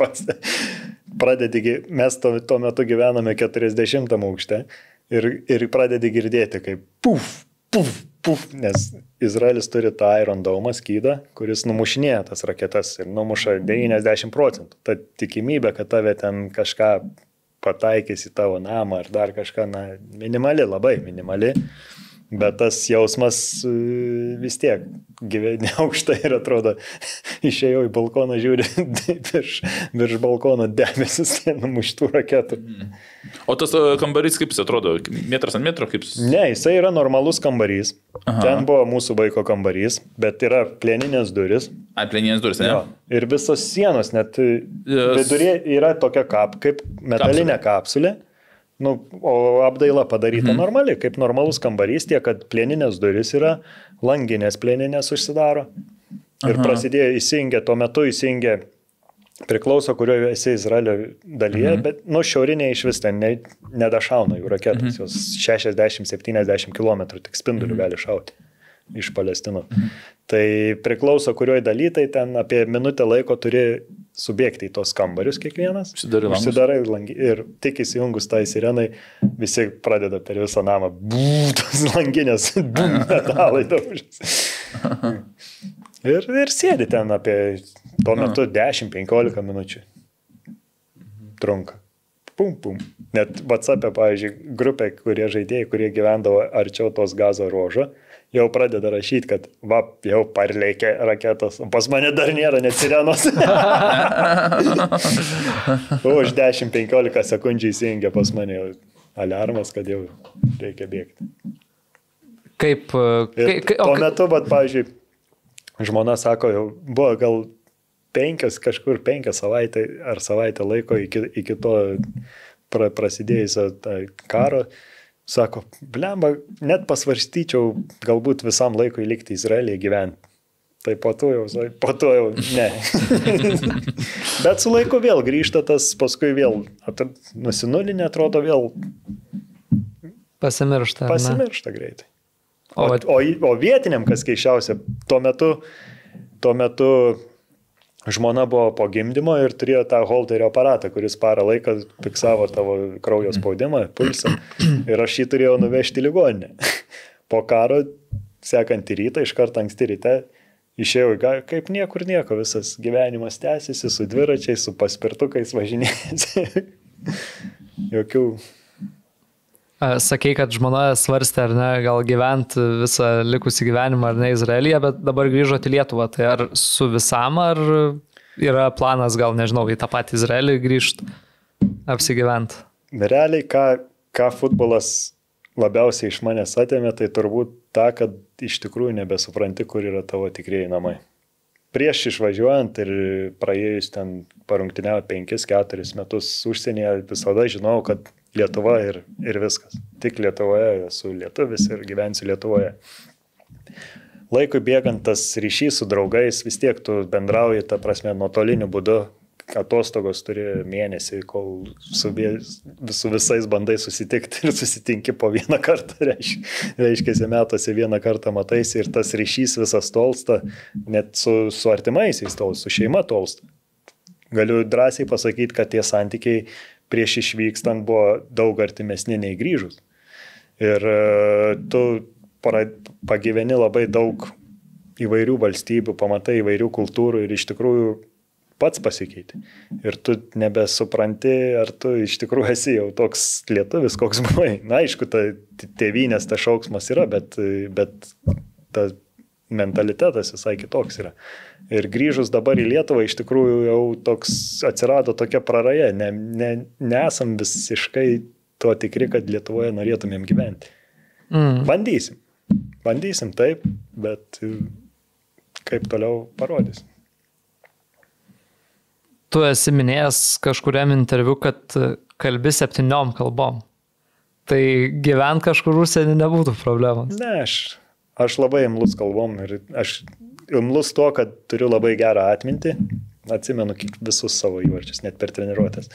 pradedi. Mes to, tuo metu gyvename keturiasdešimtam aukšte ir, ir pradedi girdėti, kaip puf, puf, puf, nes Izraelis turi tą Iron Dome skydą, kuris numušinėja tas raketas ir numuša devyniasdešimt procentų. Ta tikimybė, kad tave ten kažką pataikys į tavo namą ar dar kažką, na, minimali, labai minimali. Bet tas jausmas vis tiek gyveni aukštai ir atrodo, išėjau į balkoną, žiūri virš, virš balkono debesis numuštų raketų. O tas kambarys kaip jis atrodo? Metras ant metro? Kaip... Ne, jisai yra normalus kambarys. Aha. Ten buvo mūsų vaiko kambarys, bet yra plieninės duris. A, plieninės duris, ne? Jo. Ir visos sienos, net yes. Vidurė yra tokia kap, kaip metalinė kapsulė. Nu, o apdaila padaryta mhm. normali, kaip normalus kambarys, tiek, kad plieninės duris yra, langinės plieninės užsidaro. Ir Aha. prasidėjo įsijungė, tuo metu įsijungė, priklauso, kurioje esi Izraelio dalyje, mhm. bet, nu, šiaurinė iš vis ten ne, nedašauna jų raketas, mhm. jos šešiasdešimt septyniasdešimt kilometrų tik spindulių mhm. gali šauti iš Palestinos. Mhm. Tai priklauso, kurioje daly, tai ten apie minutę laiko turi subėgti į tos kambarius kiekvienas. Užsidarai langus. Užsidarai langi. Ir tik įsijungus tai sirenai, visi pradeda per visą namą tos langinės metalai daužys. Ir, ir sėdi ten apie tuo metu dešimt penkiolika minučių. Trunka. Pum, pum. Net WhatsApp'e, pavyzdžiui, grupė, kurie žaidėjai, kurie gyvendavo arčiau tos Gazo ruožo, jau pradeda rašyti, kad va, jau parleikė raketos, o pas mane dar nėra net sirenos. Už dešimt penkiolika sekundžių įsijungia pas mane aliarmas, kad jau reikia bėgti. Kaip... Ir kai, tuo metu, bet, pavyzdžiui, žmona sako, jau buvo gal penkias, kažkur penkias savaitę ar savaitę laiko iki, iki to pra, prasidėjusio karo. Sako, blemba, net pasvarstyčiau galbūt visam laikui likti Izraelyje gyventi. Tai po to jau, po to jau ne. Bet su laiku vėl grįžta tas, paskui vėl nusinulinė, atrodo vėl pasimiršta. Pasimiršta greitai. O, o, o vietiniam, kas keiščiausia, tuo metu, tuo metu žmona buvo po gimdymo ir turėjo tą holterio aparatą, kuris parą laiką fiksavo tavo kraujo spaudimą, pulsą. Ir aš jį turėjau nuvežti į ligoninę. Po karo, sekantį rytą, iš karto anksti ryte, išėjau, kaip niekur nieko, visas gyvenimas tęsiasi su dviračiais, su paspirtukais važinėjasi. Jokių... Sakei, kad žmona svarstė, ar ne, gal gyventi visą likusį gyvenimą, ar ne, Izraelyje, bet dabar grįžote į Lietuvą. Tai ar su visam, ar yra planas, gal, nežinau, į tą patį Izraelį grįžti, apsigyventi? Realiai, ką, ką futbolas labiausiai iš manęs atėmė, tai turbūt ta, kad iš tikrųjų nebesupranti, kur yra tavo tikrieji namai. Prieš išvažiuojant ir praėjus ten parungtiniauti penkis keturis metus užsienyje, visada žinau, kad Lietuva ir, ir viskas. Tik Lietuvoje esu lietuvis ir gyvensiu Lietuvoje. Laikui bėgant tas ryšys su draugais, vis tiek tu bendrauji, ta prasme, nuotoliniu būdu, atostogos turi mėnesį, kol su, su visais bandai susitikti ir susitinki po vieną kartą, reiškia, reiškia metuose vieną kartą mataisi ir tas ryšys visas tolsta, net su, su artimaisiais tolsta, su šeima tolsta. Galiu drąsiai pasakyti, kad tie santykiai prieš išvykstant buvo daug artimesni nei grįžus. Ir tu pagyveni labai daug įvairių valstybių, pamatai įvairių kultūrų ir iš tikrųjų pats pasikeiti. Ir tu nebesupranti, ar tu iš tikrųjų esi jau toks lietuvis, koks buvai. Na, aišku, ta tėvynės ta šauksmas yra, bet, bet ta mentalitetas visai kitoks yra. Ir grįžus dabar į Lietuvą, iš tikrųjų jau toks atsirado tokia praraja, ne, ne, nesam visiškai to tikri, kad Lietuvoje norėtumėm gyventi. Mm. Bandysim, bandysim taip, bet kaip toliau parodys. Tu esi minėjęs kažkuriam interviu, kad kalbi septyniom kalbom. Tai gyvent kažkur užsienį nebūtų problemos. Ne, aš, aš labai imlus kalbom ir aš imlus to, kad turiu labai gerą atmintį. Atsimenu visus savo įvarčius, net per treniruotės.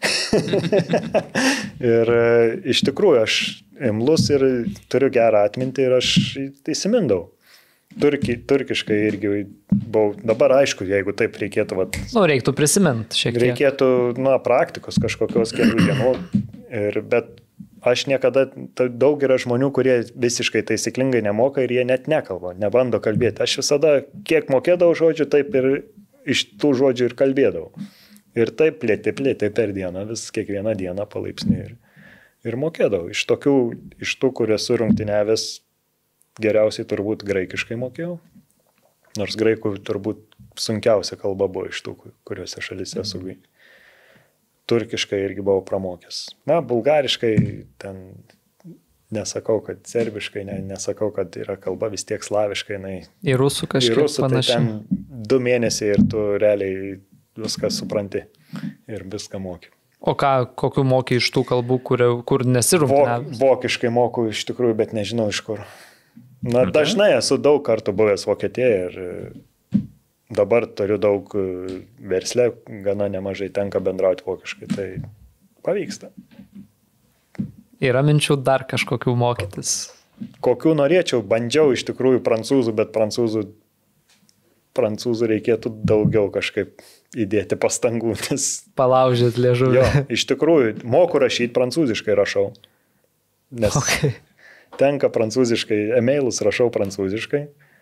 Ir iš tikrųjų aš imlus ir turiu gerą atmintį ir aš įsimindau. Turki, turkiškai irgi buvau. Dabar aišku, jeigu taip reikėtų... Vat, nu, reiktų prisiminti šiek tiek. Reikėtų, na, praktikos kažkokios kelių dienų. Ir, bet aš niekada... Daug yra žmonių, kurie visiškai taisyklingai nemoka ir jie net nekalba, nebando kalbėti. Aš visada, kiek mokėdavau žodžių, taip ir iš tų žodžių ir kalbėdavau. Ir taip plėtė, plėtė per dieną, vis kiekvieną dieną palaipsniui. Ir, ir mokėdavau. Iš tokių, iš tų, kurie surungtiniavęs, geriausiai turbūt graikiškai mokėjau, nors graikų turbūt sunkiausia kalba buvo iš tų, kuriuose šalyse esu. Turkiškai irgi buvau pramokęs. Na, bulgariškai ten nesakau, kad serbiškai, ne, nesakau, kad yra kalba vis tiek slaviškai. Na, į rusų kažkaip rusų, panašiai. Tai ten du mėnesiai ir tu realiai viską supranti ir viską moki. O ką, kokiu moki iš tų kalbų, kur, kur nesirungtiniavęs? Vok, vokiškai moku iš tikrųjų, bet nežinau iš kur. Na, okay. Dažnai esu daug kartų buvęs Vokietijoje ir dabar turiu daug versle, gana nemažai tenka bendrauti vokiškai, tai pavyksta. Yra minčių dar kažkokių mokytis? Kokių norėčiau, bandžiau iš tikrųjų prancūzų, bet prancūzų, prancūzų reikėtų daugiau kažkaip įdėti pastangų. Nes... Palaužėt liežuvį. Jo, iš tikrųjų, moku rašyti prancūziškai rašau. Nes... Okay. Tenka prancūziškai, emailus rašau prancūziškai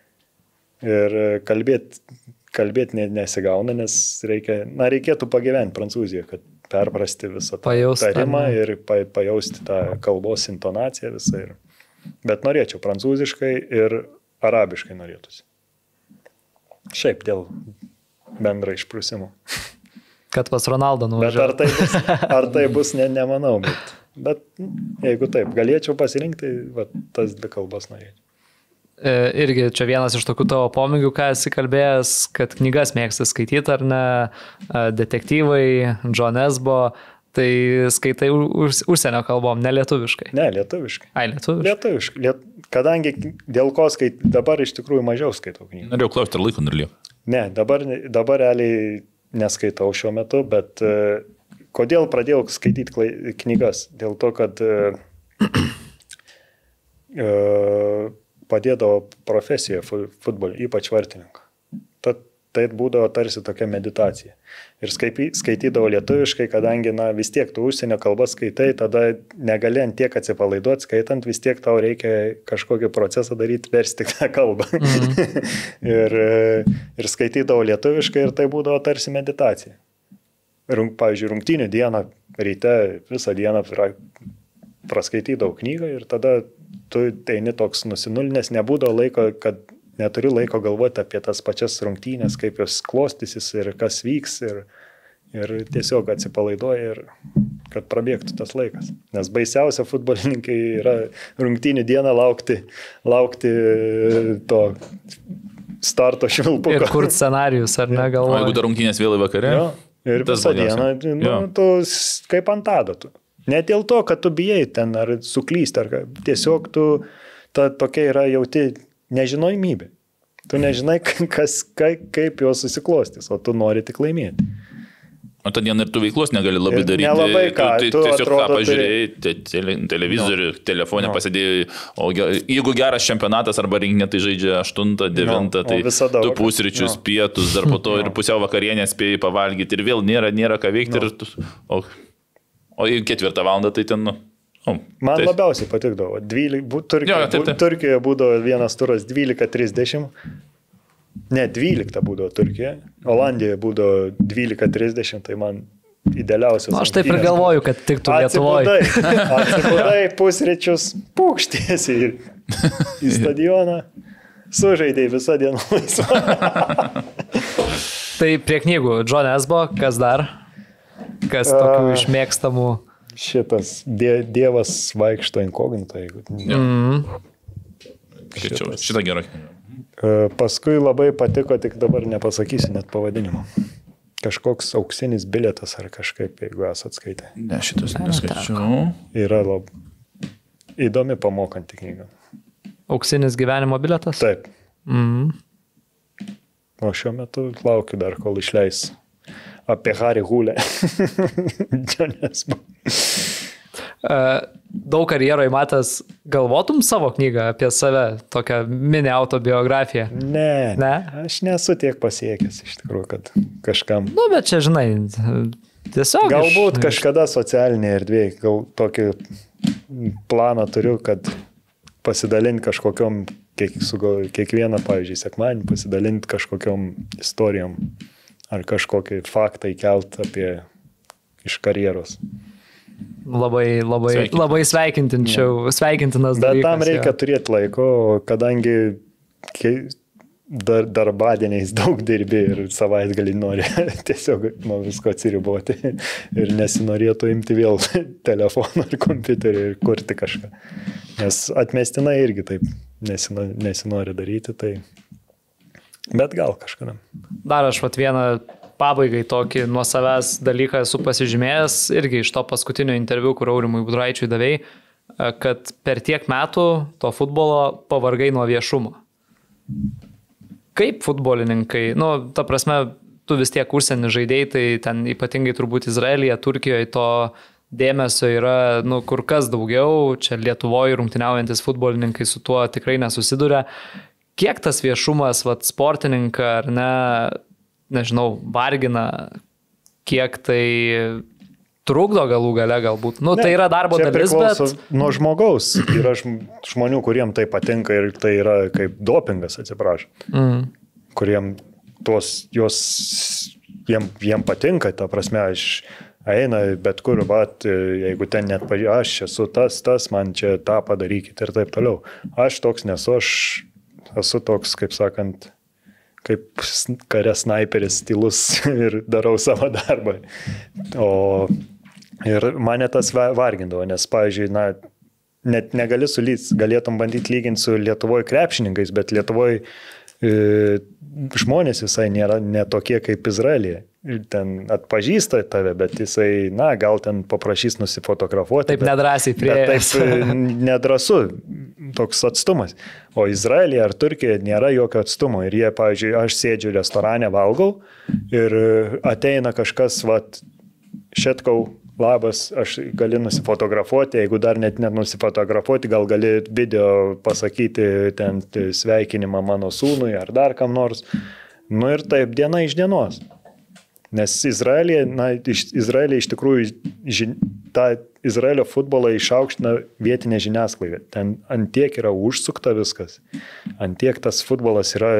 ir kalbėti kalbėt nesigauna, nes reikia, na, reikėtų pagyventi Prancūzijoje, kad perprasti visą tą tarimą ir pa, pajausti tą kalbos intonaciją visą. Ir, bet norėčiau prancūziškai ir arabiškai norėtųsi. Šiaip dėl bendro išprusimo. Kad pas Ronaldo nuvažiavo. Bet ar tai bus, ar tai bus ne, nemanau, bet... Bet jeigu taip, galėčiau pasirinkti, va, tas dvi kalbas norėčiau. E, irgi čia vienas iš tokių tavo pomėgių, ką esi kalbėjęs, kad knygas mėgsti skaityti, ar ne, detektyvai, John Esbo, tai skaitai už, užsienio kalbom, ne lietuviškai. Ne, lietuviškai. Ai, lietuviškai. Lietuviškai. Liet... Kadangi dėl ko skait, dabar iš tikrųjų mažiau skaitau knygų. Norėjau klausti, ar laiko dar lieka? Ne, dabar, dabar realiai neskaitau šiuo metu, bet... Kodėl pradėjau skaityti knygas? Dėl to, kad uh, padėdavo profesija futbolui, ypač vartininko. Tad tai būdavo tarsi tokia meditacija. Ir skaitydavo lietuviškai, kadangi na, vis tiek tu užsienio kalbas skaitai, tada negali ant tiek atsipalaiduoti, skaitant vis tiek tau reikia kažkokį procesą daryti, versti tą kalbą. Mm-hmm. ir, ir skaitydavo lietuviškai ir tai būdavo tarsi meditacija. Rung, pavyzdžiui, rungtynių dieną, ryte visą dieną pra, praskaitydavau knygą ir tada tu eini toks nusinulinės, nebūdavo laiko, kad neturiu laiko galvoti apie tas pačias rungtynės, kaip jos klostysis ir kas vyks ir, ir tiesiog atsipalaiduoji ir kad prabėgtų tas laikas. Nes baisiausia futbolininkai yra rungtynių dieną laukti, laukti to starto švilpuko. Ir kur scenarijus, ar ne, galvoju. O jeigu dar rungtynės vėlai vakare? Jo. Ir visą dieną, nu, tu kaip ant adatų. Ne dėl to, kad tu bijai ten ar suklysti, ar tiesiog tu, ta tokia yra jauti nežinomybė. Tu nežinai, kas, kaip jos susiklostys, o tu nori tik laimėti. O tą dieną ir tu veiklos negali labai daryti. Nelabai ką. Tu, tu tiesiog atrodo, ką pažiūrėjai, te, tele, televizorių, no. telefonę no. pasidėjai. O jeigu geras čempionatas arba rinkinė, tai žaidžia aštuntą, devintą, no. tai tu pusryčius, no. pietus, dar po to no. ir pusiau vakarienę spėjai pavalgyti ir vėl nėra, nėra ką veikti. No. Ir tu, o, o į ketvirtą valandą tai ten... Nu, o, Man tai... labiausiai patikdavo. Turkijoje, Turkijoje būdavo vienas turas dvylika trisdešimt. Ne, dvylikta būdavo Turkijoje, Olandijoje būdavo dvylika trisdešimt, tai man idealiausias. Na, aš taip ir galvoju, kad tik tu Lietuvoje. Atsibudai pusryčius, pūkštiesi į stadioną, sužaidėjai visą dieną laisvą. Tai prie knygų, John Esbo, kas dar? Kas tokių A, išmėgstamų? Šitas die, dievas vaikšto inkognito, jeigu. Mm. Skaičiau. Šitą gerai. Paskui labai patiko, tik dabar nepasakysiu net pavadinimo. Kažkoks auksinis bilietas ar kažkaip, jeigu esat skaitę. Ne, šitas neskaičiau. Yra labai įdomi pamokanti knyga. Auksinis gyvenimo bilietas? Taip. Mm. O šiuo metu laukiu dar, kol išleis apie Harry Hulę. Džonės. Daug karjeroje matęs, galvotum savo knygą apie save, tokią mini autobiografiją? Ne, ne, aš nesu tiek pasiekęs iš tikrųjų, kad kažkam. Nu, bet čia, žinai, tiesiog. Galbūt iš, kažkada socialinėje erdvėje, gal tokį planą turiu, kad pasidalinti kažkokiom, kiek, su kiekvieną, pavyzdžiui, sekmanį, pasidalinti kažkokiom istorijom ar kažkokį faktą įkelt apie iš karjeros. Labai, labai, Sveikinti. labai sveikintinčiau, ja. sveikintinas Bet dalykas. Bet tam reikia jo. turėti laiko, kadangi dar, darbadieniais daug dirbi ir savaitgalį nori tiesiog nuo visko atsiriboti ir nesinorėtų imti vėl telefoną ar kompiuterį ir kurti kažką. Nes atmestinai irgi taip nesinori, nesinori daryti, tai bet gal kažkada. Dar aš vat vieną pabaigai tokį nuo savęs dalyką esu pasižymėjęs, irgi iš to paskutinio interviu, kur Aurimui Budraičiui davėjai, kad per tiek metų to futbolo pavargai nuo viešumo. Kaip futbolininkai, nu, ta prasme, tu vis tiek užsienį žaidėjai, tai ten ypatingai turbūt Izraelyje, Turkijoje to dėmesio yra, nu, kur kas daugiau, čia Lietuvoje rungtyniaujantis futbolininkai su tuo tikrai nesusiduria. Kiek tas viešumas, vat, sportininką, ar ne, nežinau, vargina, kiek tai trukdo galų gale galbūt. Nu, ne, tai yra darbo dalis, bet... Nuo žmogaus yra žmonių, kuriem tai patinka ir tai yra kaip dopingas, atsiprašau. Mm. Kuriem tos, jos, jiem, jiem patinka, ta prasme, aš eina bet kur, bet jeigu ten net, aš esu tas, tas, man čia tą padarykit ir taip toliau. Aš toks nesu, aš esu toks, kaip sakant, kaip kare snaiperis stylus ir darau savo darbą. O ir mane tas vargindavo, nes, pavyzdžiui, na, net negali sulys, galėtum bandyti lyginti su Lietuvoje krepšininkais, bet Lietuvoje e, žmonės visai nėra netokie kaip Izraelyje. Ten atpažįsta tave, bet jisai, na, gal ten paprašys nusifotografuoti. Taip nedrąsiai prieėjęs. Taip nedrąsu, toks atstumas. O Izraelyje ar Turkijoje nėra jokio atstumo. Ir jie, pavyzdžiui, aš sėdžiu restorane, valgau ir ateina kažkas, vat, šetkau, labas, aš gali nusifotografuoti, jeigu dar net net nusifotografuoti, gal gali video pasakyti ten sveikinimą mano sūnui ar dar kam nors. Nu ir taip diena iš dienos. Nes Izraelija, na, iš, Izraelija iš tikrųjų žin, tą Izraelio futbolą išaukština vietinė žiniasklaida. Ten antiek yra užsukta viskas. Antiek tas futbolas yra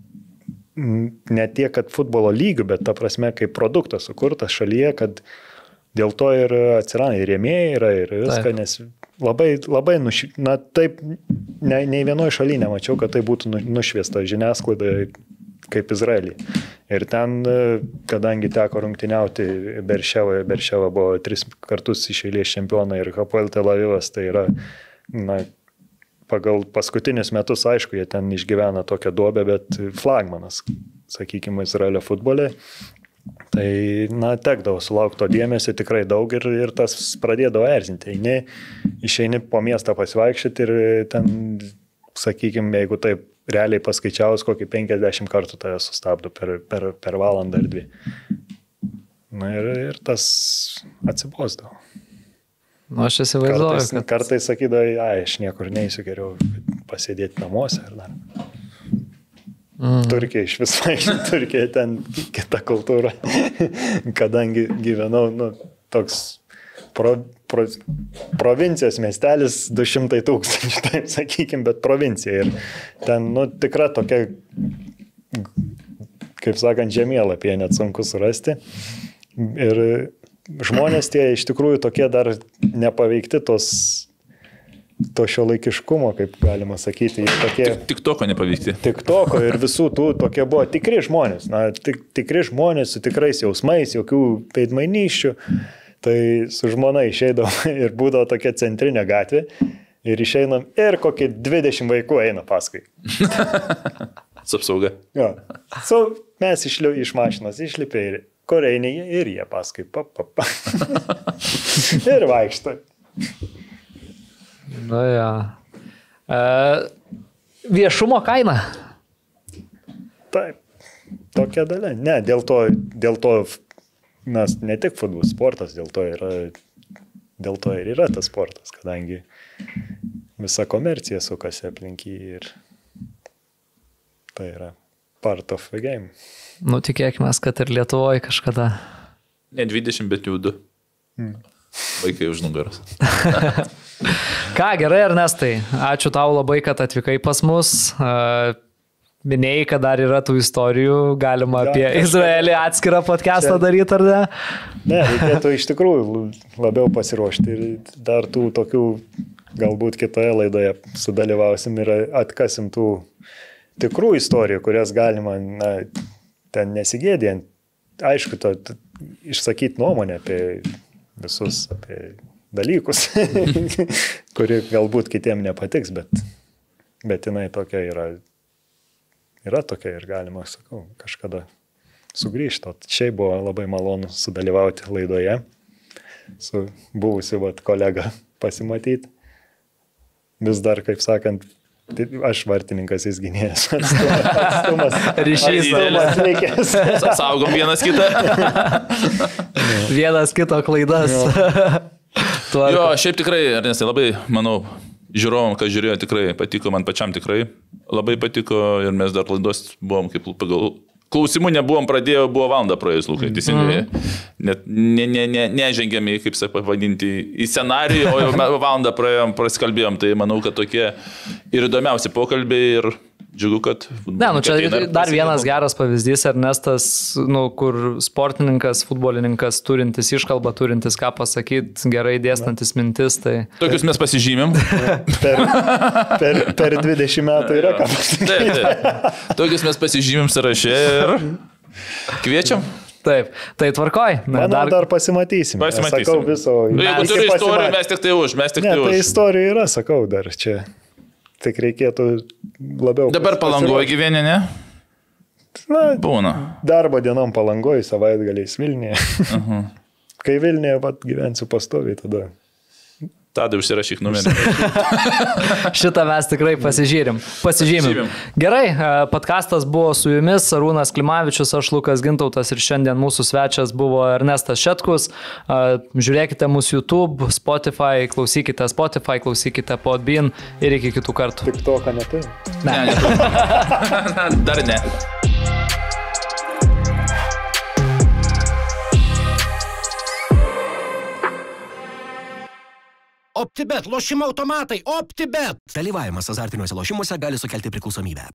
ne tiek, kad futbolo lygių, bet ta prasme, kaip produktas sukurtas šalyje, kad dėl to ir atsiranda ir rėmėjai yra ir viską, taip. Nes labai, labai, nuš... na taip, ne, nei vienoje šalyje nemačiau, kad tai būtų nušviesta žiniasklaida kaip Izraelį. Ir ten, kadangi teko rungtyniauti Berševoje, Berševa buvo tris kartus iš eilės čempionai ir Hapoel Tel Avivas, tai yra, na, pagal paskutinius metus, aišku, jie ten išgyvena tokią duobę, bet flagmanas, sakykime, Izraelio futbole. Tai, na, tekdavo sulaukti to dėmesio tikrai daug ir, ir tas pradėdavo erzinti. Eini, išeini po miestą pasivaikščioti ir ten, sakykime, jeigu taip realiai paskaičiavus, kokį penkiasdešimt kartų tave sustabdo per, per, per valandą ar dvi. Na ir, ir tas atsibosdavo. Nu, aš įsivaizduoju. Kartais, kad... kartais sakydavai, ai, aš niekur neįsiu, geriau pasėdėti namuose ar dar. Mm. Turkija iš vis vaikščiai, Turkija ten kita kultūra. Kadangi gyvenau, nu, toks pro, pro, provincijos miestelis du šimtai tūkstančių, taip sakykime, bet provincija. Ir ten, nu, tikra tokia, kaip sakant, žemėlapyje net sunku surasti. Ir žmonės tie iš tikrųjų tokie dar nepaveikti tos to šiuolaikiškumo, kaip galima sakyti. Tokie, Tik, tik toko nepavykti. Tik toko ir visų tų tokie buvo tikri žmonės. Na, tik, tikri žmonės su tikrais jausmais, jokių veidmainysčių. Tai su žmona išeidom ir būdavo tokia centrinė gatvė. Ir išeinam ir kokie dvidešimt vaikų eina paskui. Su apsauga. Jo. So, mes išliu, iš mašinos išlipė ir kur eini ir jie paskui. Pa, pa, pa. Ir vaikšto. Na, ja. E, viešumo kaina. Taip, tokia dalia. Ne, dėl to, dėl to nes ne tik futbolas, sportas, dėl to, yra, dėl to ir yra tas sportas, kadangi visa komercija sukasi aplink jį ir tai yra part of the game. Nu, tikėkime, kad ir Lietuvoje kažkada. Ne dvidešimt, bet jau du. Hmm. Vaikai už nugaras. Ką, gerai, Ernestai. Ačiū tau labai, kad atvykai pas mus. Minėjai, kad dar yra tų istorijų. Galima ja, apie Izraelį atskirą podcastą daryti, ar ne? Ne, reikėtų iš tikrųjų labiau pasiruošti ir dar tų tokių, galbūt kitoje laidoje sudalyvausim ir atkasim tų tikrų istorijų, kurias galima, na, ten nesigėdėjant, aišku, to, to, išsakyti nuomonę apie visus, apie dalykus, kuri galbūt kitiem nepatiks, bet, bet jinai tokia yra, yra tokia ir galima, sakau, kažkada sugrįžti. Šiaip buvo labai malonu sudalyvauti laidoje, su buvusiu vat, kolega pasimatyti. Vis dar, kaip sakant, aš vartininkas, jis gynėjas. Atstumas. Ryšys. Atstumas reikės. Saugom vienas kitą. Vienas kito klaidas. Jo, šiaip tikrai, Ernestai, labai, manau, žiūrovom, kas žiūrėjo, tikrai patiko, man pačiam tikrai labai patiko ir mes dar laidos buvom kaip pagal... Klausimų nebuvom pradėję, buvo valanda praėjus, Lukai, teisingai. Net ne, ne, ne, nežengėme, kaip sakai, pavadinti į scenarijų, o jau valandą praėjom, prasikalbėjom, tai manau, kad tokie ir įdomiausi pokalbiai ir džiugu, kad... Ne, nu čia dar vienas geras pavyzdys, Ernestas, nu, kur sportininkas, futbolininkas, turintis iškalbą, turintis ką pasakyti, gerai dėstantis mintis, tai... Tokius mes pasižymėm. Per, per, per dvidešimt metų yra ką pasakyti. Taip, taip. Tokius mes pasižymėm sąraše ir kviečiam. Taip, tai tvarkoj. Manau, dar, dar pasimatysim. Pasimatysim. Sakau viso... Jeigu turi istorijų, mes tik tai už, mes tik ne, tai už. Tai istorijų yra, sakau, dar čia. Tik reikėtų labiau... Dabar Palangoje gyveni, ne? Na, būna. Darbo dienom Palangoje, savaitgaliais Vilniuje. Uh-huh. Kai Vilniuje pat gyvensiu pastoviai, tada... Tada užsirašyk numerį. Šitą mes tikrai pasižiūrim. Pasižymim. Gerai, podcastas buvo su jumis, Arūnas Klimavičius, aš Lukas Gintautas ir šiandien mūsų svečias buvo Ernestas Šetkus. Žiūrėkite mūsų YouTube, Spotify, klausykite Spotify, klausykite Podbean ir iki kitų kartų. Tik to, ką neturi? Ne, ne, ne. Dar ne. OptiBet, lošimo automatai, OptiBet. Dalyvavimas azartiniuose lošimuose gali sukelti priklausomybę.